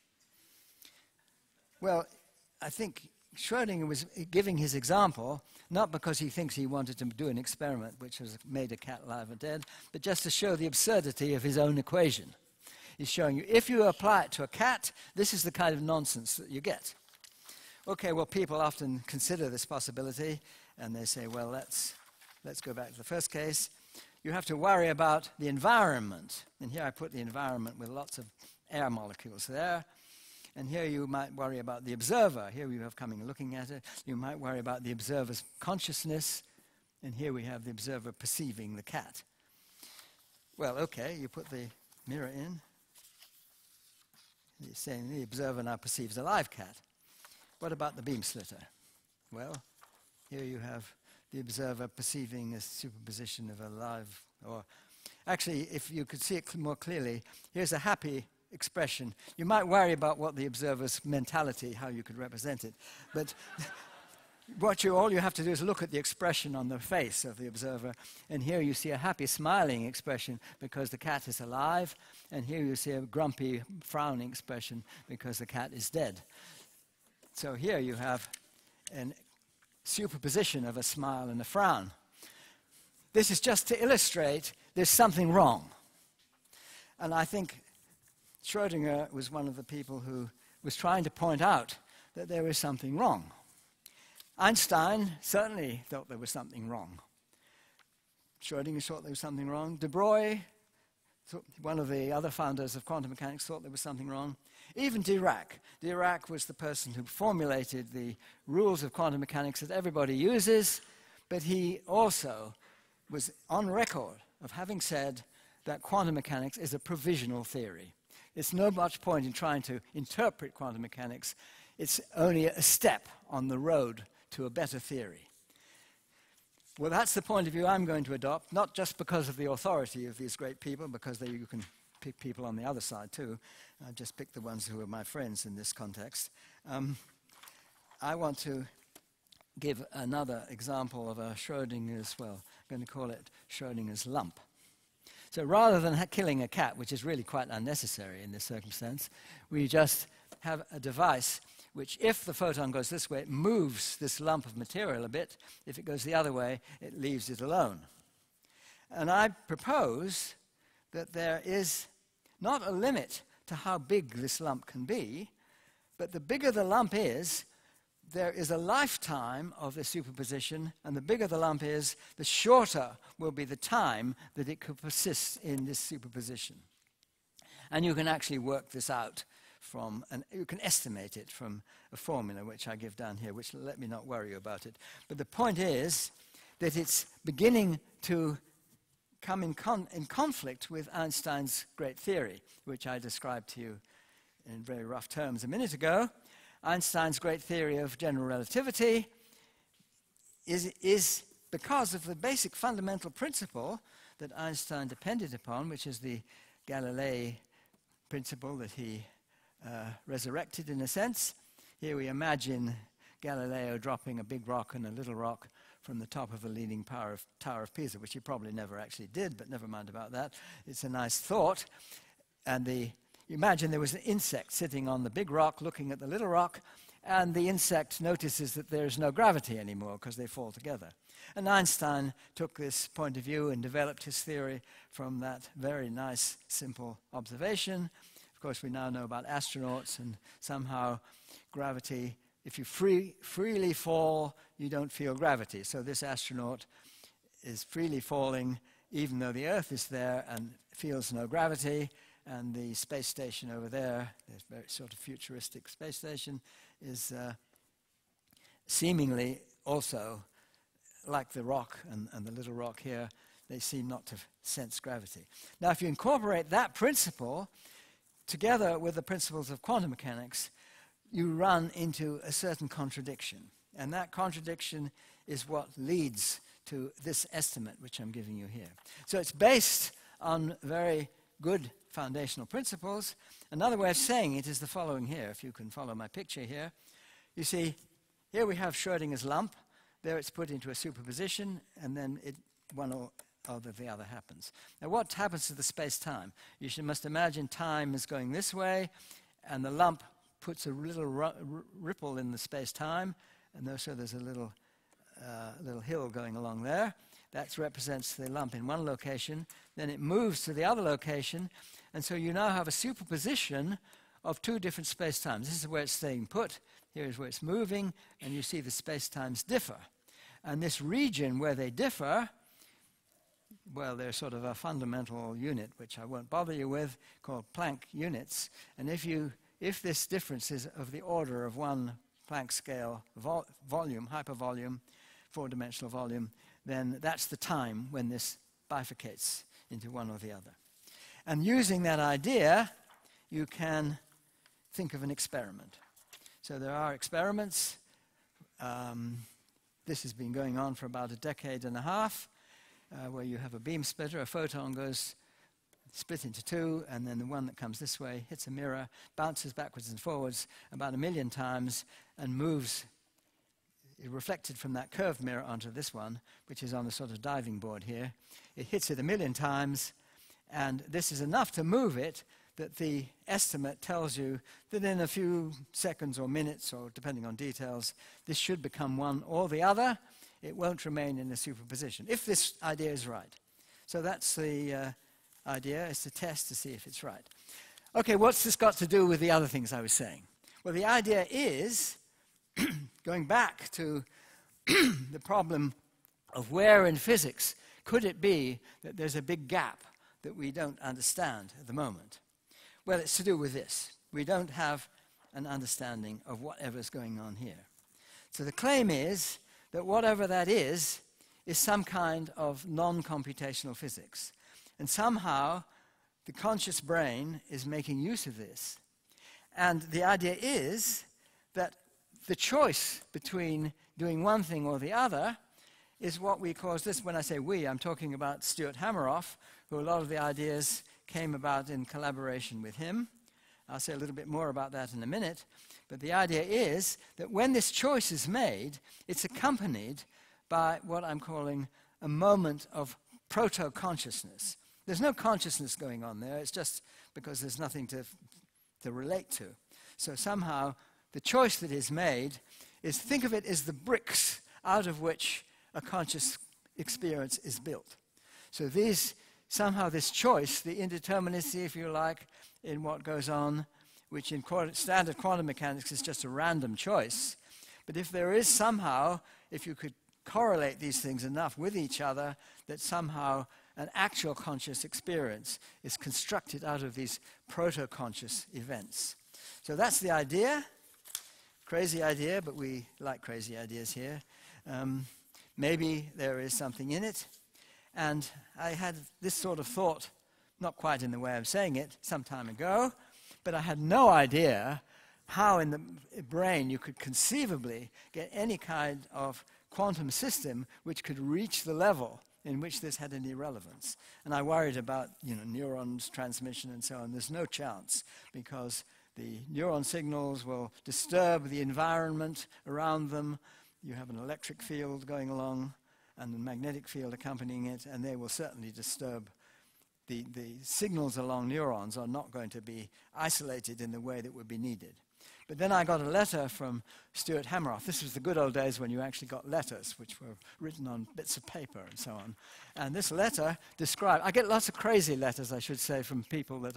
Well, I think Schrödinger was giving his example not because he thinks he wanted to do an experiment which has made a cat alive or dead, but just to show the absurdity of his own equation. He's showing you, if you apply it to a cat, this is the kind of nonsense that you get. Okay, well, people often consider this possibility, and they say, well, let's go back to the first case. You have to worry about the environment. And here I put the environment with lots of air molecules there. And here you might worry about the observer. Here we have coming and looking at it. You might worry about the observer's consciousness. And here we have the observer perceiving the cat. Well, okay, you put the mirror in. You're saying the observer now perceives a live cat. What about the beam splitter? Well, here you have the observer perceiving a superposition of a live, or actually, if you could see it more clearly, here's a happy expression. You might worry about what the observer's mentality, how you could represent it, but all you have to do is look at the expression on the face of the observer, and here you see a happy smiling expression because the cat is alive, and here you see a grumpy frowning expression because the cat is dead. So here you have a superposition of a smile and a frown. This is just to illustrate there's something wrong. And I think Schrödinger was one of the people who was trying to point out that there is something wrong. Einstein certainly thought there was something wrong. Schrödinger thought there was something wrong. De Broglie, one of the other founders of quantum mechanics, thought there was something wrong. Even Dirac. Dirac was the person who formulated the rules of quantum mechanics that everybody uses, but he also was on record of having said that quantum mechanics is a provisional theory. There's no much point in trying to interpret quantum mechanics. It's only a step on the road to a better theory. Well, that's the point of view I'm going to adopt, not just because of the authority of these great people, because you can pick people on the other side too. I just picked the ones who are my friends in this context. I want to give another example of a Schrödinger's, well, I'm going to call it Schrödinger's lump. So rather than killing a cat, which is really quite unnecessary in this circumstance, we just have a device which, if the photon goes this way, it moves this lump of material a bit. If it goes the other way, it leaves it alone. And I propose that there is not a limit to how big this lump can be, but the bigger the lump is, there is a lifetime of the superposition, and the bigger the lump is, the shorter will be the time that it could persist in this superposition. And you can actually work this out from, and you can estimate it from a formula which I give down here, which let me not worry you about it. But the point is that it's beginning to come in conflict with Einstein's great theory, which I described to you in very rough terms a minute ago. Einstein's great theory of general relativity is because of the basic fundamental principle that Einstein depended upon, which is the Galilei principle that he resurrected in a sense. Here we imagine Galileo dropping a big rock and a little rock from the top of the leaning Tower of Pisa, which he probably never actually did, but never mind about that. It's a nice thought. And you imagine there was an insect sitting on the big rock looking at the little rock, and the insect notices that there's no gravity anymore because they fall together. And Einstein took this point of view and developed his theory from that very nice, simple observation. Of course, we now know about astronauts, and somehow gravity, if you freely fall, you don't feel gravity. So this astronaut is freely falling, even though the Earth is there, and feels no gravity. And the space station over there, this very sort of futuristic space station, is seemingly also like the rock and the little rock here. They seem not to sense gravity. Now, if you incorporate that principle together with the principles of quantum mechanics, you run into a certain contradiction. And that contradiction is what leads to this estimate, which I'm giving you here. So it's based on very good foundational principles. Another way of saying it is the following here, if you can follow my picture here. You see, here we have Schrödinger's lump. There it's put into a superposition, and then one or the other happens. Now, what happens to the space-time? You must imagine time is going this way, and the lump puts a little ripple in the space-time, and so there's a little hill going along there. That represents the lump in one location. Then it moves to the other location, and so you now have a superposition of two different space-times. This is where it's staying put. Here is where it's moving, and you see the space-times differ. And this region where they differ, well, they're sort of a fundamental unit, which I won't bother you with, called Planck units. And if this difference is of the order of one Planck scale volume, hypervolume, four-dimensional volume, then that's the time when this bifurcates into one or the other. And using that idea, you can think of an experiment. So there are experiments. This has been going on for about a decade and a half, where you have a beam splitter, a photon goes split into two, and then the one that comes this way hits a mirror, bounces backwards and forwards about 1 million times, and moves reflected from that curved mirror onto this one, which is on a sort of diving board here. It hits it 1 million times, and this is enough to move it that the estimate tells you that in a few seconds or minutes, or depending on details, this should become one or the other. It won't remain in a superposition, if this idea is right. So that's the idea, is to test to see if it's right. Okay, what's this got to do with the other things I was saying? Well, the idea is, going back to the problem of where in physics could it be that there's a big gap that we don't understand at the moment? Well, it's to do with this. We don't have an understanding of whatever's going on here. So the claim is that whatever that is some kind of non-computational physics. And somehow the conscious brain is making use of this. And the idea is that the choice between doing one thing or the other is what we call this. When I say we, I'm talking about Stuart Hameroff, who a lot of the ideas came about in collaboration with him. I'll say a little bit more about that in a minute. But the idea is that when this choice is made, it's accompanied by what I'm calling a moment of proto-consciousness. There's no consciousness going on there. It's just because there's nothing to relate to. So somehow the choice that is made is, think of it as the bricks out of which a conscious experience is built. So somehow this choice, the indeterminacy, if you like, in what goes on, which in standard quantum mechanics is just a random choice. But if there is somehow, if you could correlate these things enough with each other, that somehow an actual conscious experience is constructed out of these proto-conscious events. So that's the idea. Crazy idea, but we like crazy ideas here. Maybe there is something in it. And I had this sort of thought, not quite in the way of saying it, some time ago, but I had no idea how in the brain you could conceivably get any kind of quantum system which could reach the level in which this had any relevance. And I worried about, neurons, transmission, and so on. There's no chance, because the neuron signals will disturb the environment around them. You have an electric field going along and a magnetic field accompanying it, and they will certainly disturb. The signals along neurons are not going to be isolated in the way that would be needed. But then I got a letter from Stuart Hameroff. This was the good old days when you actually got letters, which were written on bits of paper and so on. And this letter described, I get lots of crazy letters, I should say, from people that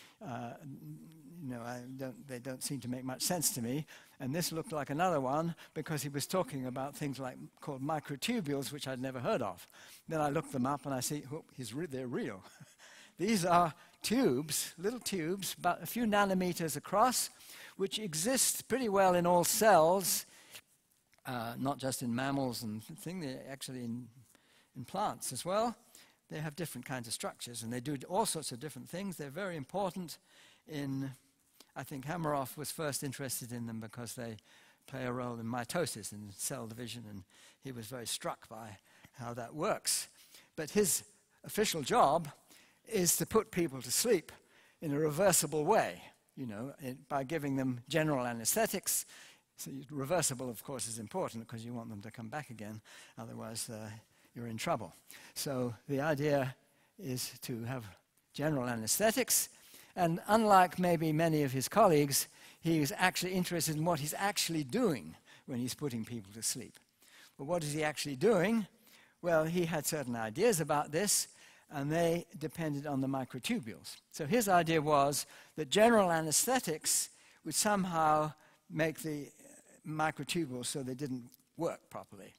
they don't seem to make much sense to me. And this looked like another one, because he was talking about things called microtubules, which I'd never heard of. Then I looked them up and I see, they're real. These are tubes, little tubes, about a few nanometers across, which exist pretty well in all cells, not just in mammals and things, they're actually in plants as well. They have different kinds of structures, and they do all sorts of different things. They're very important I think Hameroff was first interested in them because they play a role in mitosis and cell division, and he was very struck by how that works. But his official job is to put people to sleep in a reversible way, by giving them general anesthetics. So reversible, of course, is important because you want them to come back again, otherwise you're in trouble. So the idea is to have general anesthetics, and unlike maybe many of his colleagues, he is actually interested in what he's actually doing when he's putting people to sleep. But what is he actually doing? Well, he had certain ideas about this, and they depended on the microtubules. So his idea was that general anesthetics would somehow make the microtubules so they didn't work properly.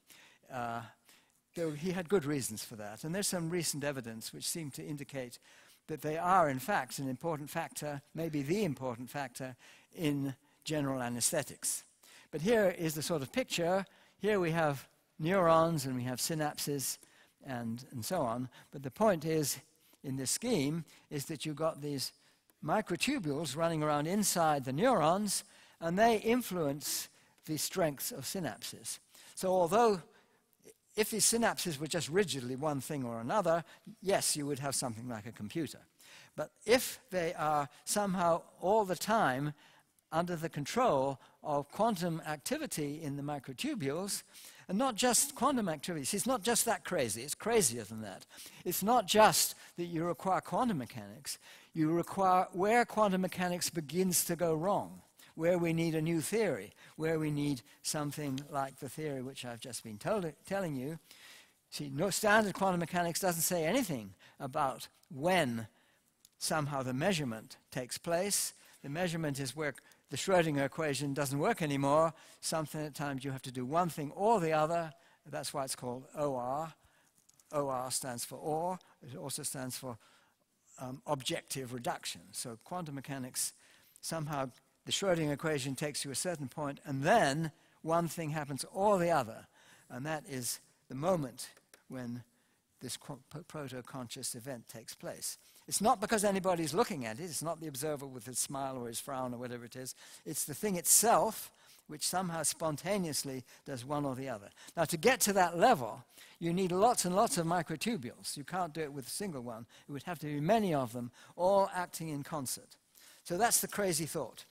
Though he had good reasons for that. And there's some recent evidence which seemed to indicate that they are, in fact, an important factor, maybe the important factor, in general anesthetics. But here is the sort of picture. Here we have neurons and we have synapses and so on. But the point is, in this scheme, is that you've got these microtubules running around inside the neurons, and they influence the strength of synapses. So although if these synapses were just rigidly one thing or another, yes, you would have something like a computer. But if they are somehow all the time under the control of quantum activity in the microtubules, and not just quantum activity, it's not just that crazy, it's crazier than that. It's not just that you require quantum mechanics, you require where quantum mechanics begins to go wrong, where we need a new theory, where we need something like the theory which I've just been telling you. See, no standard quantum mechanics doesn't say anything about when somehow the measurement takes place. The measurement is where the Schrödinger equation doesn't work anymore. Sometimes you have to do one thing or the other. That's why it's called OR. OR stands for OR. It also stands for objective reduction. So quantum mechanics, somehow the Schrödinger equation takes you a certain point, and then one thing happens or the other. And that is the moment when this proto-conscious event takes place. It's not because anybody's looking at it. It's not the observer with his smile or his frown or whatever it is. It's the thing itself which somehow spontaneously does one or the other. Now, to get to that level, you need lots and lots of microtubules. You can't do it with a single one. It would have to be many of them, all acting in concert. So that's the crazy thought.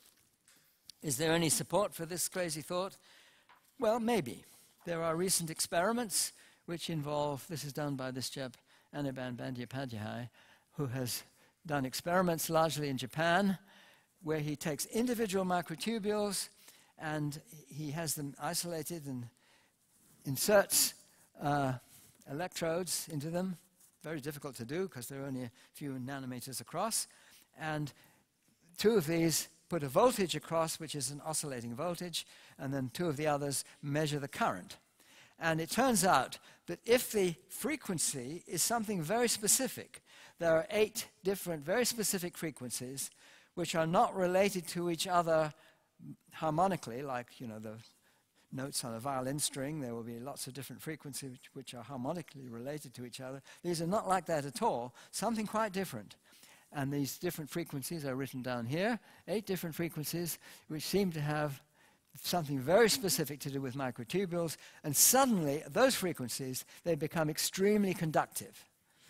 Is there any support for this crazy thought? Well, maybe. There are recent experiments which involve, this is done by this chap, Anirban Bandyopadhyay, who has done experiments largely in Japan, where he takes individual microtubules and he has them isolated and inserts electrodes into them. Very difficult to do because they're only a few nanometers across. And two of these put a voltage across, which is an oscillating voltage, and then two of the others measure the current. And it turns out that if the frequency is something very specific, there are 8 different very specific frequencies which are not related to each other harmonically, like, the notes on a violin string. There will be lots of different frequencies which are harmonically related to each other. These are not like that at all, something quite different. And these different frequencies are written down here, 8 different frequencies, which seem to have something very specific to do with microtubules, and suddenly those frequencies, they become extremely conductive.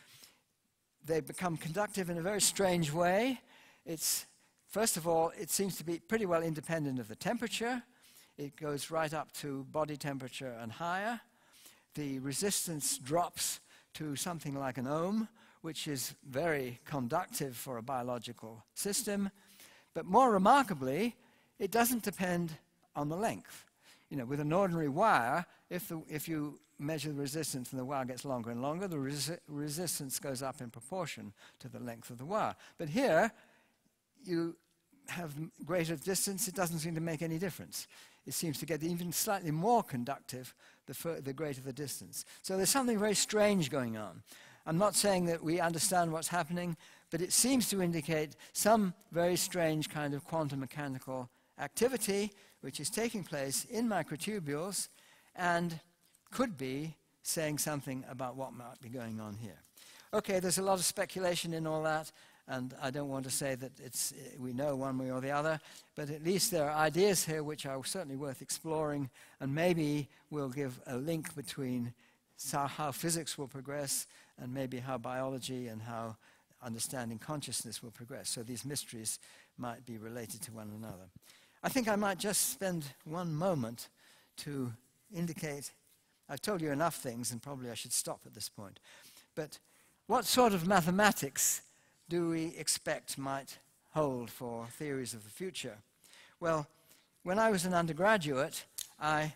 They become conductive in a very strange way. First of all, it seems to be pretty well independent of the temperature. It goes right up to body temperature and higher. The resistance drops to something like an ohm, which is very conductive for a biological system. But more remarkably, it doesn't depend on the length. With an ordinary wire, if you measure the resistance and the wire gets longer and longer, the resistance goes up in proportion to the length of the wire. But here, you have greater distance, it doesn't seem to make any difference. It seems to get even slightly more conductive the greater the distance. So there's something very strange going on. I'm not saying that we understand what's happening, but it seems to indicate some very strange kind of quantum mechanical activity which is taking place in microtubules and could be saying something about what might be going on here. Okay, there's a lot of speculation in all that, and I don't want to say that we know one way or the other, but at least there are ideas here which are certainly worth exploring, and maybe we'll give a link between how physics will progress and maybe how biology and how understanding consciousness will progress. So these mysteries might be related to one another. I think I might just spend one moment to indicate, I've told you enough things and probably I should stop at this point, but what sort of mathematics do we expect might hold for theories of the future? Well, when I was an undergraduate, I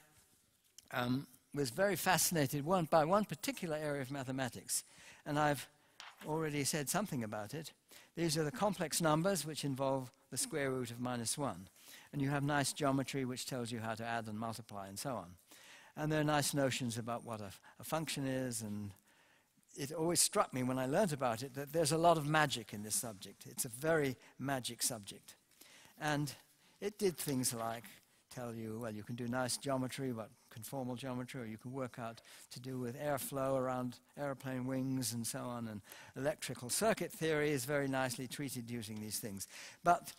was very fascinated by one particular area of mathematics, and I've already said something about it. These are the complex numbers which involve the square root of -1. And you have nice geometry which tells you how to add and multiply and so on. And there are nice notions about what a function is, and it always struck me when I learnt about it that there's a lot of magic in this subject. It's a very magic subject. And it did things like tell you, well, you can do nice geometry, but conformal geometry, or you can work out to do with airflow around airplane wings and so on, and electrical circuit theory is very nicely treated using these things. But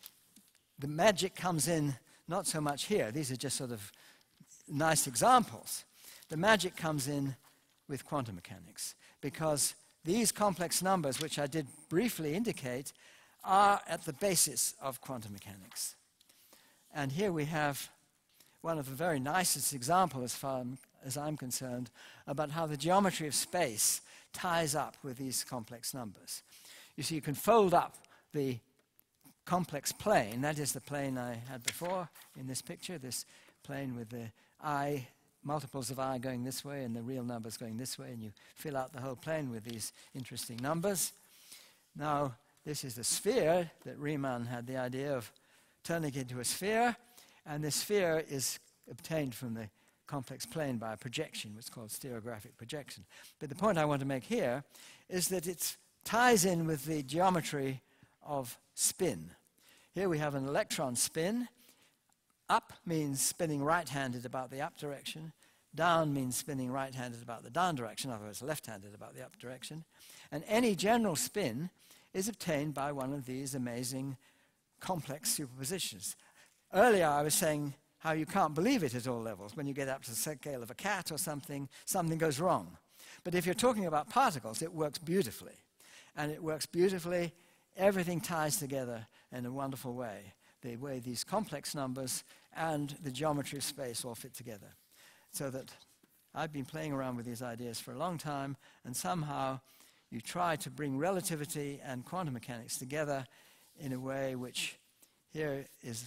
the magic comes in not so much here. These are just sort of nice examples. The magic comes in with quantum mechanics, because these complex numbers, which I did briefly indicate, are at the basis of quantum mechanics. And here we have one of the very nicest examples, as far as I'm concerned, about how the geometry of space ties up with these complex numbers. You see, you can fold up the complex plane, that is the plane I had before in this picture, this plane with the I, multiples of I going this way and the real numbers going this way, and you fill out the whole plane with these interesting numbers. Now, this is the sphere that Riemann had the idea of turning into a sphere, and this sphere is obtained from the complex plane by a projection, which is called stereographic projection. But the point I want to make here is that it ties in with the geometry of spin. Here we have an electron spin. Up means spinning right-handed about the up direction. Down means spinning right-handed about the down direction, in other words, left-handed about the up direction. And any general spin is obtained by one of these amazing complex superpositions. Earlier I was saying how you can't believe it at all levels. When you get up to the scale of a cat or something, something goes wrong. But if you're talking about particles, it works beautifully. And it works beautifully. Everything ties together in a wonderful way. The way these complex numbers and the geometry of space all fit together. So that I've been playing around with these ideas for a long time, and somehow you try to bring relativity and quantum mechanics together in a way which here is,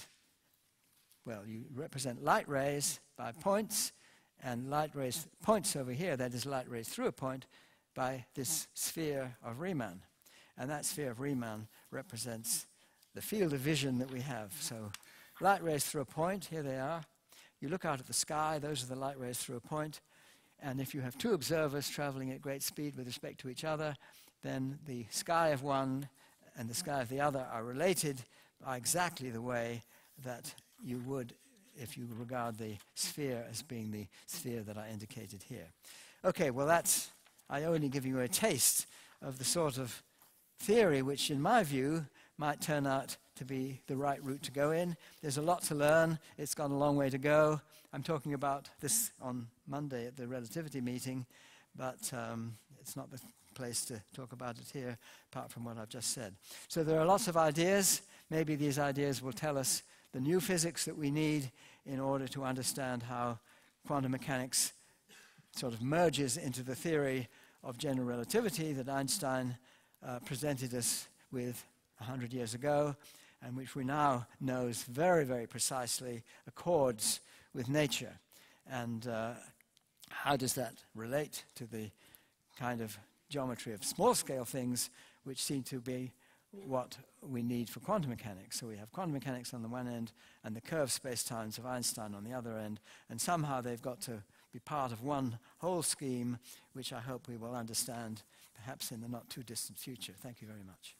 well, you represent light rays by points, and light rays, points over here, that is light rays through a point, by this sphere of Riemann. And that sphere of Riemann represents the field of vision that we have. So light rays through a point, here they are. You look out at the sky, those are the light rays through a point. And if you have two observers traveling at great speed with respect to each other, then the sky of one and the sky of the other are related by exactly the way that you would if you regard the sphere as being the sphere that I indicated here. Okay, well I only give you a taste of the sort of theory which in my view might turn out to be the right route to go in. There's a lot to learn. It's got a long way to go. I'm talking about this on Monday at the relativity meeting, but it's not the place to talk about it here, apart from what I've just said. So there are lots of ideas. Maybe these ideas will tell us the new physics that we need in order to understand how quantum mechanics sort of merges into the theory of general relativity that Einstein presented us with 100 years ago, and which we now know very, very precisely accords with nature. And how does that relate to the kind of geometry of small-scale things which seem to be what we need for quantum mechanics? So we have quantum mechanics on the one end and the curved spacetimes of Einstein on the other end, and somehow they've got to be part of one whole scheme, which I hope we will understand perhaps in the not-too-distant future. Thank you very much.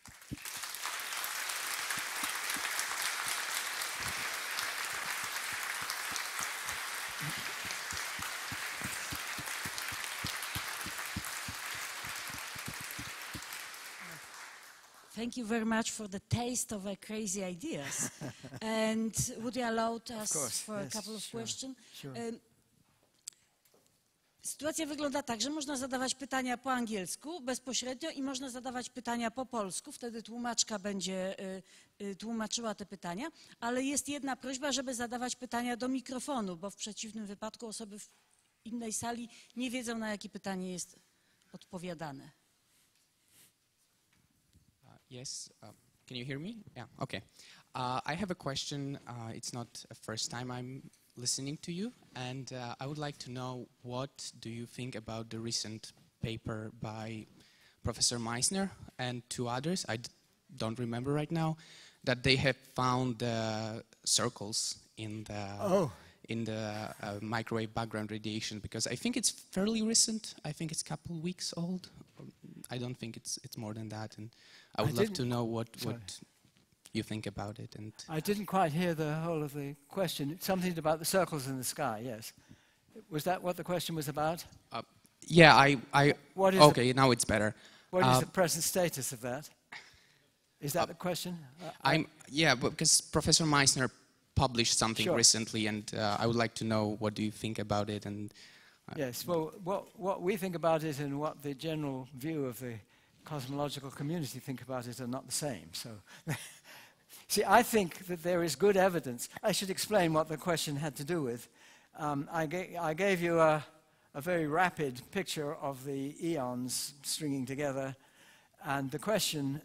Thank you very much for the taste of our crazy ideas. And would you allow us for a couple of questions? Sure. Sytuacja wygląda tak, że można zadawać pytania po angielsku bezpośrednio i można zadawać pytania po polsku. Wtedy tłumaczka będzie tłumaczyła te pytania, ale jest jedna prośba, żeby zadawać pytania do mikrofonu, bo w przeciwnym wypadku osoby w innej sali nie wiedzą, na jakie pytanie jest odpowiadane. Yes, can you hear me? Yeah, okay. I have a question. It's not a first time I'm listening to you, and I would like to know, what do you think about the recent paper by Professor Meissner and two others, don't remember right now, that they have found circles in the microwave background radiation, because I think it's fairly recent. I think it's a couple weeks old. I don't think it's more than that, and I would love to know what you think about it. And I didn't quite hear the whole of the question. Something about the circles in the sky, yes. Was that what the question was about? Yeah, What is okay, now it's better. What is the present status of that? Is that the question? Yeah, because Professor Meissner published something Sure. recently, and I would like to know, what do you think about it? And Yes, well, what we think about it and what the general view of the cosmological community think about it are not the same. So, see, I think that there is good evidence. I should explain what the question had to do with. I gave you a very rapid picture of the eons stringing together, and the question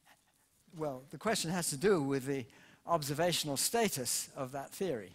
has to do with the observational status of that theory.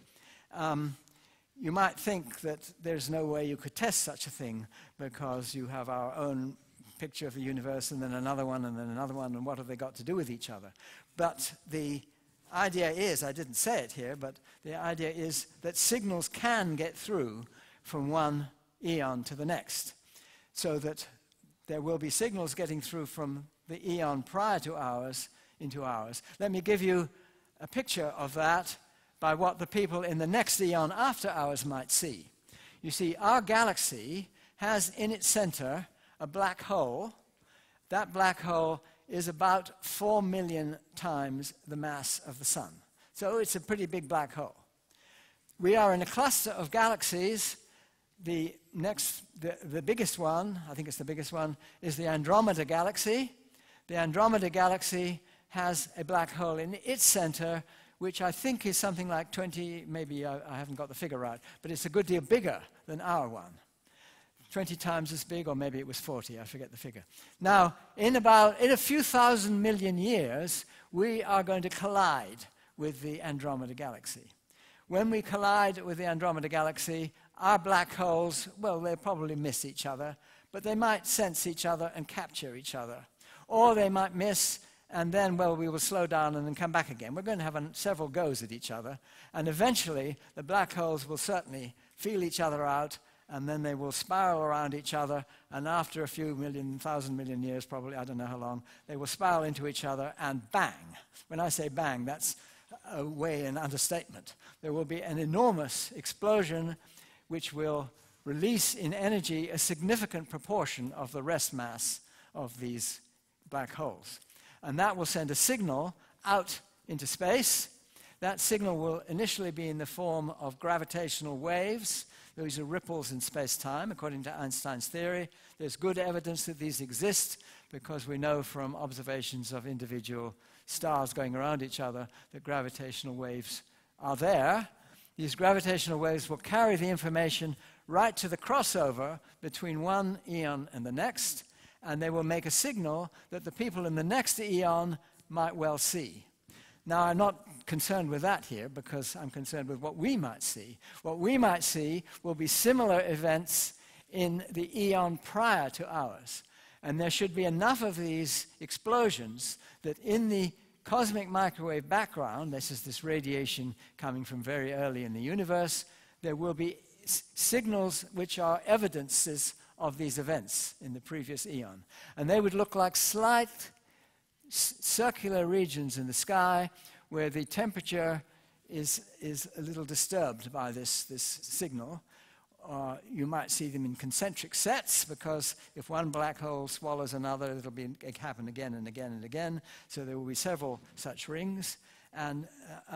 You might think that there's no way you could test such a thing because you have our own picture of the universe and then another one and then another one, and what have they got to do with each other? But the idea is, I didn't say it here, but the idea is that signals can get through from one eon to the next, so that there will be signals getting through from the eon prior to ours into ours. Let me give you a picture of that by what the people in the next eon after ours might see. You see, our galaxy has in its center a black hole. That black hole is about 4 million times the mass of the sun. So it's a pretty big black hole. We are in a cluster of galaxies. The biggest one, I think it's the biggest one, is the Andromeda Galaxy. The Andromeda Galaxy has a black hole in its center, which I think is something like 20, maybe I haven't got the figure right, but it's a good deal bigger than our one. 20 times as big, or maybe it was 40, I forget the figure. Now, in a few thousand million years, we are going to collide with the Andromeda Galaxy. When we collide with the Andromeda Galaxy, our black holes, well, they'll probably miss each other, but they might sense each other and capture each other. Or they might miss, and then, well, we will slow down and then come back again. We're going to have several goes at each other, and eventually the black holes will certainly feel each other out, and then they will spiral around each other, and after a few thousand million years, probably, I don't know how long, they will spiral into each other and bang. When I say bang, that's a way, an understatement. There will be an enormous explosion which will release in energy a significant proportion of the rest mass of these black holes. And that will send a signal out into space. That signal will initially be in the form of gravitational waves. These are ripples in space-time, according to Einstein's theory. There's good evidence that these exist because we know from observations of individual stars going around each other that gravitational waves are there. These gravitational waves will carry the information right to the crossover between one eon and the next, and they will make a signal that the people in the next eon might well see. Now, I'm not concerned with that here because I'm concerned with what we might see. What we might see will be similar events in the eon prior to ours. And there should be enough of these explosions that in the cosmic microwave background, this is this radiation coming from very early in the universe, there will be signals which are evidences of these events in the previous eon. And they would look like slight circular regions in the sky where the temperature is a little disturbed by this signal. You might see them in concentric sets because if one black hole swallows another, it'll happen again and again and again. So there will be several such rings. And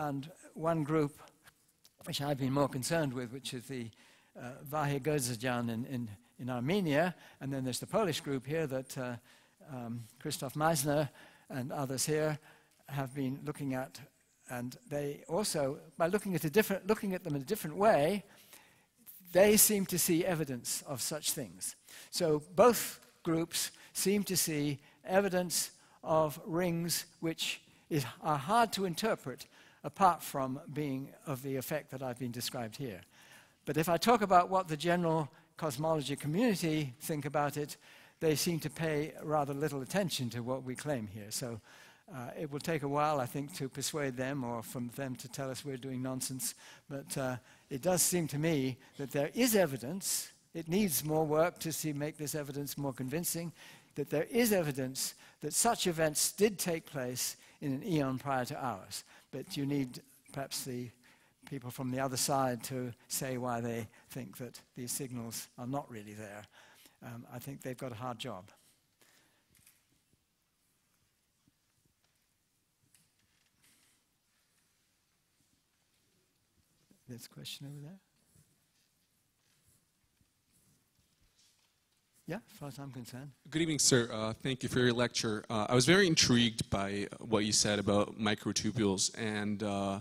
one group, which I've been more concerned with, which is the Vahy-Gerdzjan in Armenia. And then there's the Polish group here that Krzysztof Meissner and others here have been looking at. And they also, by looking at them in a different way, they seem to see evidence of such things. So both groups seem to see evidence of rings which are hard to interpret apart from being of the effect that I've been described here. But if I talk about what the general cosmology community think about it, they seem to pay rather little attention to what we claim here. So it will take a while, I think, to persuade them or from them to tell us we're doing nonsense. But it does seem to me that there is evidence. It needs more work to make this evidence more convincing, that there is evidence that such events did take place in an eon prior to ours. But you need perhaps the people from the other side to say why they think that these signals are not really there. I think they've got a hard job. There's a question over there. Yeah, as far as I'm concerned. Good evening, sir. Thank you for your lecture. I was very intrigued by what you said about microtubules, and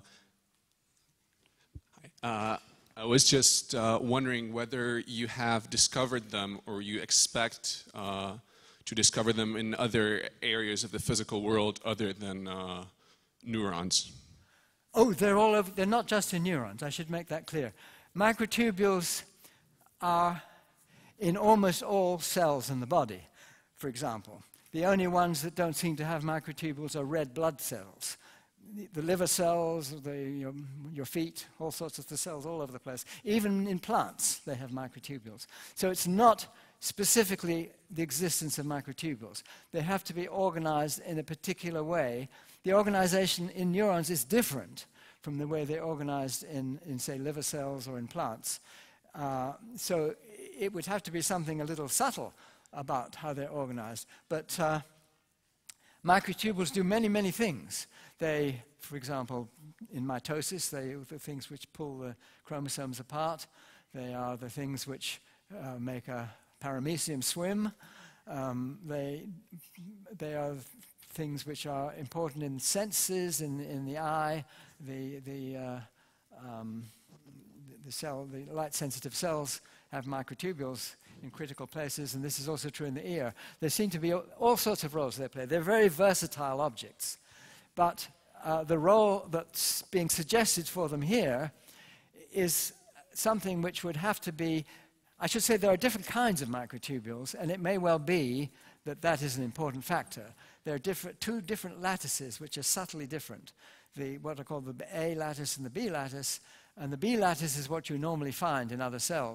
I was just wondering whether you have discovered them or you expect to discover them in other areas of the physical world other than neurons. Oh, they're all over. They're not just in neurons. I should make that clear. Microtubules are in almost all cells in the body, for example. The only ones that don't seem to have microtubules are red blood cells. The liver cells, your feet, all sorts of the cells all over the place. Even in plants, they have microtubules. So it's not specifically the existence of microtubules. They have to be organized in a particular way. The organization in neurons is different from the way they're organized in say, liver cells or in plants. So it would have to be something a little subtle about how they're organized. But microtubules do many, many things. They, for example, in mitosis, they are the things which pull the chromosomes apart. They are the things which make a paramecium swim. They are things which are important in senses, in the eye, the light-sensitive cells have microtubules in critical places, and this is also true in the ear. There seem to be all sorts of roles they play. They're very versatile objects. But the role that's being suggested for them here is something which would have to be, I should say there are different kinds of microtubules, and it may well be that that is an important factor. There are two different lattices which are subtly different. What are called the A lattice and the B lattice. And the B lattice is what you normally find in other cells.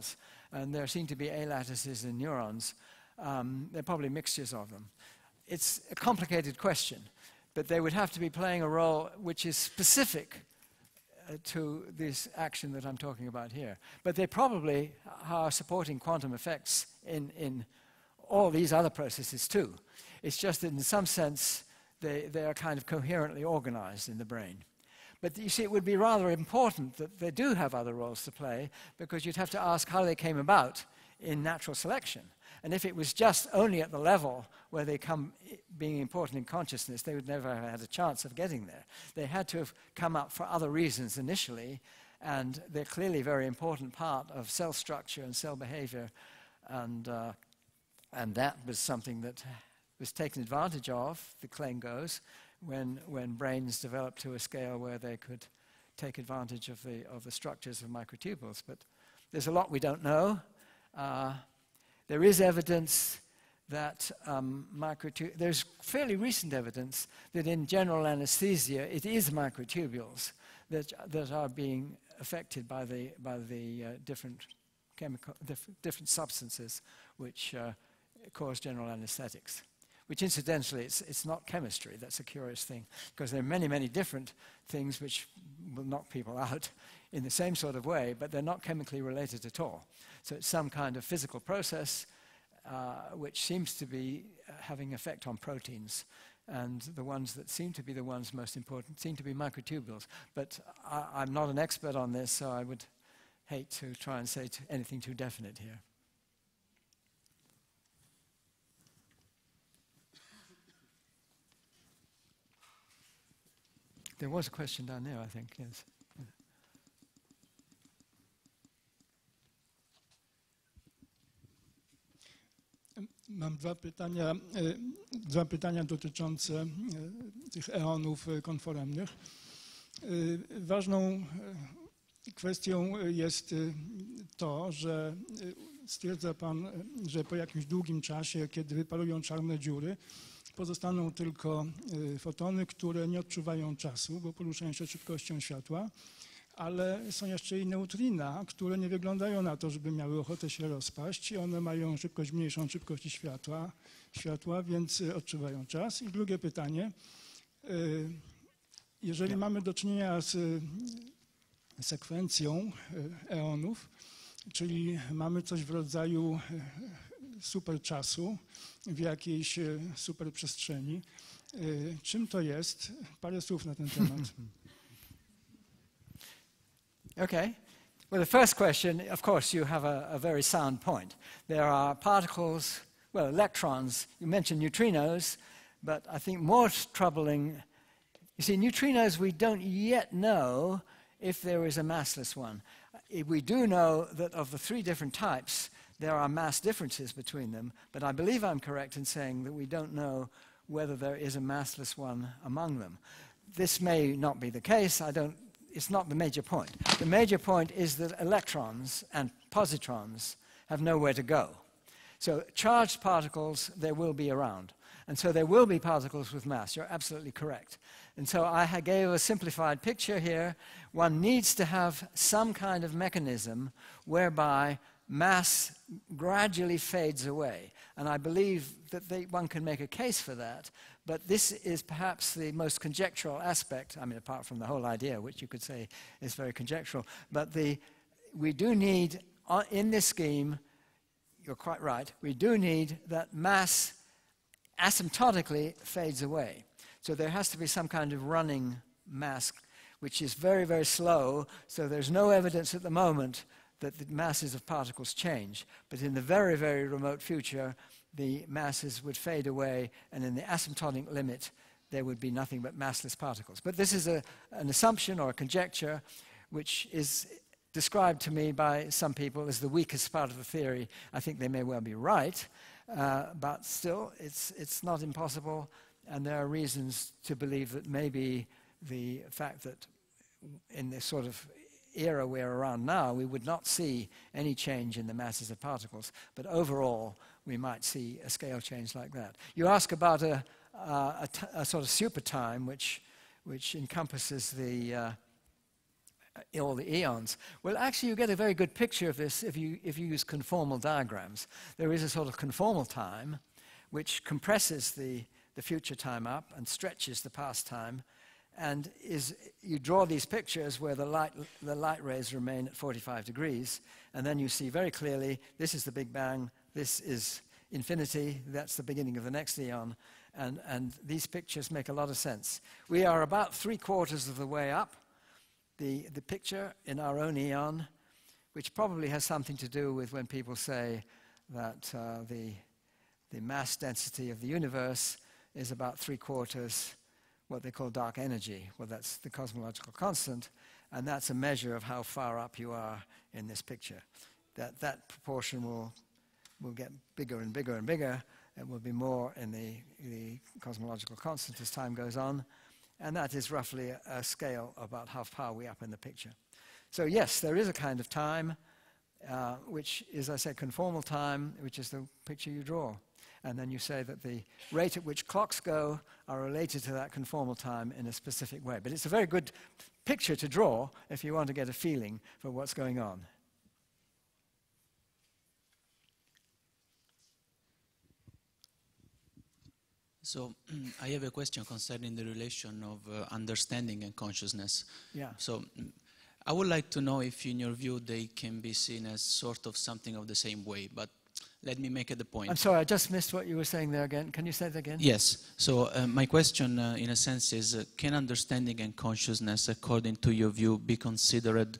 and there seem to be A lattices in neurons. They're probably mixtures of them. It's a complicated question, but they would have to be playing a role which is specific to this action that I'm talking about here. But they probably are supporting quantum effects in all these other processes too. It's just that in some sense they are kind of coherently organized in the brain. But you see, it would be rather important that they do have other roles to play, because you'd have to ask how they came about in natural selection. And if it was just only at the level where they come being important in consciousness, they would never have had a chance of getting there. They had to have come up for other reasons initially, and they're clearly a very important part of cell structure and cell behavior, and that was something that was taken advantage of, the claim goes, when brains developed to a scale where they could take advantage of the structures of microtubules. But there's a lot we don't know. There is evidence that there's fairly recent evidence that in general anesthesia it is microtubules that are being affected by the different substances which cause general anesthetics. Which incidentally, it's not chemistry. That's a curious thing, because there are many, many different things which will knock people out in the same sort of way, but they're not chemically related at all. So it's some kind of physical process which seems to be having effect on proteins, and the ones that seem to be the ones most important seem to be microtubules. But I'm not an expert on this, so I would hate to try and say anything too definite here. There was a question down there, I think, yes. Mam dwa pytania dotyczące tych eonów konforemnych. Ważną kwestią jest to, że stwierdza Pan, że po jakimś długim czasie, kiedy wyparują czarne dziury, pozostaną tylko fotony, które nie odczuwają czasu, bo poruszają się szybkością światła, ale są jeszcze i neutrina, które nie wyglądają na to, żeby miały ochotę się rozpaść. I one mają szybkość mniejszą od szybkości światła, więc odczuwają czas. I drugie pytanie. Jeżeli mamy do czynienia z sekwencją eonów, czyli mamy coś w rodzaju superczasu w jakiejś superprzestrzeni. Czym to jest? Parę słów na ten temat. Okay. Well, the first question, of course, you have a very sound point. There are particles, well, electrons. You mentioned neutrinos, but I think more troubling, you see, neutrinos, we don't yet know if there is a massless one. We do know that of the three different types, there are mass differences between them, but I believe I'm correct in saying that we don't know whether there is a massless one among them. This may not be the case. It's not the major point. The major point is that electrons and positrons have nowhere to go. So charged particles, there will be around. And so there will be particles with mass. You're absolutely correct. And so I gave a simplified picture here. One needs to have some kind of mechanism whereby mass gradually fades away. And I believe that one can make a case for that. But this is perhaps the most conjectural aspect, I mean, apart from the whole idea, which you could say is very conjectural. But we do need, in this scheme, you're quite right, we do need that mass asymptotically fades away. So there has to be some kind of running mass, which is very, very slow. So there's no evidence at the moment that the masses of particles change. But in the very, very remote future, the masses would fade away, and in the asymptotic limit, there would be nothing but massless particles. But this is an assumption or a conjecture which is described to me by some people as the weakest part of the theory. I think they may well be right, but still, it's not impossible, and there are reasons to believe that maybe the fact that in this sort of era we're around now, we would not see any change in the masses of particles, but overall, we might see a scale change like that. You ask about a sort of super time, which encompasses the all the eons. Well, actually, you get a very good picture of this if you use conformal diagrams. There is a sort of conformal time which compresses the future time up and stretches the past time, and you draw these pictures where the light rays remain at 45 degrees, and then you see very clearly this is the Big Bang, this is infinity, that's the beginning of the next eon, and these pictures make a lot of sense. We are about 3/4 of the way up the picture in our own eon, which probably has something to do with when people say that the mass density of the universe is about 3/4 what they call dark energy. Well, that's the cosmological constant, and that's a measure of how far up you are in this picture. That proportion will get bigger and bigger and bigger. It will be more in the cosmological constant as time goes on, and that is roughly a scale about how far we up in the picture. So yes, there is a kind of time, which is, I said, conformal time, which is the picture you draw. And then you say that the rate at which clocks go are related to that conformal time in a specific way. But it's a very good picture to draw if you want to get a feeling for what's going on. So I have a question concerning the relation of understanding and consciousness. Yeah. So I would like to know if, in your view, they can be seen as sort of something of the same way, but let me make it the point. I'm sorry, I just missed what you were saying there again. Can you say that again? Yes. So my question, in a sense, is can understanding and consciousness, according to your view, be considered,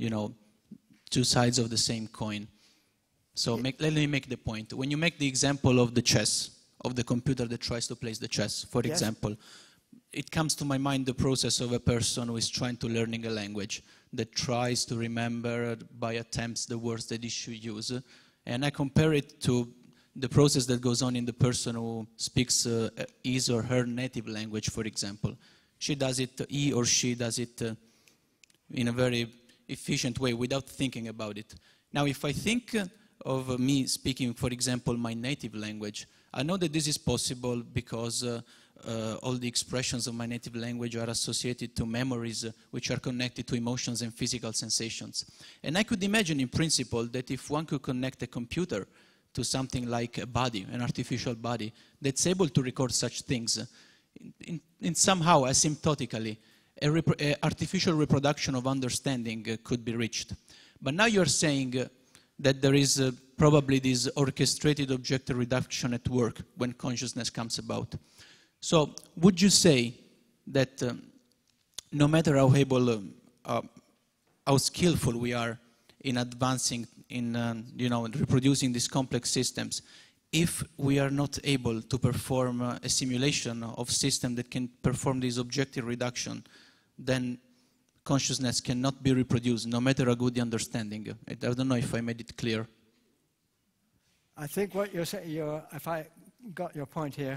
two sides of the same coin? So let me make the point. When you make the example of the chess, of the computer that tries to place the chess, for example, it comes to my mind the process of a person who is trying to learning a language, that tries to remember by attempts the words that he should use. And I compare it to the process that goes on in the person who speaks his or her native language, for example. He or she does it in a very efficient way without thinking about it. Now, if I think of me speaking, for example, my native language, I know that this is possible because all the expressions of my native language are associated to memories which are connected to emotions and physical sensations. And I could imagine in principle that if one could connect a computer to something like a body, an artificial body, that's able to record such things, in somehow asymptotically, an artificial reproduction of understanding could be reached. But now you're saying that there is probably this orchestrated objective reduction at work when consciousness comes about. So would you say that no matter how able, how skillful we are in advancing, in reproducing these complex systems, if we are not able to perform a simulation of system that can perform this objective reduction, then consciousness cannot be reproduced, no matter how good the understanding. I don't know if I made it clear. I think what you're saying, if I got your point here,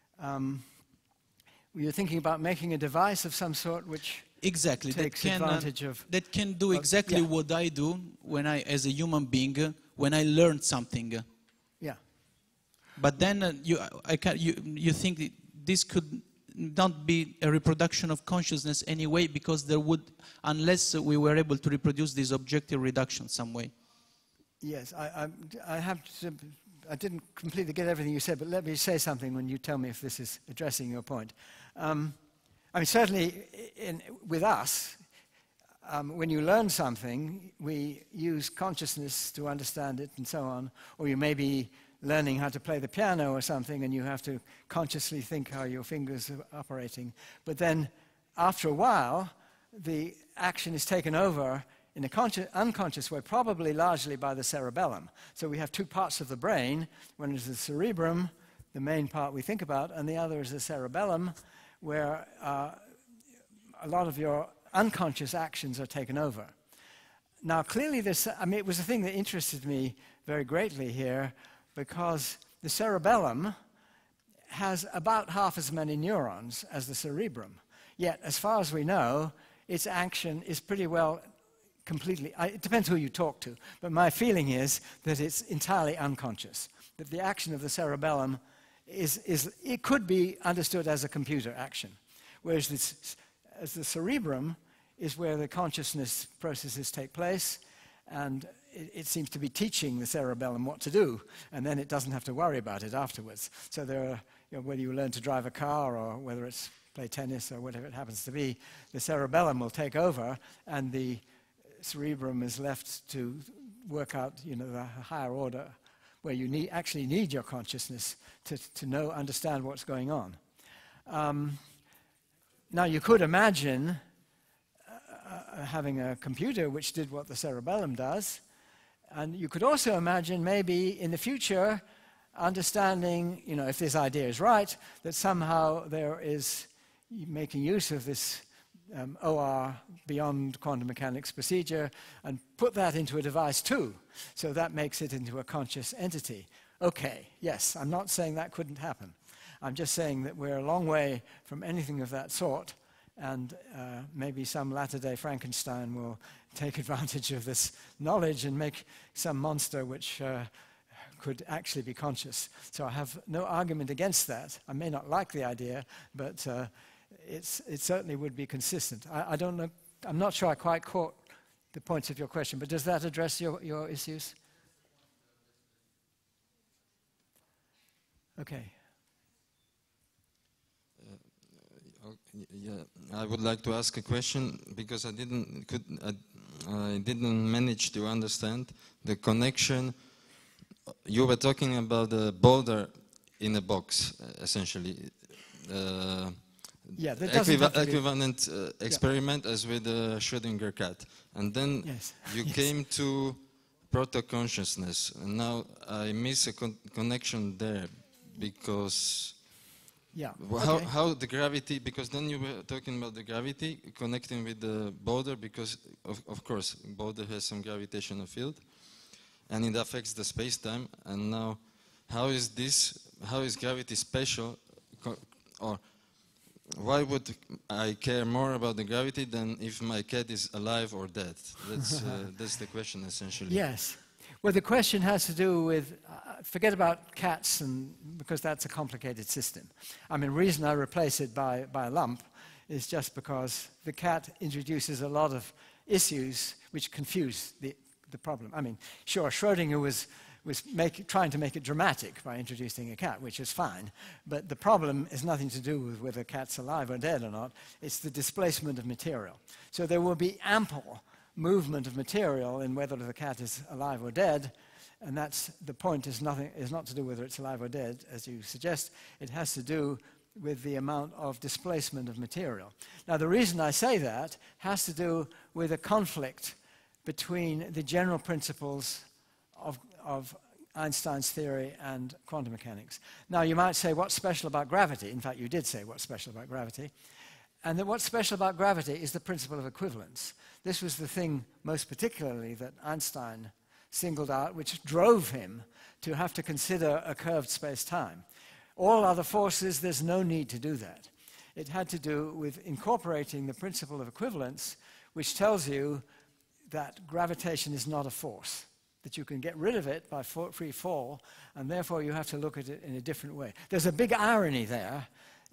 you're thinking about making a device of some sort which exactly takes advantage of... That can do exactly what I do when as a human being, when I learn something. Yeah. But then you think that this could not be a reproduction of consciousness anyway, because there would, unless we were able to reproduce this objective reduction some way. Yes, I didn't completely get everything you said, but let me say something when you tell me if this is addressing your point. I mean, certainly with us, when you learn something, we use consciousness to understand it and so on, or you may be learning how to play the piano or something, and you have to consciously think how your fingers are operating. But then, after a while, the action is taken over in an unconscious way, probably largely by the cerebellum. So we have two parts of the brain. One is the cerebrum, the main part we think about, and the other is the cerebellum, where a lot of your unconscious actions are taken over. Now, clearly it was a thing that interested me very greatly here, because the cerebellum has about half as many neurons as the cerebrum. Yet, as far as we know, its action is pretty well completely, it depends who you talk to, but my feeling is that it's entirely unconscious, that the action of the cerebellum it could be understood as a computer action, whereas the cerebrum is where the consciousness processes take place, and it seems to be teaching the cerebellum what to do, and then it doesn't have to worry about it afterwards. So there are, whether you learn to drive a car or whether it's play tennis or whatever it happens to be, the cerebellum will take over, and the cerebrum is left to work out, the higher order, where you actually need your consciousness to understand what's going on. Now, you could imagine having a computer which did what the cerebellum does, and you could also imagine maybe in the future understanding, if this idea is right, that somehow there is making use of this OR, beyond quantum mechanics procedure, and put that into a device too. So that makes it into a conscious entity. Okay, yes, I'm not saying that couldn't happen. I'm just saying that we're a long way from anything of that sort, and maybe some latter-day Frankenstein will take advantage of this knowledge and make some monster which could actually be conscious. So I have no argument against that. I may not like the idea, but it certainly would be consistent. I don't know, I'm not sure I quite caught the points of your question, but does that address your issues? Okay. Yeah, I would like to ask a question because I didn't manage to understand the connection. You were talking about the boulder in a box, essentially. Yeah, that doesn't have to be equivalent experiment as with the Schrödinger cat, and then you came to proto-consciousness, and now I miss a connection there because. Yeah. How the gravity, because then you were talking about the gravity connecting with the boulder, because of course boulder has some gravitational field and it affects the space-time, and now how is gravity special, or why would I care more about the gravity than if my cat is alive or dead? That's the question essentially. Yes. Well, the question has to do with, forget about cats, because that's a complicated system. I mean, the reason I replace it by a lump is just because the cat introduces a lot of issues which confuse the problem. I mean, sure, Schrödinger was trying to make it dramatic by introducing a cat, which is fine, but the problem has nothing to do with whether a cat's alive or dead or not. It's the displacement of material. So there will be ample movement of material in whether the cat is alive or dead, and that's the point. Is not to do whether it's alive or dead, as you suggest. It has to do with the amount of displacement of material. Now, the reason I say that has to do with a conflict between the general principles of Einstein's theory and quantum mechanics. Now, you might say, what's special about gravity? In fact, you did say what's special about gravity. And what's special about gravity is the principle of equivalence. This was the thing most particularly that Einstein singled out, which drove him to have to consider a curved space-time. All other forces, there's no need to do that. It had to do with incorporating the principle of equivalence, which tells you that gravitation is not a force, that you can get rid of it by free fall, and therefore you have to look at it in a different way. There's a big irony there,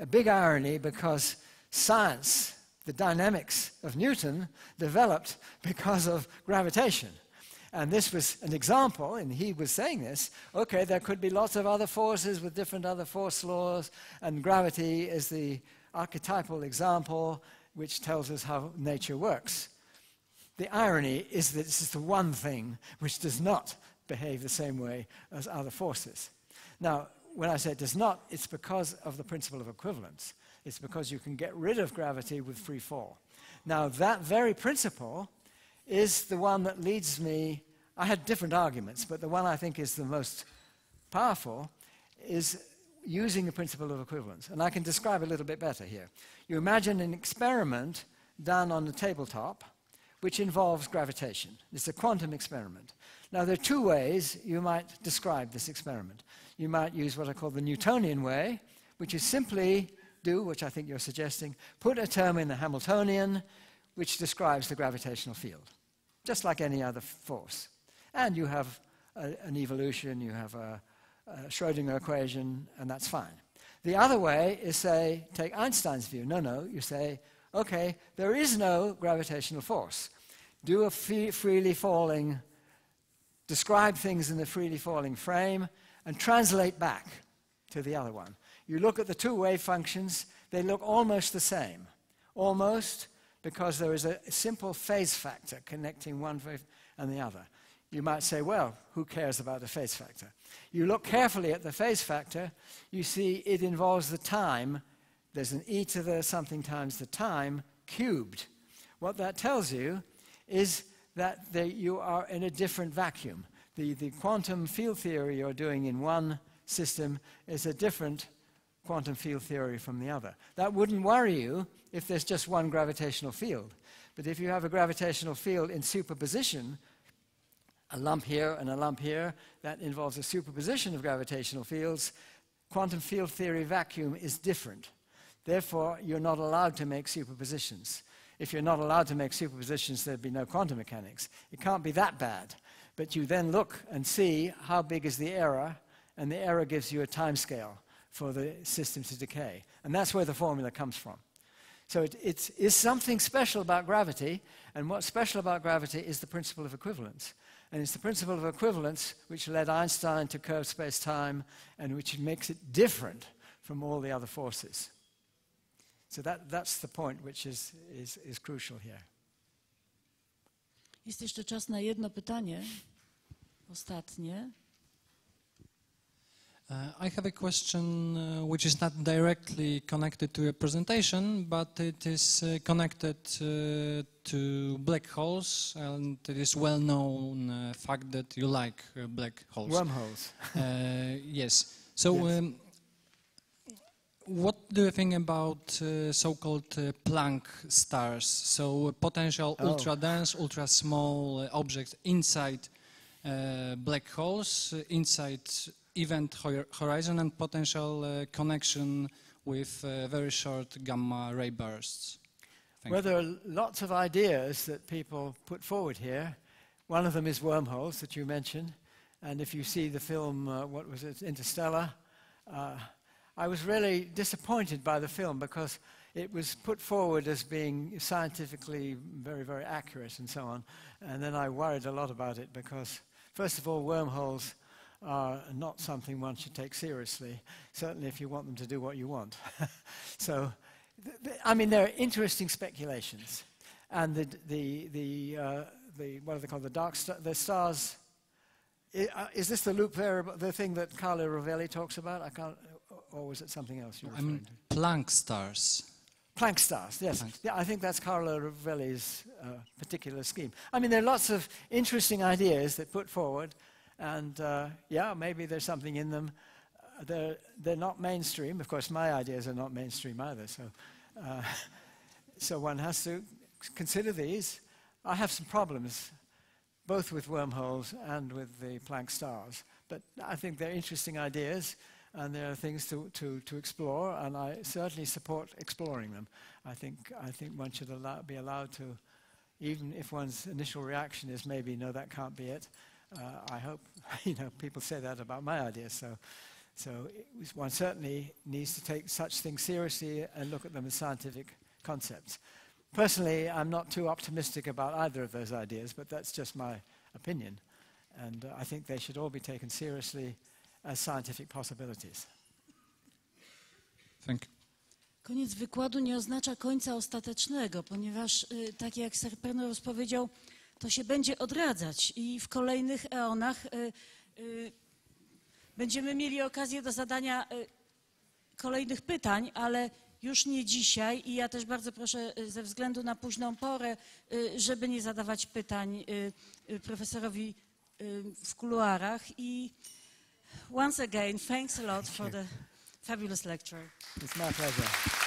because science, the dynamics of Newton, developed because of gravitation. And this was an example, and he was saying this, okay, there could be lots of other forces with different other force laws, and gravity is the archetypal example which tells us how nature works. The irony is that this is the one thing which does not behave the same way as other forces. Now, when I say it does not, it's because of the principle of equivalence. It's because you can get rid of gravity with free fall. Now, that very principle is the one that leads me, I had different arguments, but the one I think is the most powerful is using the principle of equivalence. And I can describe a little bit better here. You imagine an experiment done on the tabletop which involves gravitation. It's a quantum experiment. Now, there are two ways you might describe this experiment. You might use what I call the Newtonian way, which is simply which I think you're suggesting, put a term in the Hamiltonian which describes the gravitational field, just like any other force. And you have an evolution, you have a Schrödinger equation, and that's fine. The other way is, say, take Einstein's view. No, you say, okay, there is no gravitational force. Do a freely falling, describe things in the freely falling frame, and translate back to the other one. You look at the two wave functions, they look almost the same. Almost, because there is a simple phase factor connecting one wave and the other. You might say, well, who cares about the phase factor? You look carefully at the phase factor, you see it involves the time. There's an e to the something times the time cubed. What that tells you is that you are in a different vacuum. The quantum field theory you're doing in one system is a different quantum field theory from the other. That wouldn't worry you if there's just one gravitational field. But if you have a gravitational field in superposition, a lump here and a lump here, that involves a superposition of gravitational fields. Quantum field theory vacuum is different. Therefore, you're not allowed to make superpositions. If you're not allowed to make superpositions, there'd be no quantum mechanics. It can't be that bad. But you then look and see how big is the error, and the error gives you a time scale for the system to decay. And that's where the formula comes from. So it is something special about gravity, and what's special about gravity is the principle of equivalence. And it's the principle of equivalence which led Einstein to curved space-time and which makes it different from all the other forces. So that's the point which is crucial here. Jest jeszcze czas na jedno pytanie, ostatnie. I have a question which is not directly connected to your presentation, but it is connected to black holes, and it is well-known fact that you like black holes. Wormholes. Yes. So, yes. What do you think about so-called Planck stars? So potential ultra-dense, ultra-small objects inside black holes, inside event horizon, and potential connection with very short gamma ray bursts. Well, there are lots of ideas that people put forward here. One of them is wormholes that you mentioned. And if you see the film, what was it, Interstellar, I was really disappointed by the film because it was put forward as being scientifically very, very accurate and so on. And then I worried a lot about it because, first of all, wormholes are not something one should take seriously, certainly if you want them to do what you want. So, I mean, there are interesting speculations. And what are they called, the stars, is this the loop variable, the thing that Carlo Rovelli talks about? I can't, or was it something else you were referring to? Planck stars. Planck stars, yes. Planck. Yeah, I think that's Carlo Rovelli's particular scheme. I mean, there are lots of interesting ideas that put forward, and yeah, maybe there's something in them. They're not mainstream. Of course, my ideas are not mainstream either, so one has to consider these. I have some problems, both with wormholes and with the Planck stars, but I think they're interesting ideas, and there are things to explore, and I certainly support exploring them. I think one should be allowed to, even if one's initial reaction is maybe, no, that can't be it. I hope, people say that about my ideas, so one certainly needs to take such things seriously and look at them as scientific concepts. Personally, I'm not too optimistic about either of those ideas, but that's just my opinion. And I think they should all be taken seriously as scientific possibilities. Thank you. Koniec wykładu nie oznacza końca ostatecznego, ponieważ, tak jak Sir Penrose powiedział, to się będzie odradzać i w kolejnych eonach będziemy mieli okazję do zadania kolejnych pytań, ale już nie dzisiaj i ja też bardzo proszę ze względu na późną porę, żeby nie zadawać pytań profesorowi w kuluarach i once again, thanks a lot for the fabulous lecture. It's my pleasure.